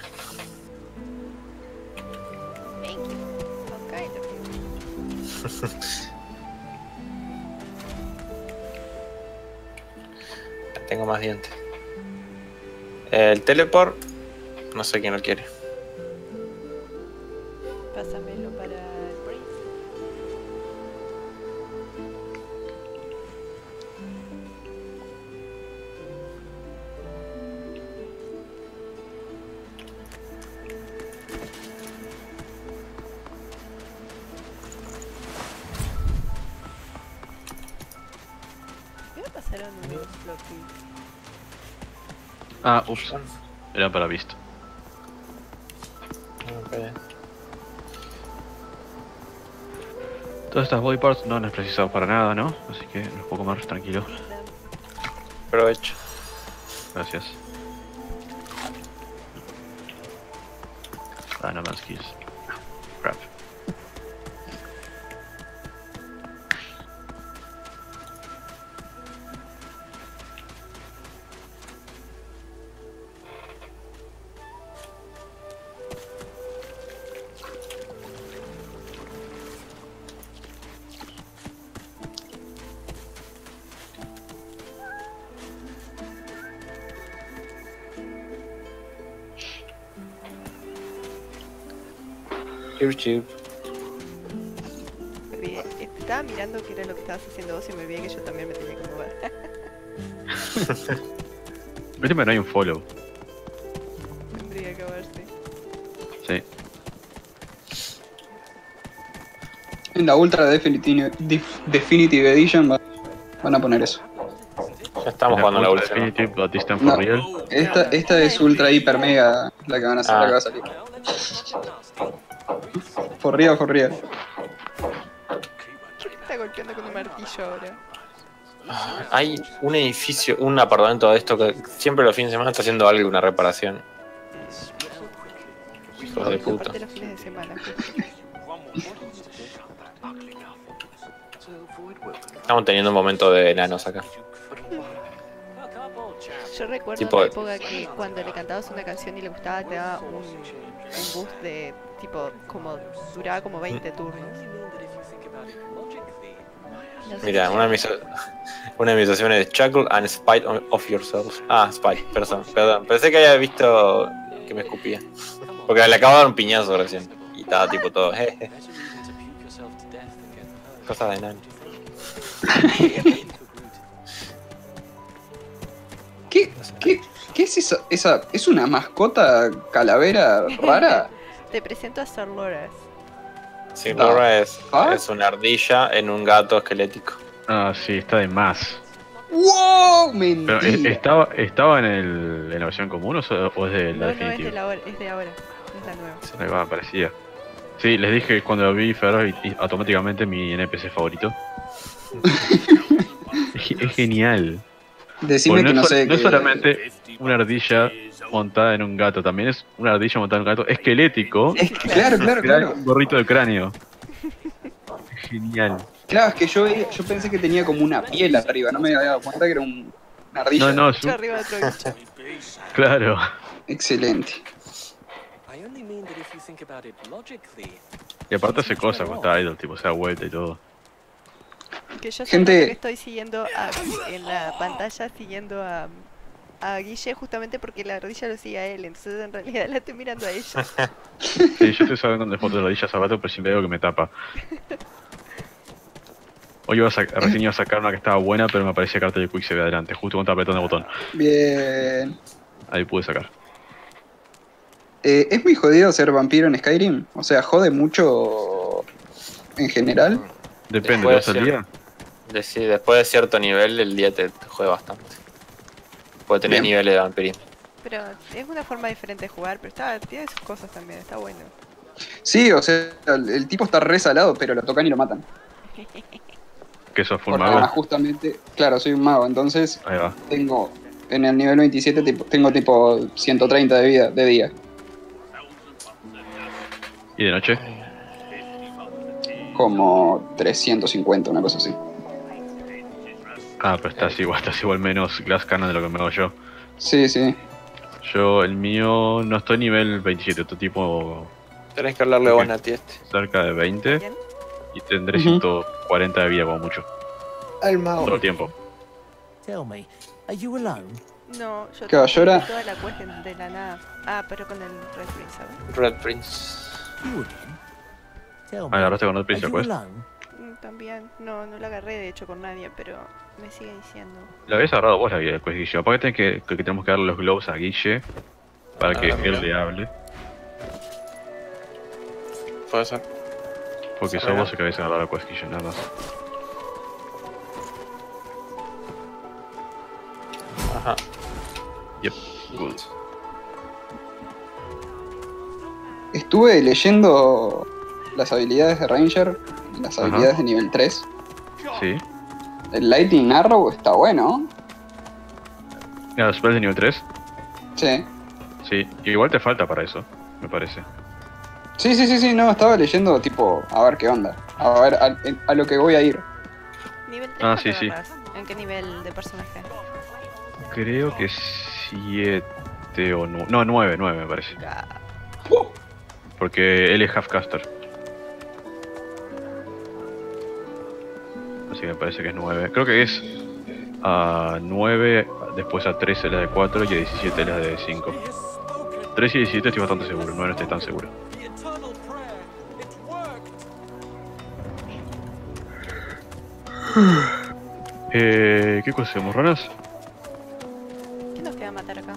Thank you. So kind of you. Tengo más dientes. El teleport, no sé quién lo quiere. Pásamelo para el Prince. ¿Qué me pasaron unos floppy? Ah, ups. Era para Beast. Okay. Todas estas body parts no las precisamos para nada, ¿no? Así que los puedo comer tranquilo. Provecho. Gracias. Ah, no más kills. Chirp, chirp. Me olvidé. Estaba mirando qué era lo que estabas haciendo vos y me olvidé que yo también me tenía que mover. Viste, no hay un follow. Tendría que verse. Sí. En la Ultra Definitive, Def- Definitive Edition va- van a poner eso. Ya estamos jugando la última. Definitive, but this time No, for real. esta, esta es Ultra Hiper Mega, la que van a hacer, Ah. la que va a salir. For real, for real. ¿Quién está golpeando con un martillo ahora? Hay un edificio, un apartamento de esto que siempre los fines de semana está haciendo algo, una reparación. Hijos de puta. Aparte los fines de semana. Estamos teniendo un momento de enanos acá. Yo recuerdo Tipo- una época que cuando le cantabas una canción y le gustaba te daba un, un boost de tipo como duraba como veinte turnos. No sé Mira, si- una de mis, una de mis opciones es Chuckle and Spite on- of yourself. Ah, Spite, perdón, perdón. Pensé que había visto que me escupía. Porque le acabo de dar un piñazo recién. Y estaba tipo todo, jeje. Cosas de enano. ¿Qué, qué, qué es eso? Esa, ¿es una mascota calavera rara? Te presento a Sir Loras. Sí, Laura es, ¿Ah? es una ardilla en un gato esquelético. Ah, sí, está de más. ¡Wow! Pero, ¿e- Mentira. ¿estaba, ¿Estaba en, el, en la versión común o, so- o es de la No, no, es de definitiva? la hora, es de ahora. Es la nueva. Ahí va, parecía. Sí, les dije cuando lo vi Feroz y, y automáticamente mi N P C favorito. es, ge- es genial. Decime Porque que no, no es, sé. sol- no es que- solamente una ardilla montada en un gato, también es una ardilla montada en un gato esquelético. Es que- claro, claro, que da claro. Un gorrito de cráneo. Es genial. Claro, es que yo, veía- yo pensé que tenía como una piel arriba, no me había dado cuenta que era un, una ardilla. No, no, es Yo un- arriba de otro bicho. Claro. Excelente. Y aparte hace cosas cuando está idle, tipo se da vuelta y todo. Que yo Gente- siento que estoy siguiendo a, en la pantalla siguiendo a, a Guille justamente porque la ardilla lo sigue a él, entonces en realidad la estoy mirando a ella. Sí, yo estoy sacando fotos de la ardilla hace rato, pero siempre veo que me tapa. Hoy iba a sac- recién iba a sacar una que estaba buena, pero me aparecía carta de Quick se ve adelante, justo cuando estaba apretando el botón. Bien. Ahí pude sacar. Eh, ¿Es muy jodido ser vampiro en Skyrim? O sea, jode mucho en general. Depende, Después ¿dos al de día? De- sí, después de cierto nivel, el día te, te juega bastante. Puede tener Bien. niveles de vampirismo. Pero es una forma diferente de jugar, pero está, tiene sus cosas también, está bueno. Sí, o sea, el, el tipo está re salado, pero lo tocan y lo matan. Que sos full Porque mago. además justamente, claro, soy un mago, entonces Ahí va. tengo en el nivel veintisiete tipo, tengo tipo ciento treinta de vida de día. ¿Y de noche? Como trescientos cincuenta, una cosa así. Ah, pero estás igual, estás igual menos Glass Cannon de lo que me hago yo. Sí, sí. Yo, el mío, no estoy nivel veintisiete, estoy tipo Tenés que hablarle Ok. a Bonatti este. cerca de veinte. Y tendré Ujú. ciento cuarenta de vida como mucho. El Todo mago. el tiempo. Tell me, are you alone? No, yo Claro, yo era- tengo toda la quest de- de la nada. Ah, pero con el Red Prince, ¿sabes? Red Prince. Tell Ah, me, ¿agarraste con Red are Prince la you quest? alone? Mm, También, no, no la agarré de hecho con nadie, pero me sigue diciendo. La habías agarrado vos la quest, Guille. Aparte tenés que, que, que tenemos que darle los globes a Guille para que Ah, mira. él le hable. Puede ser. Porque Sí, sos mira. vos el que habéis agarrado la quest, Guille, nada más. Ajá. Yep, good. Estuve leyendo las habilidades de Ranger, las Ajá. habilidades de nivel tres. Sí. El Lightning Arrow está bueno. Mira, los spells de nivel tres. Sí. Sí, igual te falta para eso, me parece. Sí, sí, sí, sí, no, estaba leyendo tipo, a ver qué onda. A ver, a, a lo que voy a ir. Nivel tres, Ah, ¿cuánto sí, sí. agarrás? ¿En qué nivel de personaje? Creo que siete o nueve. No, nueve, nueve me parece. Porque él es halfcaster. Así que me parece que es nueve. Creo que es a nueve, después a trece la de cuatro y a diecisiete la de cinco. tres y diecisiete estoy bastante seguro, nueve no estoy tan seguro. Eh, ¿Qué cosa hacemos, ranas? ¿Qué nos queda matar acá?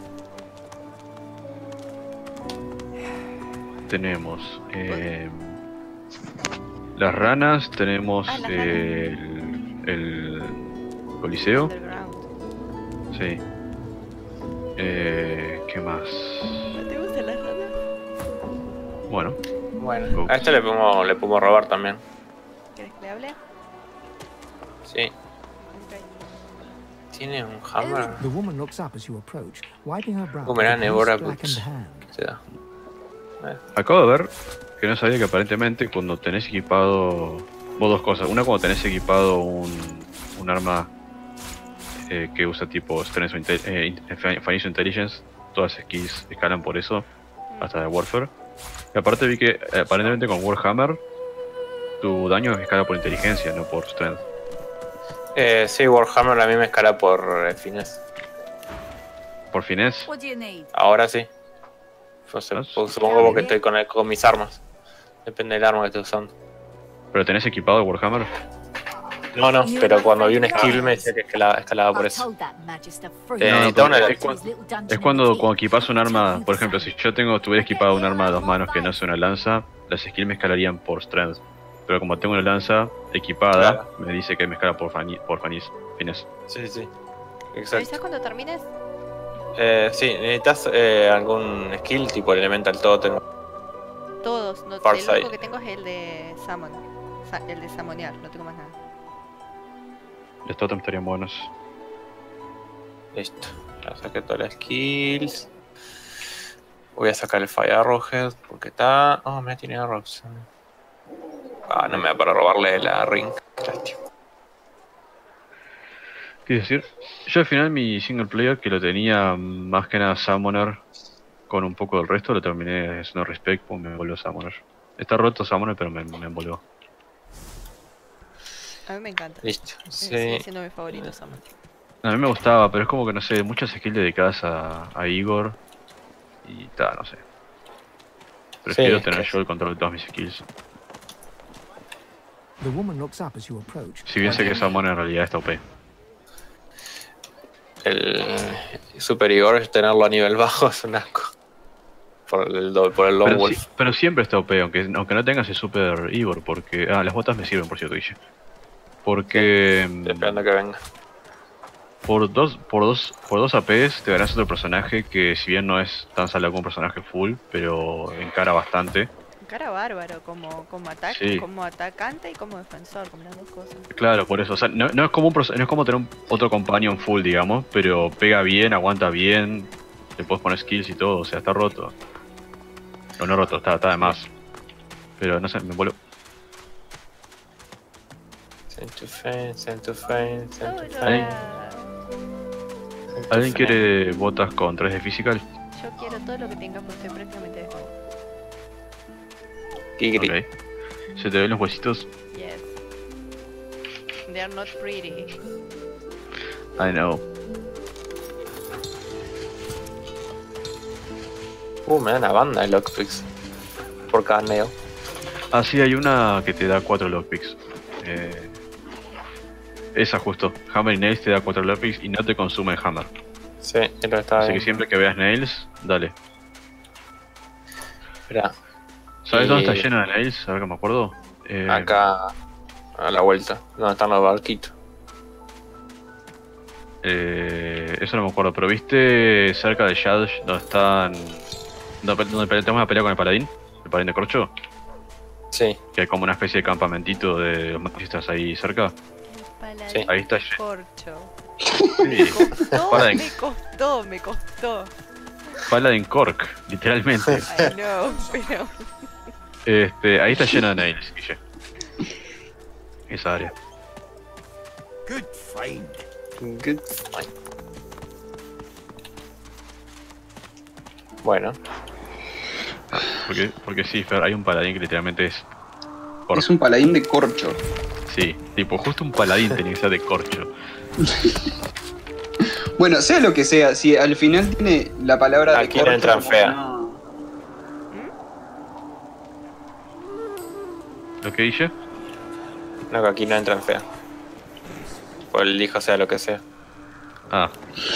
Tenemos eh, las ranas, tenemos Ah, las eh, el, el coliseo. Underground. Sí. Eh, ¿Qué más? ¿No te gustan las ranas? Bueno. Bueno, a este le podemos, le podemos robar también. ¿Quieres que le hable? Sí. Tiene un hammer. The woman looks up as you approach, wiping her brow. Boomerang, with a Evora blackened Boots. hand. Se da. Eh. Acabo de ver que no sabía que aparentemente cuando tenés equipado... Vos dos cosas. Una, cuando tenés equipado un, un arma eh, que usa tipo Strength o inte eh, Financial Intelligence, todas las skills escalan por eso, hasta de Warfare. Y aparte vi que eh, aparentemente con Warhammer tu daño escala por inteligencia, no por Strength. Eh, sí, Warhammer a mí me escala por eh, finesse. ¿Por finesse? What do you need? Ahora sí. Yo sé, pues, supongo porque estoy con, el- con mis armas. Depende del arma que esté usando. ¿Pero tenés equipado el Warhammer? No, no, pero cuando vi un skill me decía que escalaba, escalaba por eso. Eh, No, no, necesitaba una- pero es, cuando, es cuando, cuando equipas un arma, por ejemplo, si yo tengo, tuviera equipado un arma de dos manos que no es una lanza, las skills me escalarían por Strength. Pero como tengo una lanza equipada, Claro. me dice que me escala por, fani, por fanis, finesse. Sí, sí. ¿Me Exacto. avisas cuando termines? Eh, sí, necesitas eh, algún skill tipo Elemental Totem. Todos. No, el Farsight. único que tengo es el de Summon. Sa- el de Summonear, no tengo más nada. Los totems estarían buenos. Listo. Ya saqué todas las skills. Voy a sacar el Fire Arrowhead porque está. Oh, me tiene arrows. Ah, no me da para robarle la ring. Lástima. ¿Qué decir? Yo al final mi single player, que lo tenía más que nada Summoner con un poco del resto, lo terminé haciendo respect, pues me volvió Summoner. Está roto Summoner, pero me, me envolvió. A mí me encanta. Listo. Eh, Sí. Sigue siendo mi favorito Summon. A mí me gustaba, pero es como que no sé, muchas skills dedicadas a, a Igor y tal, no sé. Prefiero Sí, tener que- yo el control de todas mis skills. The woman looks up as you approach. Si bien sé que Summoner en realidad está O P. El Super Igor, tenerlo a nivel bajo es un asco. Por el, do- por el Lone Pero, Wolf. sí- pero siempre está O P, aunque, aunque no tengas el Super Igor, porque... Ah, las botas me sirven, por cierto, Guille. Porque... Estoy esperando que venga. Por dos, por dos, por dos A Ps te ganás otro personaje que si bien no es tan salado como un personaje full, pero encara bastante. Cara bárbaro, como, como, ataque, Sí. como atacante y como defensor, como las dos cosas. Claro, por eso. O sea, no, no es como un, perso- no es como tener un, otro companion full, digamos, pero pega bien, aguanta bien, le puedes poner skills y todo, o sea, está roto. No, no roto, está, está de más. Pero no sé, me vuelvo... Send to Fame, send to Fame, send to ¿Alguien, Fame. ¿Alguien quiere botas con tres de physical? Yo quiero todo lo que tenga, pues estoy prácticamente desnudo. Tigri. Ok. ¿Se te ven los huesitos? Yes. They are not pretty. I know. Uh, me da una banda de lockpicks. Por cada nail. Ah, sí, hay una que te da cuatro lockpicks. Eh, esa justo. Hammer y Nails te da cuatro lockpicks y no te consume el Hammer. Sí, es lo que estaba Así que viendo. siempre que veas Nails, dale. Espera. ¿Sabes Y- dónde está lleno de Nails? A ver que me acuerdo. Eh, Acá, a la vuelta, donde están los barquitos. eh, eso no me acuerdo, pero viste cerca de Shad, donde están. Donde, donde tenemos una pelea con el paladín, el paladín de corcho. Sí. Que hay como una especie de campamentito de los magistas ahí cerca. Paladín Ahí está de lleno. corcho. Sí. No, Paladin, me costó, me costó. Paladin Cork, literalmente. I know, pero... Este, ahí está lleno de nails, Guille. Esa área. Good find. Good find. Bueno. Porque, porque sí, Fer, hay un paladín que literalmente es. Cork. Es un paladín de corcho. Sí, tipo, justo un paladín tenía que ser de corcho. Bueno, sea lo que sea, si al final tiene la palabra de Aquí no corcho, entran como fea. no- ¿Lo que dije? No, que aquí no entran fea. Por el hijo sea lo que sea. Ah.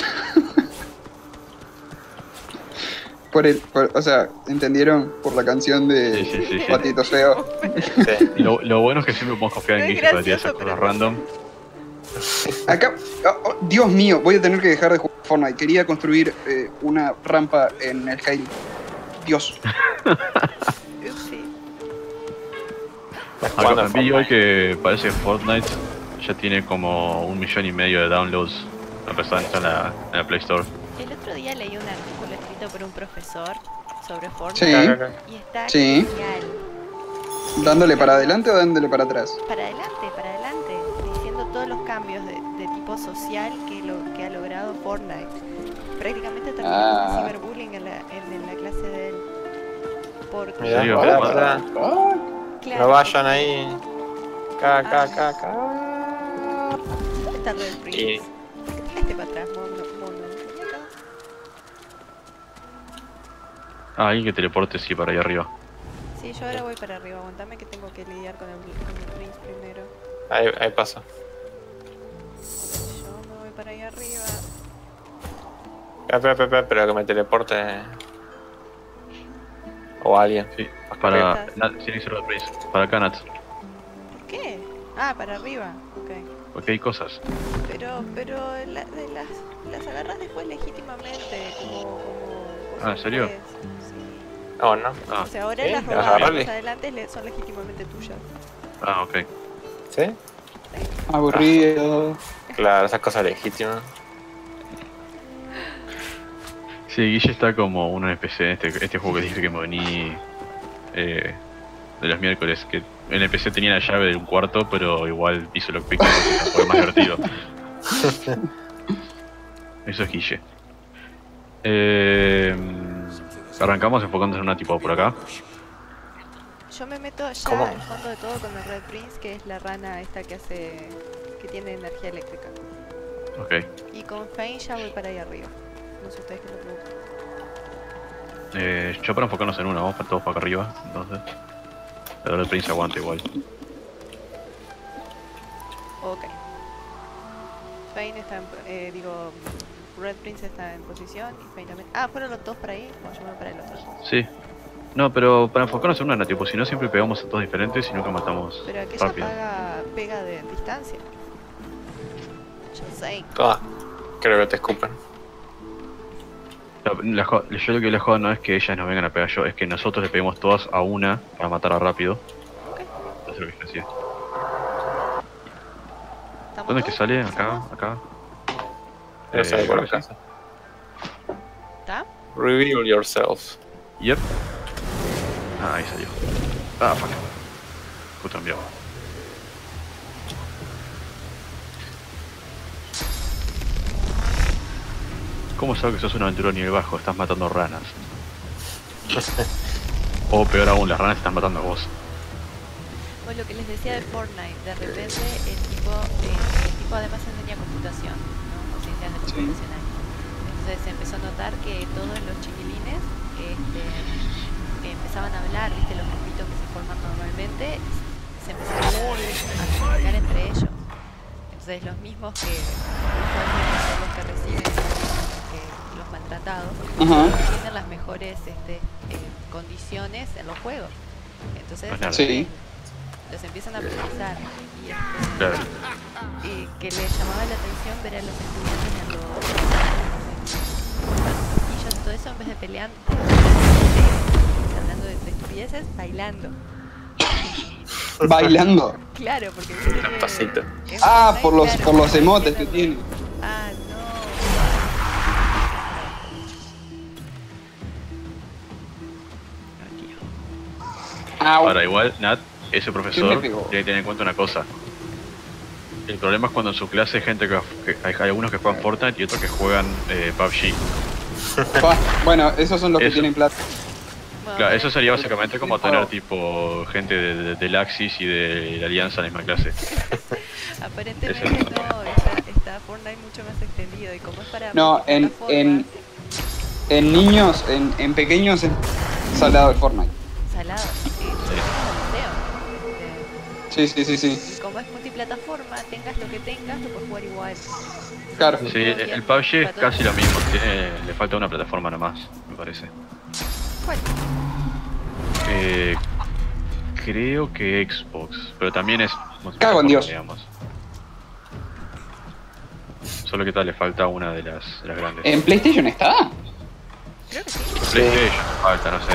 Por el, por- o sea, ¿entendieron? Por la canción de Sí, sí, sí, sí. Patito Feo. Lo, lo bueno es que siempre podemos confiar en Es Guille para tirar gracioso, esas cosas random. Acá, oh, oh, Dios mío, voy a tener que dejar de jugar Fortnite. Quería construir eh, una rampa en el Skyrim. Dios. Acá vi hoy que parece que Fortnite ya tiene como un millón y medio de downloads a pesar de estar en la, en la Play Store. El otro día leí un artículo escrito por un profesor sobre Sí. Fortnite y está Sí. genial. ¿Dándole para adelante o dándole para atrás? Para adelante, para adelante, diciendo todos los cambios de, de tipo social que, lo, que ha logrado Fortnite. Prácticamente terminó Ah. con ciberbullying en la, en, en la clase de él. Porque Mirá, mirá, mirá. Claro. No vayan ahí. Acá, acá, acá, acá. ¿Dónde está Red Prince? Y Este para atrás, mono, mono. Ah, alguien que teleporte sí para ahí arriba. Sí, yo ahora voy para arriba. Aguantame que tengo que lidiar con el, con el Prince primero. ahí, ahí pasa. Yo me voy para ahí arriba. Espera, espera, espera, espera, pero que me teleporte. O alguien. Sí, para. Nat, tiene que ser Red Prince. Para acá, Nat. ¿Por qué? Ah, para arriba. Ok. Porque hay cosas. Pero, pero la- de las, las agarras después legítimamente, como, como Ah, ¿en serio? No, no. Ah, o sea, ahora ¿Eh? las ¿Las robadas agarrarle? más adelante le- son legítimamente tuyas. ah, ok. ¿Sí? Aburrido. Claro, esas cosas legítimas. Sí, Guille está como un N P C en este, este juego que dije que me vení eh, de los miércoles. Que el N P C tenía la llave de un cuarto, pero igual hizo lo que pico porque fue más divertido. Eso es Guille. Eh, arrancamos enfocándonos en una tipo por acá. Yo me meto ya ¿Cómo? al fondo de todo con el Red Prince, que es la rana esta que hace... que tiene energía eléctrica. Ok. Y con Fane ya voy para ahí arriba. No sé ustedes qué me preguntan. Eh, yo para enfocarnos en una, vamos para todos para acá arriba. Entonces. El Red Prince aguanta igual. Ok. Fane está en... eh, digo... Red Prince está en posición y Fane también... Ah, ¿fueron los dos para ahí? Bueno, yo me voy para el otro. Sí. No, pero para enfocarnos en una, Nati, pues si no siempre pegamos a todos diferentes y nunca matamos Pero aquella rápido. paga, pega de distancia. Just saying. Ah, creo que te escupen. La, la jo- yo lo que les jodo no es que ellas nos vengan a pegar yo, es que nosotros le peguemos todas a una para matarla rápido. Eso es lo que yo decía. ¿Dónde es que sale? Acá, acá. Debe salir por acá. ¿Está? Reveal yourself. Yep. Ah, ahí salió. Ah, fuck. Justo enviado. ¿Cómo sabes que sos un aventurero nivel bajo? Estás matando ranas. O peor aún, las ranas te están matando a vos. Bueno, lo que les decía de Fortnite, de repente el tipo, eh, el tipo además enseña computación, ¿no? O ciencias de computación. Entonces se empezó a notar que todos los chiquilines este, empezaban a hablar, viste, los grupitos que se forman normalmente, se empezaron a, a comunicar entre ellos. Entonces los mismos que usualmente son los que reciben eh, los maltratados, Ajá. tienen las mejores este, eh, condiciones en los juegos. Entonces Claro. Sí. los empiezan a priorizar y, este, Claro. y que les llamaba la atención ver a los estudiantes en los pasillos y todo eso en vez de peleando, hablando de, de estupideces, bailando. Bailando. Claro, porque viste que Pasito. en Ah, Fortnite, por los, claro, por los emotes que tiene. Ah, Ahora, igual, Nat, ese ¿Quién me profesor pegó? tiene que tener en cuenta una cosa. El problema es cuando en su clase hay gente que, que- hay, hay algunos que juegan Fortnite y otros que juegan eh, P U B G. Pa- Bueno, esos son los que Eso. tienen plata. Claro, eso sería básicamente como tener tipo gente de, de, del Axis y de la Alianza en la misma clase. aparentemente no, está, está Fortnite mucho más extendido y como es para No, en, en, en niños, en, en pequeños es salado el Fortnite. salado, sí, yo tengo un video, este, Sí, sí, sí, sí. Y como es multiplataforma, tengas lo que tengas, lo puedes jugar igual. Claro. Sí, el P U B G es casi lo mismo, tiene, le falta una plataforma nomás, me parece. ¿Cuál? Eh, creo que Xbox, pero también es... Cago en Dios. Digamos. Solo que tal, le falta una de las, de las grandes. ¿En PlayStation está? Creo que sí. PlayStation, falta, no sé.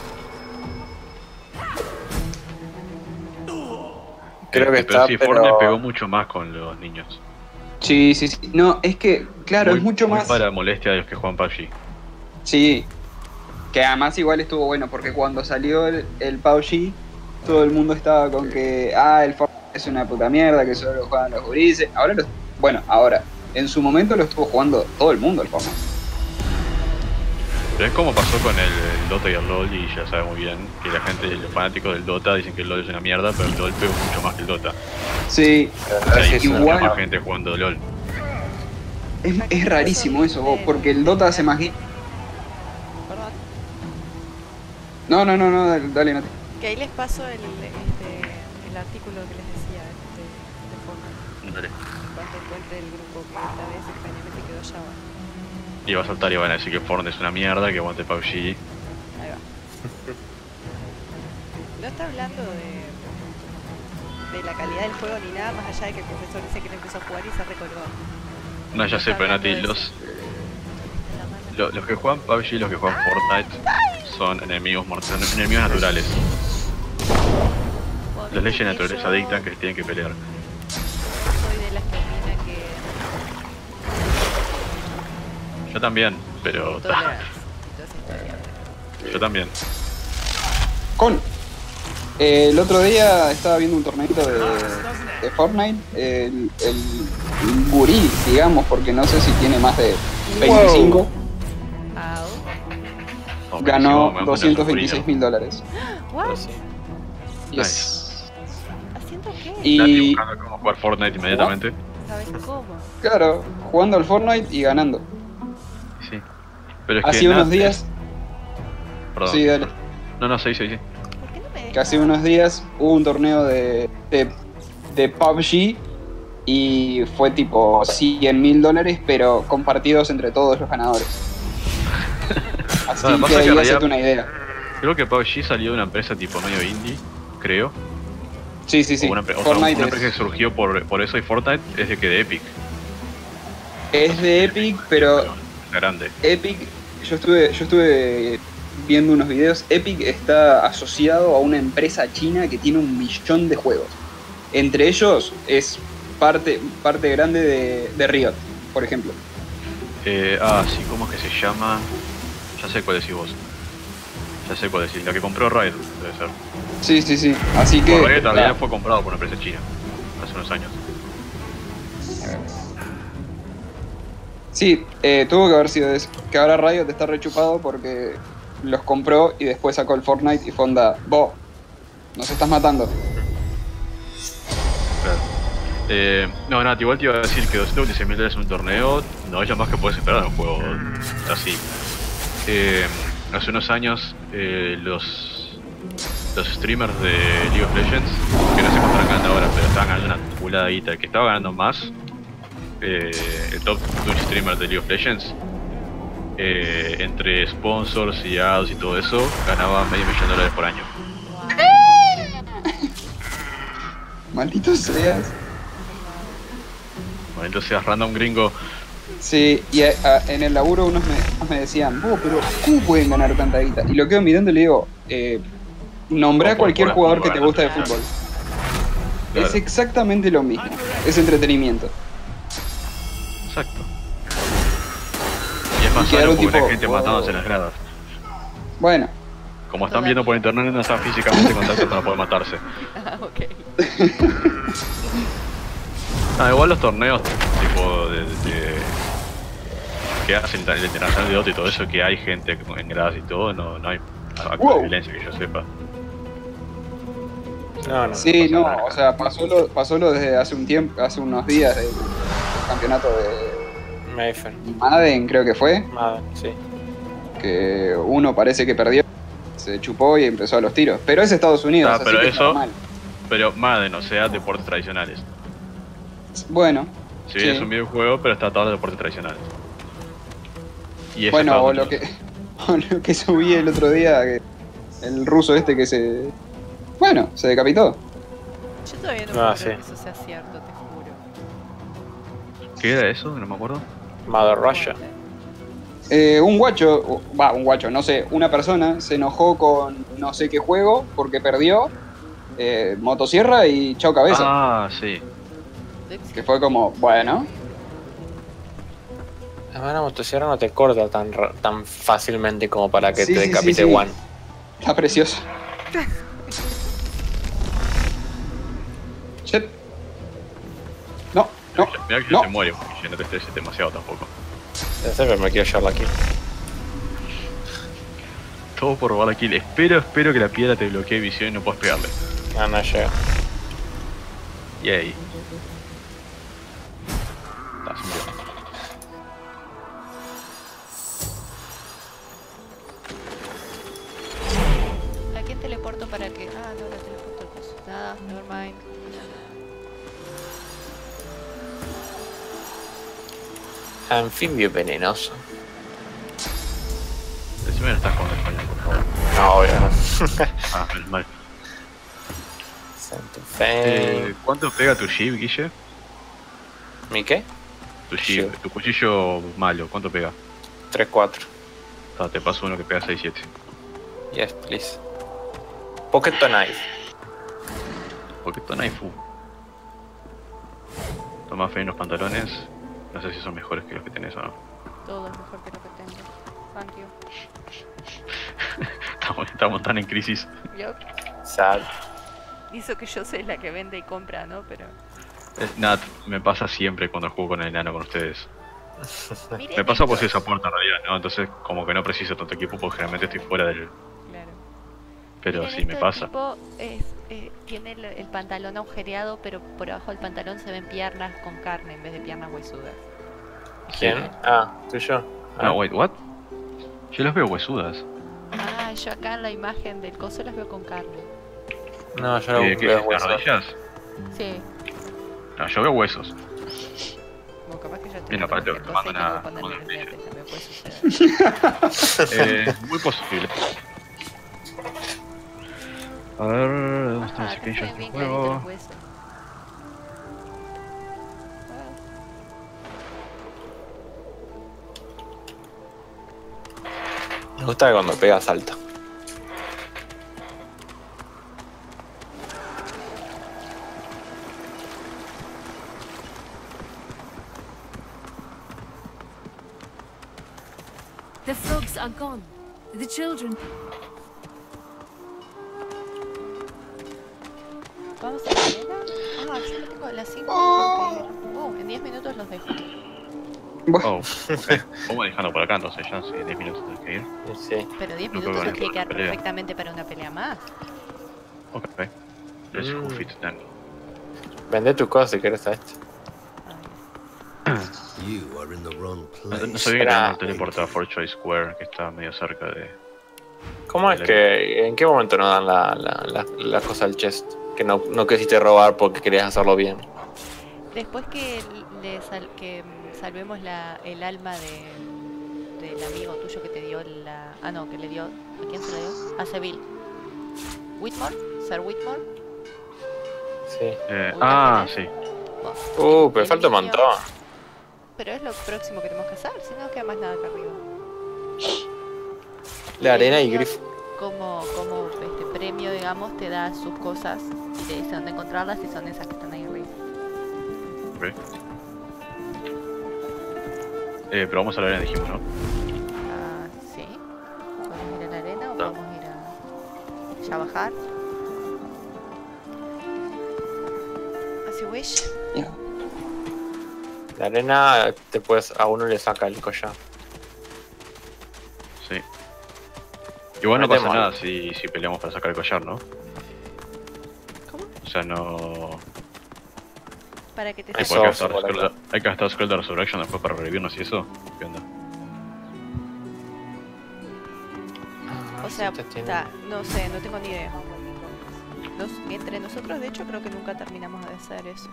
Creo que pero está, sí, pero... Fortnite pegó mucho más con los niños. Sí, sí, sí. No, es que, claro, muy, es mucho muy más... para molestia de los que juegan P U B G. Sí. Que además igual estuvo bueno, porque cuando salió el, el P U B G, todo el mundo estaba con que, ah, el Fortnite es una puta mierda, que solo lo juegan los gurises. Ahora, lo, bueno, ahora, en su momento lo estuvo jugando todo el mundo el Fortnite. Pero es como pasó con el, el Dota y el LoL, y ya sabe muy bien que la gente, los fanáticos del Dota dicen que el LoL es una mierda, pero el LoL pegó mucho más que el Dota. Sí, O sea, hay igual. mucha más gente jugando LoL. Es, es rarísimo eso, vos, porque el Dota hace más... No, no, no, no, dale, dale, Nati. Que ahí les paso el, este, el artículo que les decía de, de Fortnite. Dale. Cuando encuentre el grupo que esta vez extrañamente quedó Java. Y va a saltar y van a decir que Fortnite es una mierda, que aguante P U B G. Ahí va. No está hablando de, de la calidad del juego ni nada, más allá de que el profesor dice que le empezó a jugar y se recolgó. No, ya sé, pero Nati, los, los, los que juegan P U B G y los que juegan Fortnite son enemigos mortales, enemigos naturales. Las leyes naturales dictan que tienen que pelear. Soy de las que opinan que... Yo también, pero... Yo también. Con. Eh, el otro día estaba viendo un torneito de, de Fortnite. El, el, el gurí, digamos, porque no sé si tiene más de veinticinco. Oh, ganó buenísimo, doscientos veintiséis mil dólares. ¿What? Yes. ¿Haciendo qué? Y buscando cómo jugar Fortnite inmediatamente. ¿Sabes cómo? claro, jugando al Fortnite y ganando. Sí. Pero es que Hace unos nada, días. es- Perdón. Sí, dale. No, no, sí, sí, sí. Que hace unos días hubo un torneo de, de, de P U B G y fue tipo cien mil dólares, pero compartidos entre todos los ganadores. Así No, lo que que pasa es ahí que en hacete realidad- una idea. Creo que P U B G salió de una empresa tipo medio indie, creo. Sí, sí, sí. O una, empre- o sea, Fortnite una es- empresa que surgió por, por eso, y Fortnite es de que de Epic, Es de Epic, pero grande. Epic, yo estuve, yo estuve viendo unos videos. Epic está asociado a una empresa china que tiene un millón de juegos. Entre ellos es parte, parte grande de, de Riot, por ejemplo. Eh, ah, sí, ¿cómo es que se llama? Ya sé cuál decís vos. Ya sé cuál decís, la que compró Riot, debe ser. Sí, sí, sí. Así que. Por Riot también ah, fue comprado por una empresa china, hace unos años. Sí, eh, tuvo que haber sido eso. Que ahora Riot está rechupado porque los compró y después sacó el Fortnite y fonda. Vos, nos estás matando. Claro. Eh, no, nada, igual te iba a decir que doscientos veintiséis mil dólares en un torneo no es lo más que puedes esperar en un juego así. Eh, hace unos años eh, los los streamers de League of Legends, que no sé cuánto están ganando ahora, pero estaban ganando una culada guita. El que estaba ganando más, eh, el top Twitch streamer de League of Legends, eh, entre sponsors y ads y todo eso, ganaba medio millón de dólares por año. Maldito seas. Bueno, entonces random gringo. Sí, y a- a- en el laburo unos me, unos me decían, vos, pero ¿cómo pueden ganar tanta guita? Y lo quedo mirando y le digo, eh, nombré a Por- por cualquier la jugador que fútbol, te gusta de claro. fútbol. Claro. Es exactamente lo mismo. Es entretenimiento. Exacto. Y es más Y quedaron sano porque tipo, hay gente oh. matándose en las gradas. Bueno, Como están viendo por internet, no están físicamente en contacto para poder matarse. Ah, ok. Ah, igual los torneos tipo de, de- que hacen el internacional de Dota y todo eso, que hay gente en gradas y todo, no, no hay actos Wow. de violencia que yo sepa. No, no. sí, no, o sea, pasó lo, pasó lo desde hace un tiempo, hace unos días del campeonato de Mayfair. Madden, creo que fue, Madden, sí. que uno parece que perdió, se chupó y empezó a los tiros. Pero es Estados Unidos, Ah, así pero que es eso- normal. pero Madden, o sea, deportes tradicionales. Bueno. Si bien sí. es un videojuego, pero está todo de deportes tradicionales. Y eso Bueno, está o muy lo, que, o lo que subí el otro día, que el ruso este que se... Bueno, se decapitó. Yo todavía no Ah, puedo sí. creer que eso sea cierto, te juro. ¿Qué era eso? No me acuerdo. Mother Russia. Eh, un guacho, va, un guacho, no sé, una persona se enojó con no sé qué juego porque perdió eh, motosierra y chao cabeza. Ah, sí. Que fue como, bueno. Además, la motosierra no te corta tan, ra- tan fácilmente como para que Sí, te sí, decapite sí, sí. One. Está precioso. Shit. No, no. Mira que ya se muere, porque ya no te estreses demasiado tampoco. Ya sé, pero me quiero llevar la kill. Todo por robar la kill. Espero, espero que la piedra te bloquee visión y no puedas pegarle. Ah, no llega. Yay. Ah, se murió. ¿A quién teleporto para que...? Ah, no, la teleporto al coso. Nada, nevermind. Anfibio venenoso. Decime que no estás jugando español, por favor. No, obvio no. Ah, menos mal. Santo Fe. Eh, ¿Cuánto pega tu shiv, Guille? ¿Mi qué? Tu shiv, tu cuchillo malo, ¿cuánto pega? tres cuatro. Ah, te paso uno que pega seis siete. Yes, please. Pocket Knife. Pocket Knife. Uh. Toma fe en los pantalones. No sé si son mejores que los que tenés o no. Todo es mejor que lo que tengo. Thank you. estamos, estamos tan en crisis. Yup. Sad. Hizo que yo soy la que vende y compra, ¿no? Pero... Eh, Nat, me pasa siempre cuando juego con el enano con ustedes. Miren Me pasa por esto. si soporta en realidad, ¿no? Entonces como que no preciso tanto equipo porque generalmente estoy fuera del... Claro. Pero Miren, sí me esto, el pasa. tipo es, eh, tiene el, el pantalón agujereado, pero por abajo del pantalón se ven piernas con carne en vez de piernas huesudas. ¿Quién? Ah, tú y yo. Ah. No, wait, what? Yo las veo huesudas. Ah, yo acá en la imagen del coso las veo con carne. No, yo no Eh, ¿qué, veo ¿Las huesos. rodillas? Sí. No, yo veo huesos. Como capaz que yo estoy Bien, aparte viendo te cualquier mandan cosa y a... tengo que ponerle mandan los dientes, también puede suceder. eh, muy posible. A ver, ¿dónde está Ah, el te screenshot ven del bien claritos juego? los huesos. Me gusta que cuando pega salta. The frogs are gone. The children. ¿Vamos a la arena? Ah, yo no tengo las cinco. Oh, en diez minutos los dejo. Oh, ok. Vamos manejando por acá entonces ya, si en diez minutos tenés que ir. Sí. Pero diez No minutos creo nos que tiene que quedar pelea. perfectamente para una pelea más. Ok. Let's Mm. hoof it then. Vende tu cosa si quieres a este. You are in the wrong No, place. no sabía que Espera. no teleporta a Fort Choice Square, que está medio cerca de... ¿Cómo es que, en qué momento nos dan la, la, la, la cosa al chest? Que no, no quisiste robar porque querías hacerlo bien. Después que, le sal- que mm, salvemos la, el alma de, del amigo tuyo que te dio la... Ah, no, que le dio... ¿A quién se le dio? A Seville. ¿Whitmore? ¿Sir Whitmore? Sí. Eh, Uy, ah, ¿la sí. Uh, pero El falta un niño- montón. Pero es lo próximo que tenemos que hacer, si no queda más nada acá arriba. La arena y niño, grifo. Como, como este premio, digamos, te da sus cosas y te dice dónde encontrarlas y son esas que están ahí arriba. Ok. Eh, pero vamos a la arena, dijimos, ¿no? Ah, sí. ¿Podemos ir a la arena o podemos ir a... ya bajar? As you wish. La arena te puedes, a uno le saca el collar. Sí. Igual no Mete pasa mal. nada si, si peleamos para sacar el collar, ¿no? ¿Cómo? O sea, no... Para que te Hay Eso, que gastar eso, por Scroll- acá. hay que gastar Scroll de Resurrection después para revivirnos y eso. ¿Qué onda? O sea, sí, te entiendo. ta, no sé, no tengo ni idea. nos- entre nosotros, de hecho, creo que nunca terminamos de hacer eso.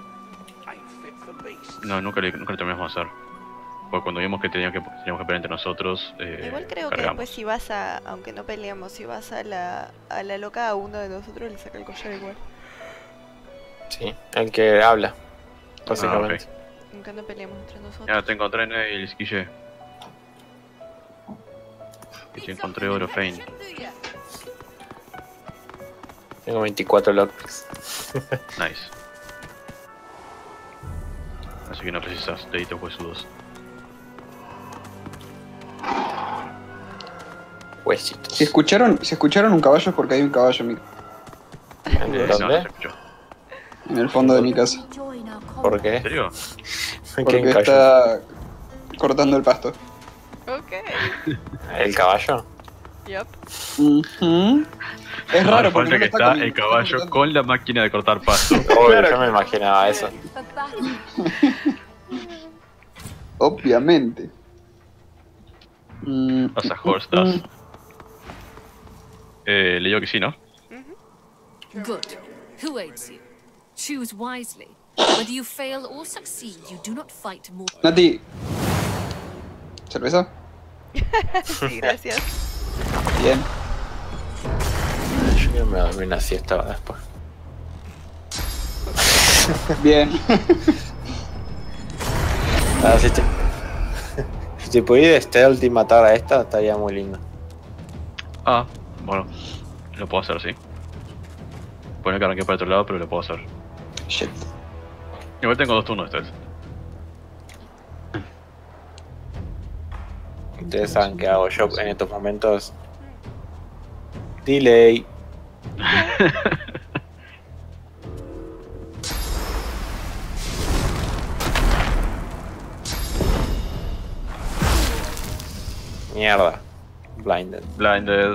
No, nunca, le, nunca lo terminamos de hacer. Porque cuando vimos que teníamos que, teníamos que pelear entre nosotros, eh, Igual creo que cargamos. después si vas a, aunque no peleamos, si vas a la, a la loca a uno de nosotros le saca el collar igual. Sí, el que habla, básicamente. Ah, Nunca no peleamos entre nosotros. Ya te encontré en el esquille. Y te encontré oro, Fane. Tengo veinticuatro lockpicks. Nice. Así que no precisas deditos huesudos. Huesitos. Si escucharon, si escucharon un caballo es porque hay un caballo en mi, ¿En Eh, dónde? no, no se escuchó. en el fondo de mi casa. ¿Por qué? ¿En serio? Porque ¿Quién cayó? está cortando el pasto. Ok. ¿El caballo? Yup. Ujú. Es Ahora raro porque falta no que lo está está con- el caballo con la máquina de cortar pasto. Obvio, yo me imaginaba eso. Obviamente. Mm, Pasa horse does. Eh, le digo que sí, ¿no? Good. Who aids you? Choose wisely. Whether you fail or succeed, you do not fight more. Nati. ¿Cerveza? Sí, gracias. Bien. Yo me dormí una siesta ahora después. Bien. Ah, si te, si te pudiera stealth y matar a esta, estaría muy lindo. Ah, bueno. Lo puedo hacer, sí. Pone que arranqué para otro lado, pero lo puedo hacer. Shit. Igual tengo dos turnos de stealth. Ustedes saben qué hago yo en estos momentos. Delay. Mierda. Blinded. Blinded.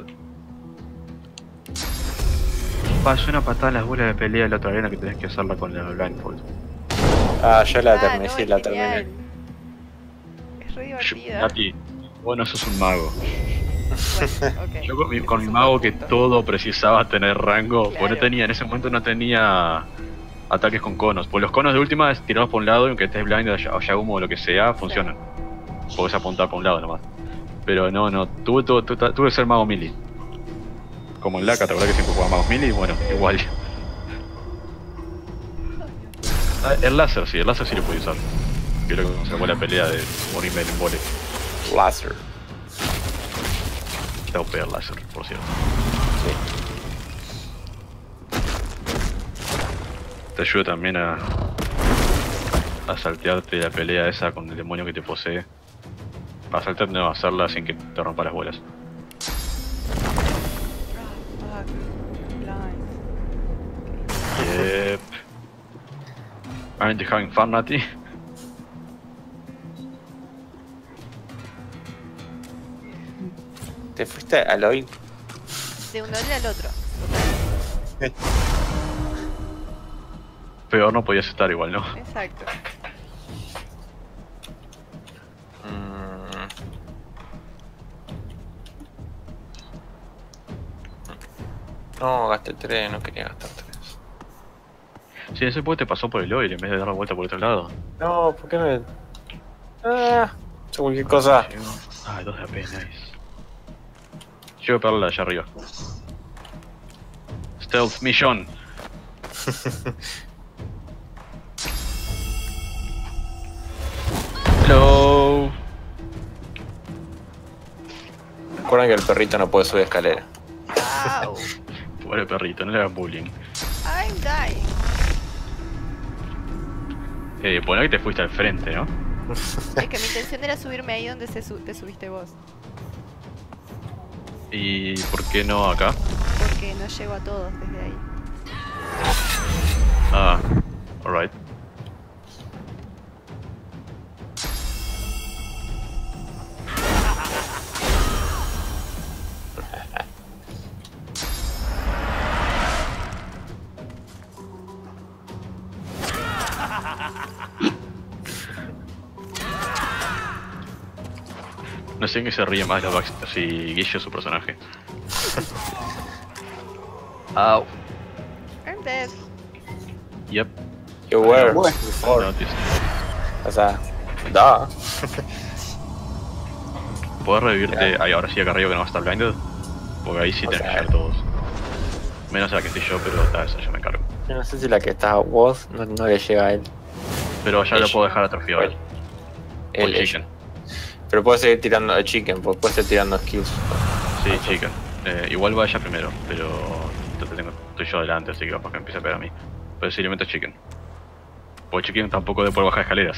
Pasó una patada en las bolas de pelea de la otra arena que tenés que hacerla con la blindfold. Ah, yo la Ah, terminé, no, sí, es la genial. terminé. Es re divertida. Nati, vos no sos un mago. Bueno, ok. Yo con mi, con mi mago que todo precisaba tener rango, pues no Claro. tenía, en ese momento no tenía ataques con conos. Pues los conos de última es tirados por un lado y aunque estés blinded o haya humo o lo que sea, funcionan. Podés apuntar por un lado nomás. Pero no, no, tuve, tuve, tuve, tuve que ser mago melee. Como en Laka, ¿te acuerdas que siempre jugaba magos melee? Bueno, igual. Ah, el láser sí, el láser sí lo pude usar. Creo que se fue la pelea de morirme en un vole. Láser. Está O P el láser, por cierto. Te ayuda también a, a saltearte la pelea esa con el demonio que te posee. A saltarte no, a hacerla sin que te rompa las bolas. Fuck. Blind. Yep. Aren't you having fun, Nati? ¿Te fuiste al oil? De un lado al otro. Peor no podías estar igual, ¿no? Exacto. Mm. No, gasté tres, no quería gastar tres. Sí, ese puede te pasó por el oil en vez de dar la vuelta por otro lado. No, ¿por qué no? Ah, hice cualquier cosa. Ah, dos de A P, nice. Llego a pegarla allá arriba. Stealth mission. Hello. Recuerden que el perrito no puede subir escalera. Ow. Pobre perrito, no le hagas bullying. I'm dying. Eh, bueno que te fuiste al frente, ¿no? Es que mi intención era subirme ahí donde se su- te subiste vos. ¿Y por qué no acá? Porque no llego a todos desde ahí. Ah, alright. No sé en qué se ríe más la Baxter, si Guille es su personaje. Au. dead. Yep. You were Bueno. before. Noticed. O sea, da. ¿Puedes revivirte ahí ahora sí acá arriba que no va a estar blinded? Porque ahí sí O tenés que sea, llegar todos. Menos a la que estoy yo, pero está, eso yo me encargo. Yo no sé si la que está a vos no, no le llega a él. Pero ya lo Ella. puedo dejar atrofiado. Él. O Él, chicken. ella. Pero puede seguir tirando a chicken, puede puede seguir tirando skills. Sí, chicken. Eh, igual vaya primero, pero te tengo, estoy yo adelante, así que capaz que empiece a pegar a mí. Pero sí le meto chicken. Porque chicken tampoco de poder bajar escaleras.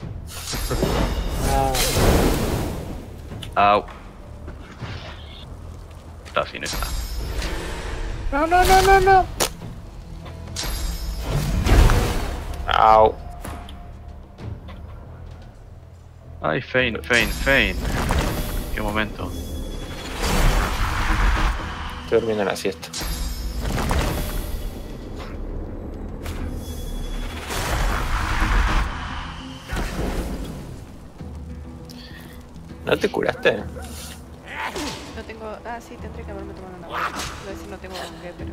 Au. Está así, no es nada. No, no, no, no, no. Au. Ay, Fein, Fein, Fein. Qué momento. Estoy durmiendo la siesta. ¿No te curaste? No tengo. Ah, sí, tendré que haberme tomado una agua. No sé si no tengo con qué, pero.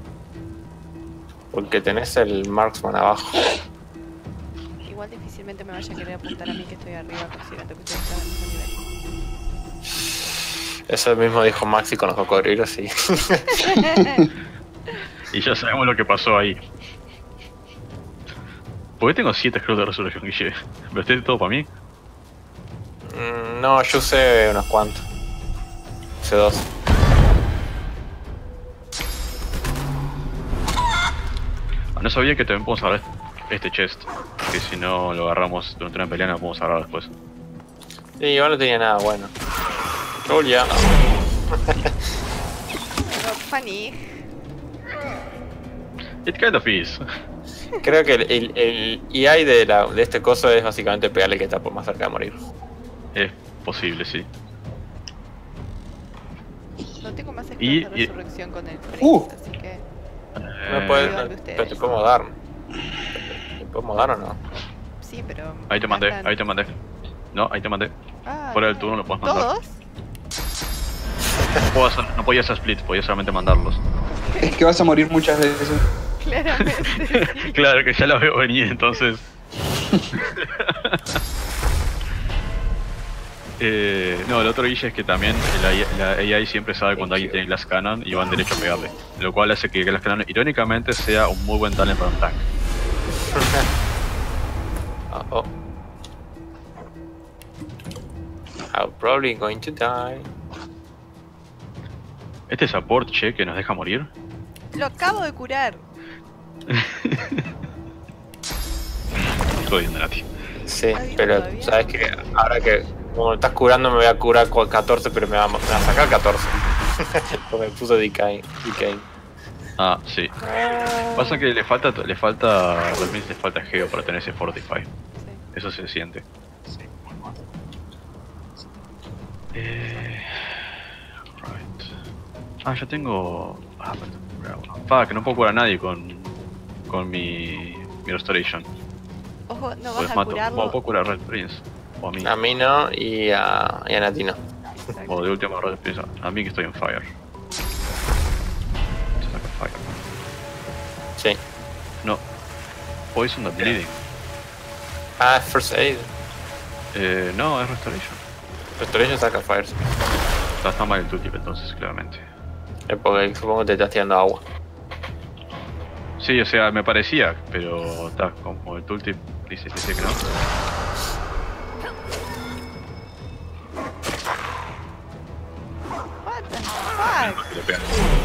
Porque tenés el marksman abajo. Igual difícilmente me vaya a querer apuntar a mí que estoy arriba, considerando que ustedes están al mismo nivel. Eso mismo dijo Maxi con los cocodrilos, sí. Y ya sabemos lo que pasó ahí. ¿Por qué tengo siete scrolls de resurrección, Guille? ¿Me esté todo para mí? Mm, no, yo usé unos cuantos. Usé dos. Ah, no sabía que también podemos agarrar este chest. Que si no lo agarramos durante una pelea no lo podemos agarrar después. Sí, igual no tenía nada bueno. Oh, ya. Pero funny. It kind of is. Creo que el, el, el E I de, la, de este coso es básicamente pegarle que está por más cerca de morir. Es posible, sí. No tengo más scrolls Y- de y- resurrección con el Prince, Uh. así que. No puedes, Igual no, que ustedes. pero te podemos dar. ¿Te podemos dar o no? Sí, pero. Ahí te mandé, matan. ahí te mandé. No, ahí te mandé. Ah, Fuera del turno lo puedes mandar. ¿Todos? No, puedo hacer- no podías hacer split, podías solamente mandarlos. Es que vas a morir muchas veces. Claramente. Claro que ya lo veo venir, entonces. eh, no, el otro guille es que también la, I- la A I siempre sabe cuando alguien tiene Glass Cannon y van derecho a pegarle. Lo cual hace que Glass Cannon, irónicamente, sea un muy buen talent para un tank. Uh oh. I'm probably going to die. Este support, che, que nos deja morir. Lo acabo de curar. Jodiendo, Nati. Sí, pero sabes que ahora que como me estás curando me voy a curar con catorce, pero me va, a- me va a sacar catorce. Porque me puso decay. decay. Ah, sí. Pasa que le falta, le falta, realmente le falta geo para tener ese Fortify. Eso se siente. Eh, right. Ah, ya tengo. Ah, pa, que no puedo curar a nadie con con mi mi restoration. Ojo, no vas Pues a mato. curarlo. Puedo, puedo curar a Red Prince. O a mí. A mí no y a, y a Nati no. O de última Red Prince. A mí que estoy en fire. Se saca fire. Sí. No. Poison the bleeding. Ah, first aid. Eh, no, es restoration. Restoration saca fire. Está, está mal el tooltip entonces, claramente. Es porque supongo que te estás tirando agua. Sí, o sea, me parecía, pero está como el tooltip dice, dice que no. What the fuck? Que le pegan.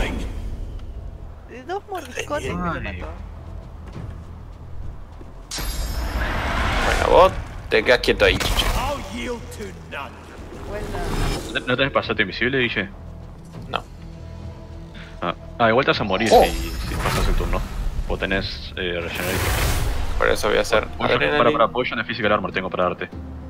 De dos mordiscotes me lo mató. Bueno, vos te quedas quieto ahí. ¿No no tenés pasarte invisible, Guille? No. Ah, ah, igual te vas a morir Oh. si, si pasas el turno. O tenés eh, regenerate. Por eso voy a hacer. Potion- para, para Potion de Physical Armor tengo para darte.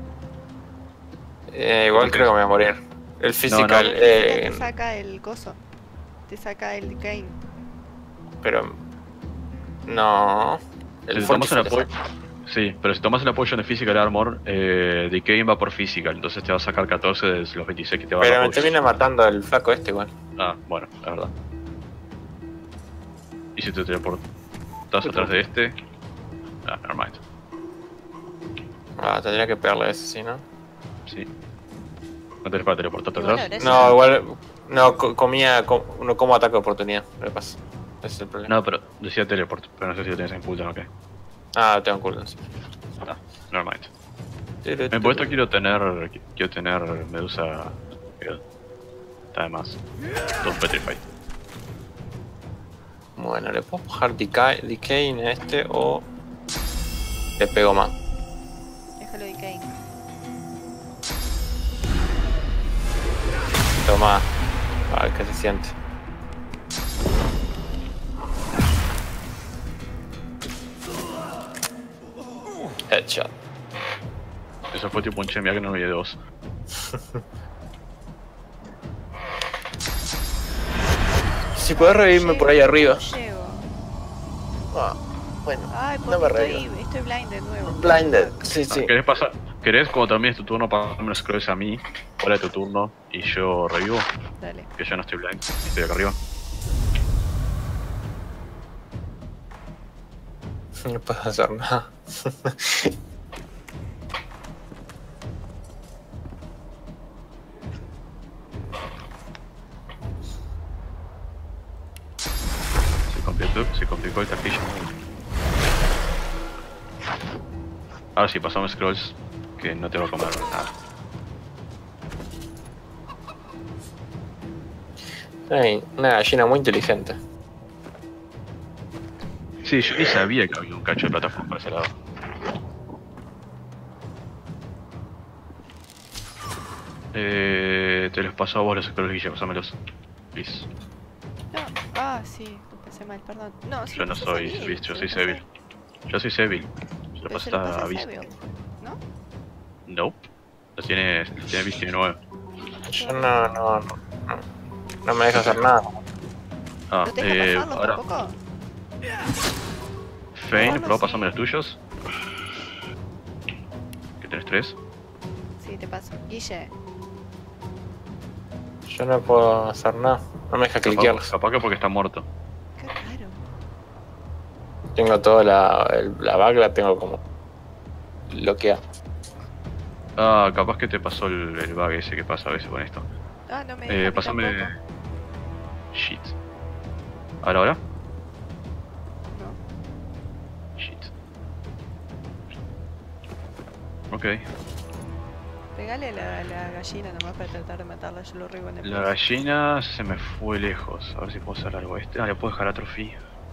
Eh, igual creo que me voy a morir. El physical, no. eh, Te saca el coso. Te saca el decay. pero. No. El Si tomas el Fortify apoyo. Sí, pero si tomas el apoyo de Physical Armor, eh, Decay va por Physical, entonces te va a sacar catorce de los veintiséis que te va a Pero dar me Potion. termina matando el flaco este igual. Ah, bueno, la verdad. ¿Y si te teleporto? estás atrás de este. Ah, nevermind. Ah, tendría que pegarle a ese, ¿sí, no? Sí. ¿No tenés para teleportarte Bueno, atrás? No, igual. No, co- comía. Com, no como ataque de oportunidad, me pasa. Ese es el problema. No, pero decía teleport, pero no sé si lo tienes en cooldown o qué. Ah, tengo cooldown, sí. Ah, nevermind. Me puesto quiero tener. Quiero tener Medusa. Está de más. Dos Petrified. Bueno, le puedo bajar Decay, Decay en este o. Le pego más. Déjalo decay. Toma. A ver qué se siente. Headshot. Eso fue tipo un che, mira que no me vi de dos. Si puedes revivirme por ahí arriba. Llego. Ah, bueno, Ay, no me porque revivo. estoy, estoy blind de nuevo. Blinded, sí, sí. Ah, ¿Querés pasar? ¿Querés cuando termines tu turno pasarme los scrolls a mí? Fuera de tu turno y yo revivo. Dale. Que yo no estoy blind, estoy acá arriba. No puedo hacer nada. Se complicó, se complicó el castillo. Ahora sí, pasamos scrolls que no te va a comer nada. Ay, una gallina muy inteligente. Sí, yo ni sabía que había un cacho de plataforma para ese lado. Eh, te los paso a vos los scrolls, Guille, pásamelos. Please. No. Ah, sí, empecé mal, perdón. No, sí, Yo no empecé soy bien, Beast, yo sí, soy empecé. Seville. Yo soy Seville. Se lo Pero se lo pasa pasé a a Beast. Seville, ¿no? Nope. Lo tiene, lo tiene Beast tiene nueve. Yo no, no, no, no. No me deja hacer nada. Ah, ¿No te deja eh, pasarlo ahora. tampoco? Fane, prueba pasarme los tuyos. Que tenés tres. Sí, te paso. Guille. Yo no puedo hacer nada. No me deja cliquearlos. Capaz que porque está muerto. Qué raro. Tengo toda la, el- la bag, la tengo como bloqueada. Ah, capaz que te pasó el, el bug ese que pasa a veces con esto. Ah, no me Eh, deja a mí pásame. tampoco. Shit. ¿Ahora, ahora? No. Shit. Ok. Pegale la, la gallina nomás para tratar de matarla, yo lo riego en el La pecho. gallina se me fue lejos. A ver si puedo hacer algo. Este. Ah, le puedo dejar atrofí.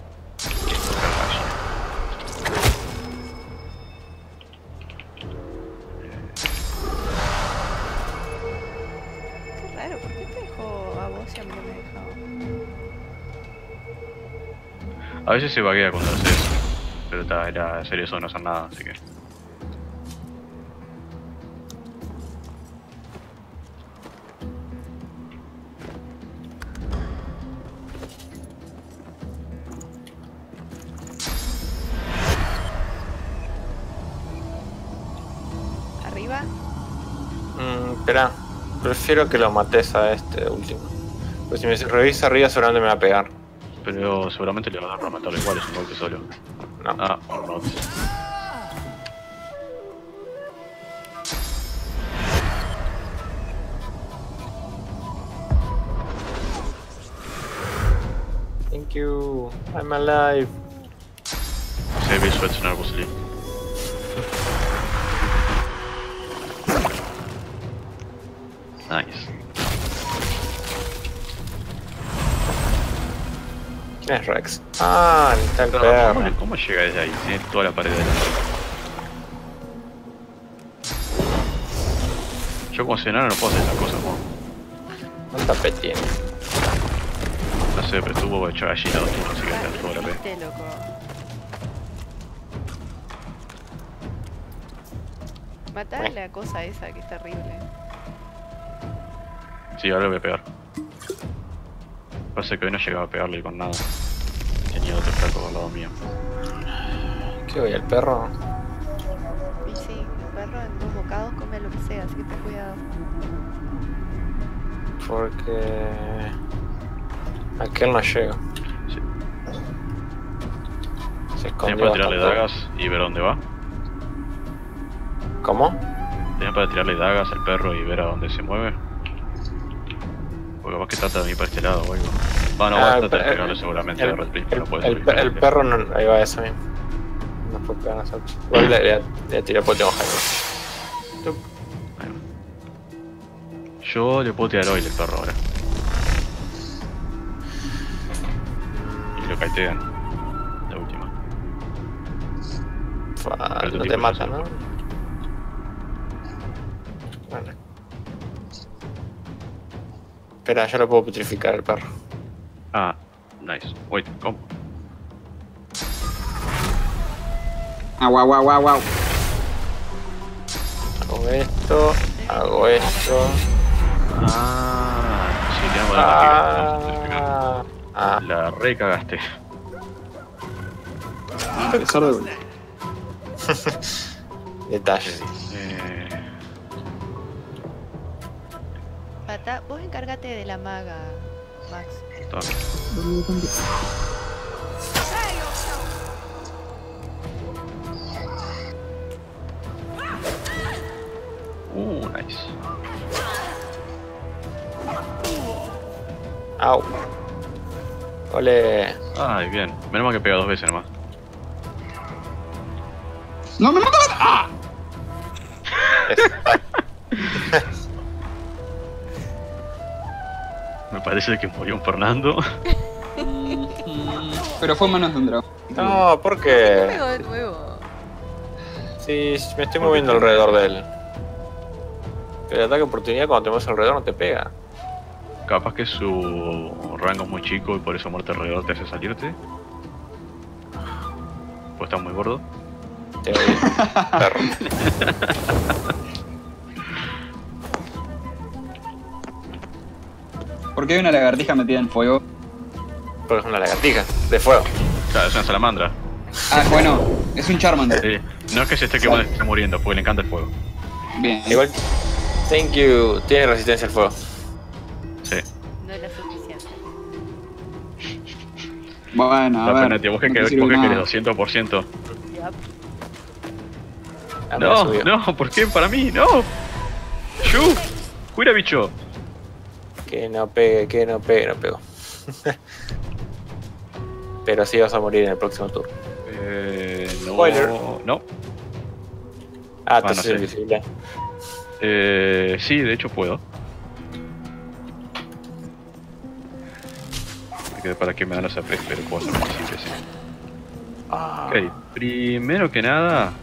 Qué raro, ¿por qué te dejó a vos y a mí no me dejaba? A veces se vaguea cuando hace eso. Pero está, era serio eso de no hacer nada, así que. ¿Arriba? Mm, espera, prefiero que lo mates a este último. Pues si me revisa arriba seguramente me va a pegar. Pero seguramente le va a dar para matarlo igual, es un golpe solo. No. Ah, or not. Thank you, I'm alive. Seville suelta nervously. Nice. ¿Quién es Rex? Ah, está el ¿Cómo, perro. ¿Cómo llega desde ahí? Tiene toda la pared de la... Yo como enano no puedo hacer esa cosa, ¿no? ¿Cuánta P tiene? No sé, pero estuvo hecho gallina dos turnos, así que está toda la P. Qué loco. Matar a la cosa esa que es terrible. Sí, ahora le voy a pegar. Pasa que hoy no llegaba a pegarle con nada. Tenía otro flaco al lado mío. ¿Qué voy, el perro? Y sí, el perro en dos bocados come lo que sea, así que ten cuidado. Porque... aquel no llega. Se ¿Tenés escondió para tirarle bastante. dagas y ver a dónde va? ¿Cómo? ¿Tenés para tirarle dagas al perro y ver a dónde se mueve? Porque capaz que trata de venir para este lado o algo. Ah, no, Ah, va a el tratar de pe- pegarle seguramente el- a Red Flip, El, pero no puede el, subir. pe- el perro no. Ahí va eso mismo. No puede pegar a nosotros. Igual le, le, le tiré porque tengo hyper. Yo le puedo tirar oil al perro ahora. Y lo caitean. La última. Fua, Pero tu no tipo te ya mata, se lo ¿no? puede. Bueno. Espera, yo lo puedo petrificar al perro. Ah, nice. Wait, ¿cómo? Ah, guau, guau, guau, guau. Hago esto, hago esto. Ah, sí, tenemos la Ah, ah. La re cagaste. Empezar de Detalles. Eh, Pata, vos encárgate de la maga, Max. Uh, nice. Au. Ole. Ay, bien. Menos mal que pega dos veces nomás. ¡No me mata! ¡Ah! Me parece que murió un Fernando. Pero fue manos de un dragón. No, ¿por Me qué? pegó de nuevo. Sí, me estoy moviendo alrededor de él. El ataque de oportunidad cuando te mueves alrededor no te pega. Capaz que su rango es muy chico y por eso muerte alrededor te hace salirte. Pues estás muy gordo. Te odio, perro. ¿Por qué hay una lagartija metida en fuego? Porque es una lagartija de fuego. Claro, es una salamandra. Ah, bueno, es un Charmander. Sí. No es que se esté quemando, se esté muriendo, porque le encanta el fuego. Bien. Igual, thank you. Tiene resistencia al fuego. Sí. No es la suficiente. Bueno, a No, ver. Penati, vos que no te querés, sirve vos que nada. querés doscientos por ciento. Ah, me la No, subió. no, ¿por qué? Para mí, no. Shu, cuida bicho. Que no pegue, que no pegue, no pego. Pero sí vas a morir en el próximo turno. Eh, no, Spoiler. no. Ah, Ah, tú no sos sé. invisible. Eh, sí, de hecho puedo. Me quedé para que me dan los A P, pero puedo hacer invisible, sí. Ah. Ok, primero que nada.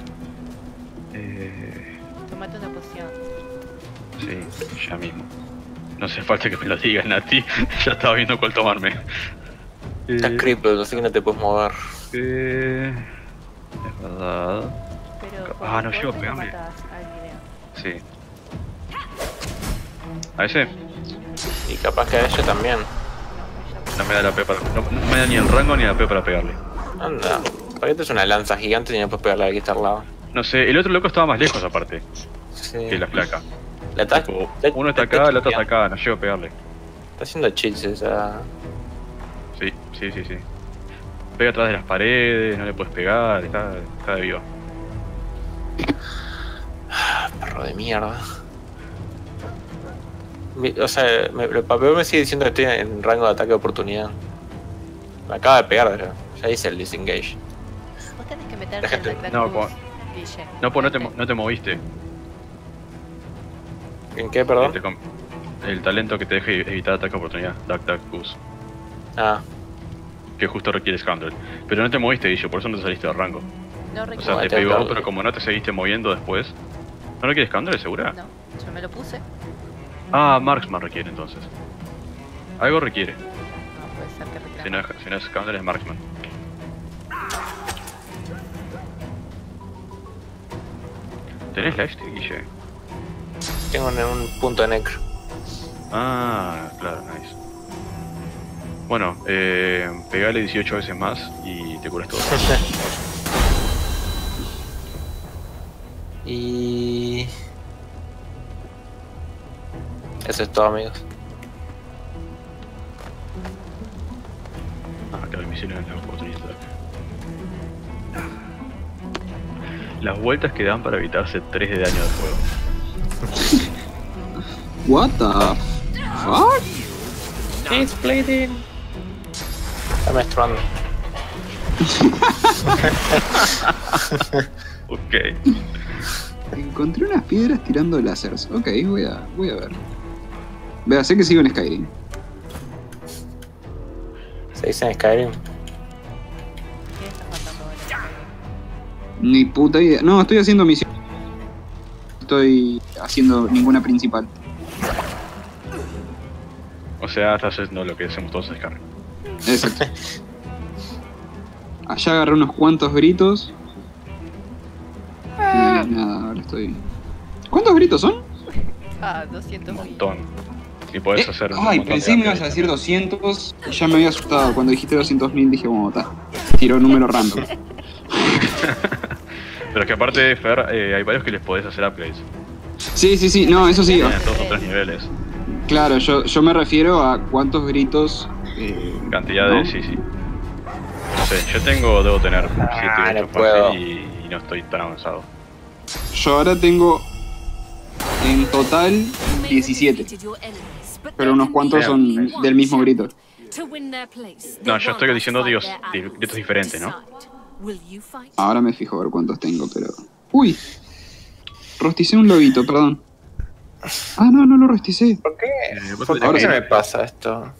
Eh, Tomate una poción. sí, ya mismo. No hace falta que me lo digas, Nati. Ya estaba viendo cuál tomarme. Estás Eh, crippled, así que no te puedes mover. eh, es verdad. Pero Ah, no por llego a golpe pegarle. matas al video. Sí. ¿A ese? Y capaz que a ella también. No me da la P para. No, no me da ni el rango ni la P para pegarle. Anda. ¿Para qué te es una lanza gigante y no puedes pegarle a la que está al lado? No sé, el otro loco estaba más lejos aparte Sí. que la flaca. La está, Tipo, uno está acá, el otro está acá, no llego a pegarle. está haciendo cheats esa. Sí, sí, sí, sí. Pega atrás de las paredes, no le puedes pegar, está, está de viva. Perro de mierda. Mi- O sea, me, el papel me sigue diciendo que estoy en rango de ataque de oportunidad. Me acaba de pegar, ya, ya hice el disengage. Vos tenés que meterte Déjate. en la No, cruz, po- Guille. No, pues no te, mo- no te moviste. ¿En qué, perdón? Te com- El talento que te deja evitar ataque de oportunidad, Duck Duck Goose. Ah, Que justo requiere Scoundrel. Pero no te moviste, Guillo, por eso no te saliste de rango. No O requiere. sea, te te pegó, acabo. pero como no te seguiste moviendo después. ¿No requiere Scoundrel, segura? No, yo me lo puse. Ah, Marksman requiere entonces. Algo requiere. No, puede ser que requiera. Si no es, si no es Scoundrel, es Marksman. ¿Tenés lifesteal, Guille? tengo un, un punto de necro. Ah, claro, nice. Bueno, eh, pegale dieciocho veces más y te curas todo. Y... Eso es todo, amigos. Ah, claro, el misil en la oportunidad. Las vueltas que dan para evitarse tres de daño de fuego. What the fuck? It's bleeding. Está menstruando. Ok. Encontré unas piedras tirando láseres. Ok, voy a, voy a ver. Vea, sé que sigo en Skyrim. ¿Se dice en Skyrim? Ni puta idea. No, estoy haciendo misión. No estoy haciendo ninguna principal. O sea, estás haciendo lo que hacemos todos en Skyrim. Exacto. Allá agarré unos cuantos gritos. Y nada, ahora estoy. ¿Cuántos gritos son? Ah, doscientos mil. Un montón. Y podés Eh, hacer. un Ay, montón pensé de que me ibas a decir doscientos. Y ya me había asustado. Cuando dijiste doscientos mil dije, bueno, está. Tiro un número random. Pero es que aparte, Fer, eh, hay varios que les podés hacer upgrades. Sí, sí, sí, no, eso sí. Tienen dos o tres niveles. Claro, yo, yo me refiero a cuántos gritos. Eh, Cantidad ¿no? de. Sí, sí. No sé, yo tengo. Debo tener siete Ah, u no ocho puedo. fácil y, y no estoy tan avanzado. Yo ahora tengo. En total diecisiete. Pero unos cuantos son del mismo grito. No, yo estoy diciendo dios, di- gritos diferentes, ¿no? Ahora me fijo a ver cuántos tengo, pero. ¡Uy! Rosticé un lobito, perdón. Ah, no, no lo rosticé. ¿Por qué? Eh, vos ¿Por tenés qué que se ir- me pasa esto?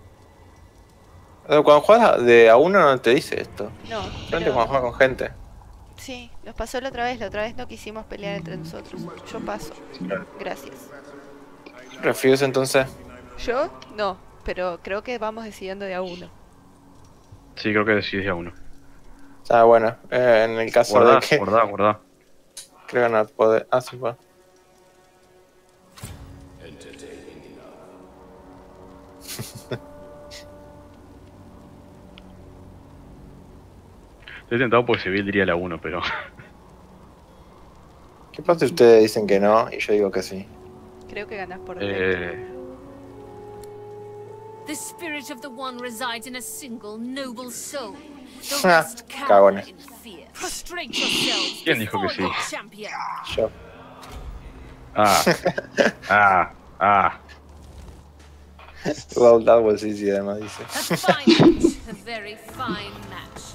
Cuando juegas de a uno no te dice esto. No, Solamente pero- cuando juegas con gente. Sí, nos pasó la otra vez. La otra vez no quisimos pelear entre nosotros. Yo paso. Gracias. ¿Refuse entonces? ¿Yo? No, pero creo que vamos decidiendo de a uno. Sí, creo que decidí a uno. Ah, bueno, eh, en el caso Guardá, de que. guardá, guardá. Creo que no puede. Ah, sí, puede. Estoy tentado porque Seville diría la uno, pero. ¿Qué pasa si ustedes dicen que no y yo digo que sí? Creo que ganas por Eh. The spirit of the one resides in a single noble soul. The Ah, rest cower cagones. in fear. Prostrate yourselves ¿Quién dijo que before sí? your champion. Yo. Ah. Ah. Ah. Well, that was easy, además dice. A fine match, a very fine match.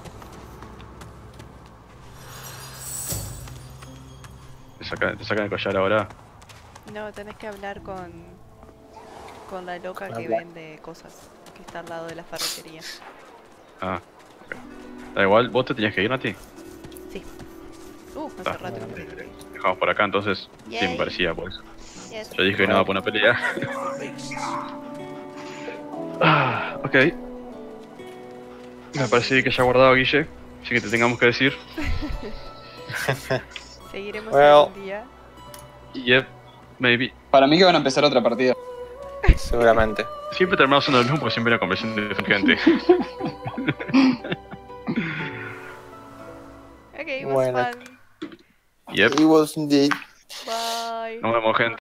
¿Te sacan, te sacan el collar ahora? No, tenés que hablar con con la loca que Habla. vende cosas, que está al lado de la ferretería. Ah. Ok. Da igual, ¿vos te tenías que ir, Nati? Sí. Uh, hace Ah, rato que no me dejamos por acá entonces. Sí, Yay. me parecía por eso. Yes. Yo dije que no iba a poner pelea. Ah, ok. Me parece que ya ha guardado Guille, así que te tengamos que decir. Seguiremos Well. algún día. Yep, maybe. Para mí que van a empezar otra partida. Seguramente. Siempre terminamos en lo mismo porque siempre hay una conversación de gente. Okay, it was Bueno. fun. Yep. It was indeed. Bye. Nos vemos, gente.